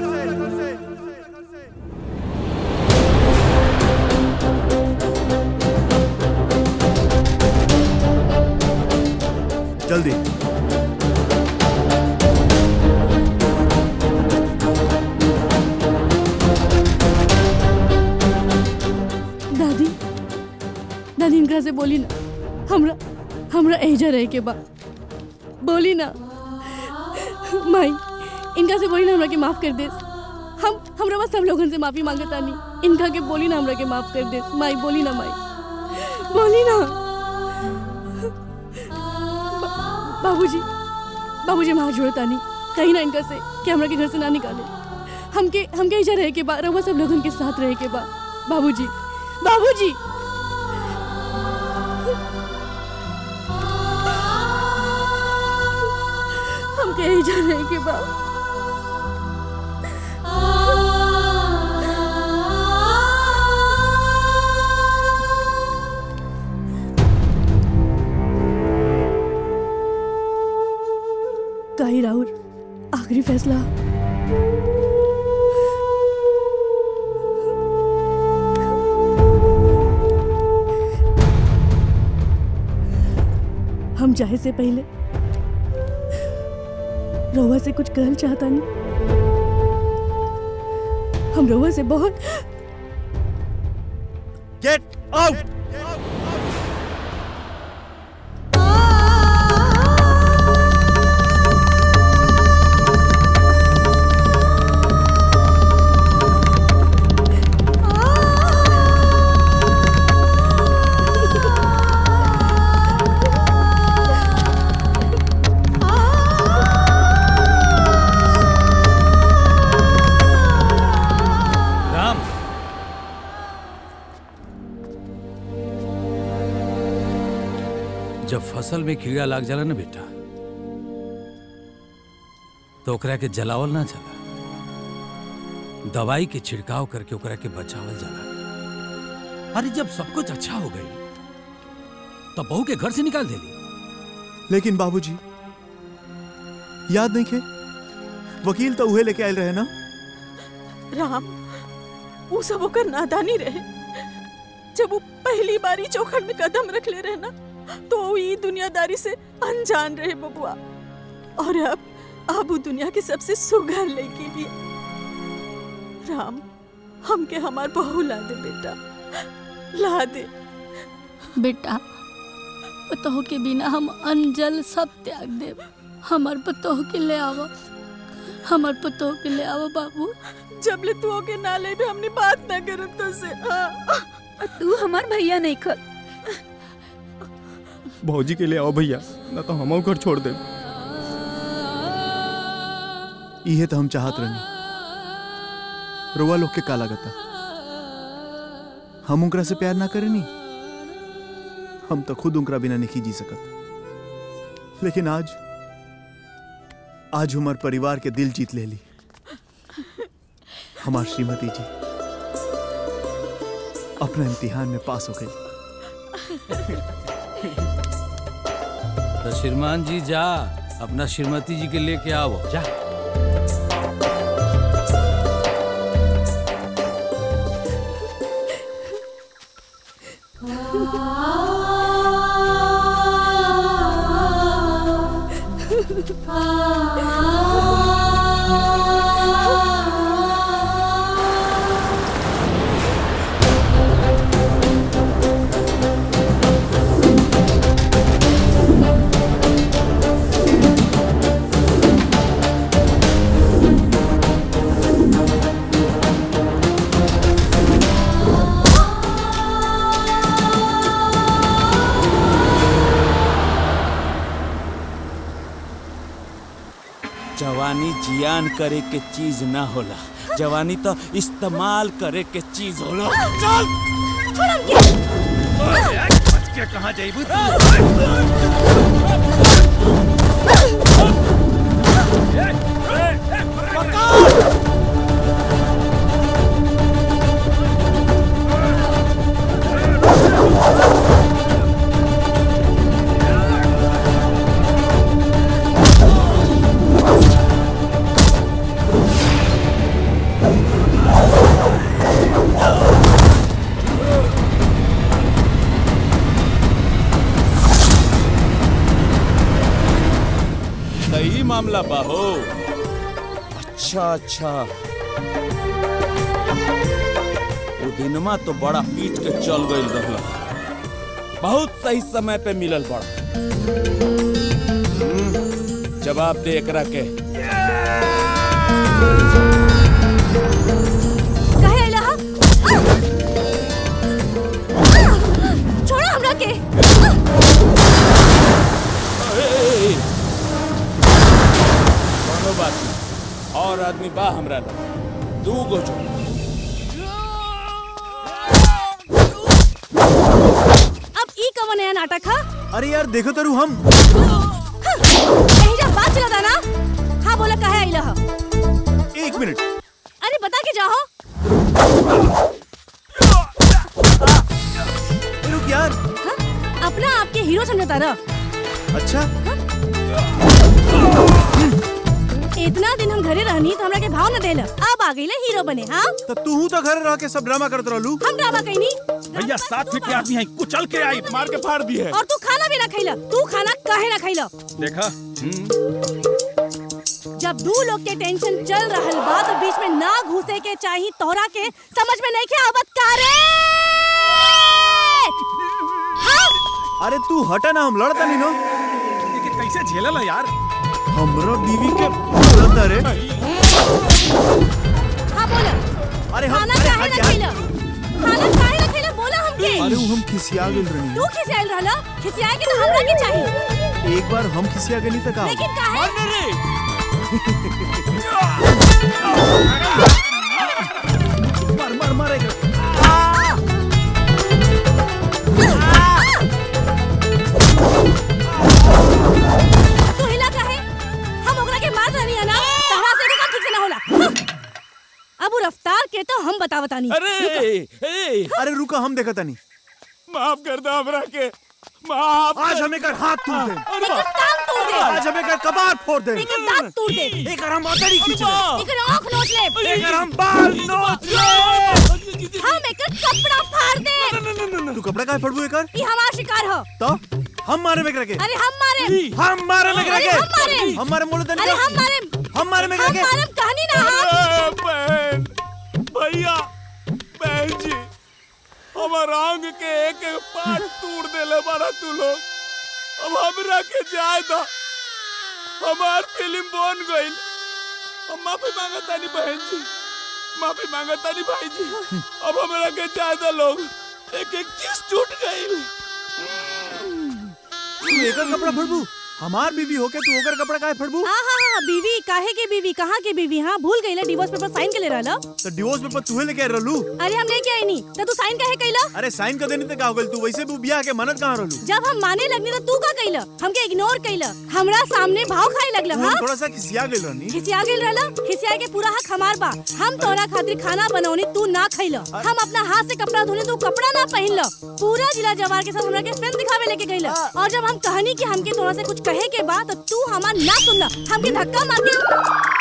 जल्दी। दादी, दादी इनका से बोली ना, हमरा हमरा एजा रहे के बा। बोली ना माई, इनका से बोली ना हमरा के माफ कर दे। हम हमरा बस सब लोगन से माफी मांगता नहीं। इनका के बोली ना हमरा के माफ कर दे। माई बोली ना, माई बोली ना। बाबूजी, बाबूजी हम हाथ जोड़ता नहीं, कहीं ना इनका से कि हमरा के घर से ना निकाले। हमके हमके इजा रहे के बा, रहुआ सब लोगन के साथ रहे के बा। बाबूजी, बाबूजी। हमके इजा रहे के बा। काई राहुल, आखिरी फैसला। हम जाए से पहले रहुआ से कुछ कहना चाहता नहीं। हम रहुआ से बहुत गेट आउट। जब फसल में कीड़ा लाग जाला ना बेटा, तो ओकरा के जलावल ना जाला, दवाई के छिड़काव करके ओकरा के बचावल जाला। अरे जब सब कुछ अच्छा हो गई तो बहू के घर से निकाल देली। लेकिन बाबूजी, याद नहीं खे, वकील तो उहे लेके आयल रहे ना। राम, वो सब ओकर नादानी रहे। जब वो पहली बारी चौखट में कदम रख ले रहे ना, तो वो ये दुनियादारी से अनजान रहे बबुआ। और अब अब वो दुनिया की सबसे सुघर लड़की भी। राम, हमके हमार बहू ला दे बेटा, ला दे बेटा। पतोह के बिना हम अनजल सब त्याग देव। हमार पतोह के ले आवा, हमार पतोह के ले आवा बाबू। जब ले तू के ना ले भी हमने बात ना करब तो से। तू हमार भैया नहीं खल। भौजी के लिए आओ भैया, ना तो हम घर छोड़ दे। इहे तो हम चाहत रहनी। रोवा लोग के का लागता, हम उनकरा से प्यार ना करेनी। हम तो खुद उनकरा बिना नहीं जी सकत। लेकिन आज आज हमार परिवार के दिल जीत ले ली। हमार श्रीमती जी अपना इम्तिहान में पास हो गई। तो श्रीमान जी जा, अपना श्रीमती जी के लेके आओ जा। जवानी जियान करे के चीज ना होला, जवानी तो इस्तेमाल करे के चीज होला। चल छोड़ हमके। बच के कहाँ जाइबू? सही मामला बाहो। अच्छा अच्छा, वो दिनमा तो बड़ा पीट के चल गई रहला, बहुत सही समय पे मिलल बड़ा। जवाब दे एकरा के। काहे आइला हा? छोड़ो हमरा के। कोनो बात नहीं, और आदमी बा हमरा लग, दू गो जो। अब ई कवन नया नाटक हा? अरे यार देखो तरु हम यही जब बात चला था ना। हाँ बोला काहे आइला हा? एक मिनट। अरे बता के जाओ। रुक यार। हाँ? अपना आपके हीरो समझता ना। अच्छा इतना दिन हम घरे रहनी तो हमरा के भाव न देला, अब आ गईले हीरो बने। हाँ तो तू तो घर रह के सब ड्रामा करत रहलू। हम ड्रामा कईनी। भैया सात फीट के आदमी है, कुचल के आई, मार के फाड़ दी है। और तू खाना भी ना खैला। तू खाना काहे ना खैला? देखा जब दो लोग के टेंशन चल रहल बा तो बीच में ना घुसे के चाही। तोहरा के समझ में नहीं के आवत का रे? हाँ? अरे तू हटा ना, हम लड़ता नहीं नो। कैसे झेलला यार? हमरा बीवी के लड़ता रे। हाँ बोला। अरे हम खाना काहे ना खैला? खाना काहे ना खैला बोला हमके? अरे वो हम खिसिया गेल रहनी। तू खिसियाल रहला? खिसियाए के तो हमरा के चाही। एक बार हम खिसिया गेली त का? लेकिन काहे? मार मार मार एक। तू हिला काहे? हम ओकरा के मार रहनी है ना। तहरा से काम ठीक से ना होला। अब वो रफ्तार के तो हम बतावता नहीं। अरे अरे रुका, हम देखा तानी। माफ कर दो हमरा के, माफ। आज हमें कर हाथ तोड़ दे। एकर टांग तोड़ दे। आज हमें कर कबाड़ फोड़ दे। एकर दांत तोड़ दे। एकर हम अतरी खींच ले। एकर आँख नोच ले। एकर हम बाल नोच ले। हम एकर कपड़ा फाड़ दे। तू कपड़ा काहे फड़बू एकर? ई हमार शिकार हो। तो हम मारे में करके। अरे हम मारे। हम मारे में करके। हम मारे। हम मारे मोड़ दे। अरे हम मारे। हम मारे में करके। हम मारे कहानी ना हम। बहन, भैया, बहन जी, हमार आंग के एक एक पार्ट तोड़ देले बारा तू लोग। अब हमरा के जाए दा, हमार फिल्म बन गईल। हम माफी मांगतानी बहन जी, माफी मांगतानी भाई जी। अब हमरा के जाए दा लोग, एक एक चीज टूट गईल। तू एकर कपड़ा फड़बू? हमार बीवी होके तू ओकर कपड़ा काहे फड़बू? हाँ हाँ हाँ, बीवी काहे के बीवी? कहाँ के बीवी? हाँ भूल गई ला, डिवोर्स पेपर साइन के ले रहला। तो डिवोर्स पेपर तूहे लेके रहलू? अरे हम लेके आई नहीं तो तू साइन काहे कइला? अरे साइन कर देनी तो का हो गइल? तू वैसे भी ब्याह के मनत कहाँ रहलू? जब हम माने लगनी तो तू का कइला? हमके इग्नोर कइला, हमरा सामने भाव खाए लगला। हाँ थोड़ा सा खिसिया गेल रहनी। खिसिया गेल रहला? खिसिया के पूरा हक हमार बा। हम तोरा खातिर खाना बनौनी, तू ना खइला। हम अपना हाथ से कपड़ा धोने, तू कपड़ा ना पहनला। पूरा जिला जवार के साथ हमरा के फिल्म दिखावे लेके गइला। और जब हम कहनी कि हमके तोरा से कुछ कहे के बा तो तू हमार ना सुनला, हमके धक्का मार के।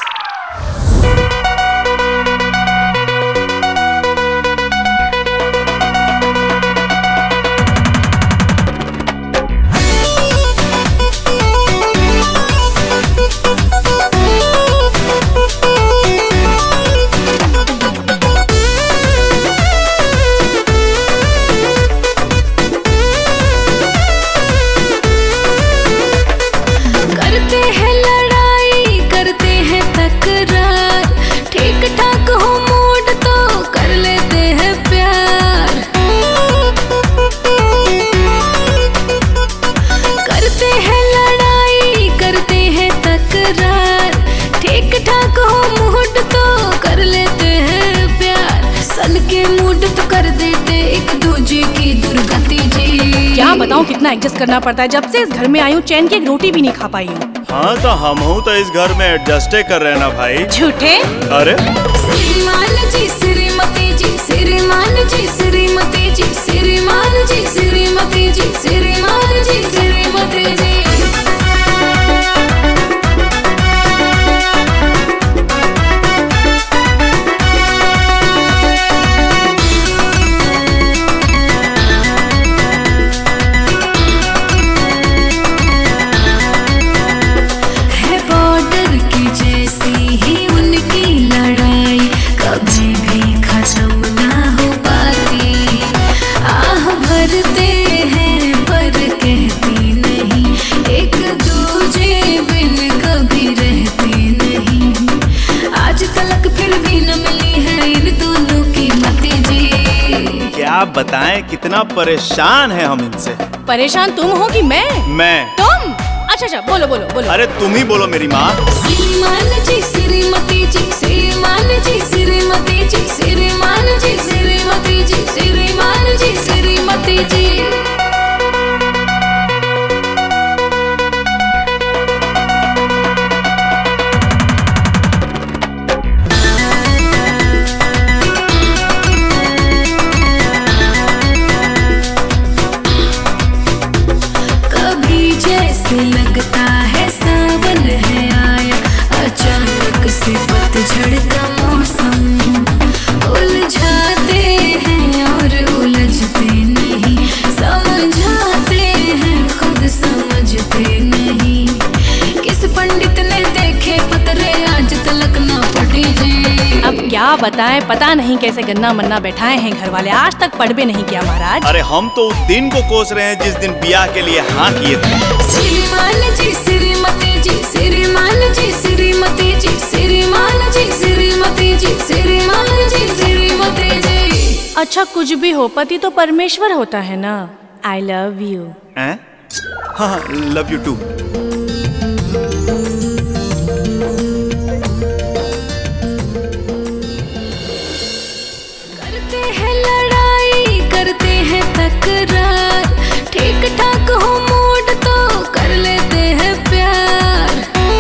बताऊं कितना एडजस्ट करना पड़ता है। जब से इस घर में आई हूँ चैन की एक रोटी भी नहीं खा पाई हूँ। हाँ तो हम हूँ तो इस घर में एडजस्टे कर रहे हैं ना भाई। झूठे। अरे श्रीमान जी श्रीमती जी श्रीमान जी श्रीमती जी श्रीमान जी श्रीमती जी श्रीमान जी श्रीमती जी। आप बताएं कितना परेशान है हम इनसे। परेशान तुम हो कि मैं? मैं। तुम? अच्छा अच्छा बोलो बोलो बोलो। अरे तुम ही बोलो मेरी माँ। श्रीमान जी श्रीमती जी श्रीमान जी श्रीमती जी श्रीमान जी श्रीमती जी श्रीमान जी श्रीमती जी। लगता है सावन है आया अचानक से पतझड़ का मौसम। उलझाते हैं और उलझते नहीं समझाते हैं खुद समझते नहीं। किस पंडित ने देखे पतरे आज तलक ना पढ़े जी। अब क्या बताएं पता नहीं कैसे गन्ना मन्ना बैठाए हैं घर वाले, आज तक पढ़ भी नहीं किया महाराज। अरे हम तो उस दिन को कोस रहे हैं जिस दिन ब्याह के लिए हाँ किए थे। श्रीमान जी श्रीमती जी श्रीमान जी श्रीमती जी श्रीमान जी श्रीमती जी श्रीमान जी श्रीमती जी। अच्छा कुछ भी हो पति तो परमेश्वर होता है ना। I love you. हाँ लव यू टू। करते हैं लड़ाई करते हैं तकरार ठीक ठाक हो मूड तो कर लेते हैं प्यार।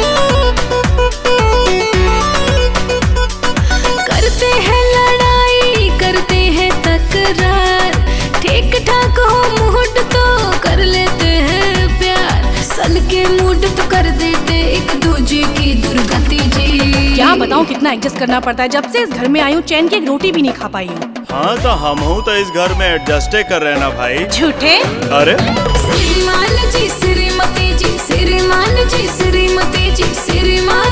करते हैं लड़ाई करते हैं तकरार ठीक ठाक हो मूड तो कर लेते हैं प्यार। सन के मूड तो कर देते एक दूजे की दुर्गति जी। क्या बताऊं कितना एडजस्ट करना पड़ता है। जब से इस घर में आई हूँ चैन की एक रोटी भी नहीं खा पाई हूँ। हाँ तो हम हूँ तो इस घर में एडजस्टे कर रहे हैं ना भाई। झूठे। अरे श्रीमान जी श्रीमती जी श्रीमान जी श्रीमती जी श्रीमान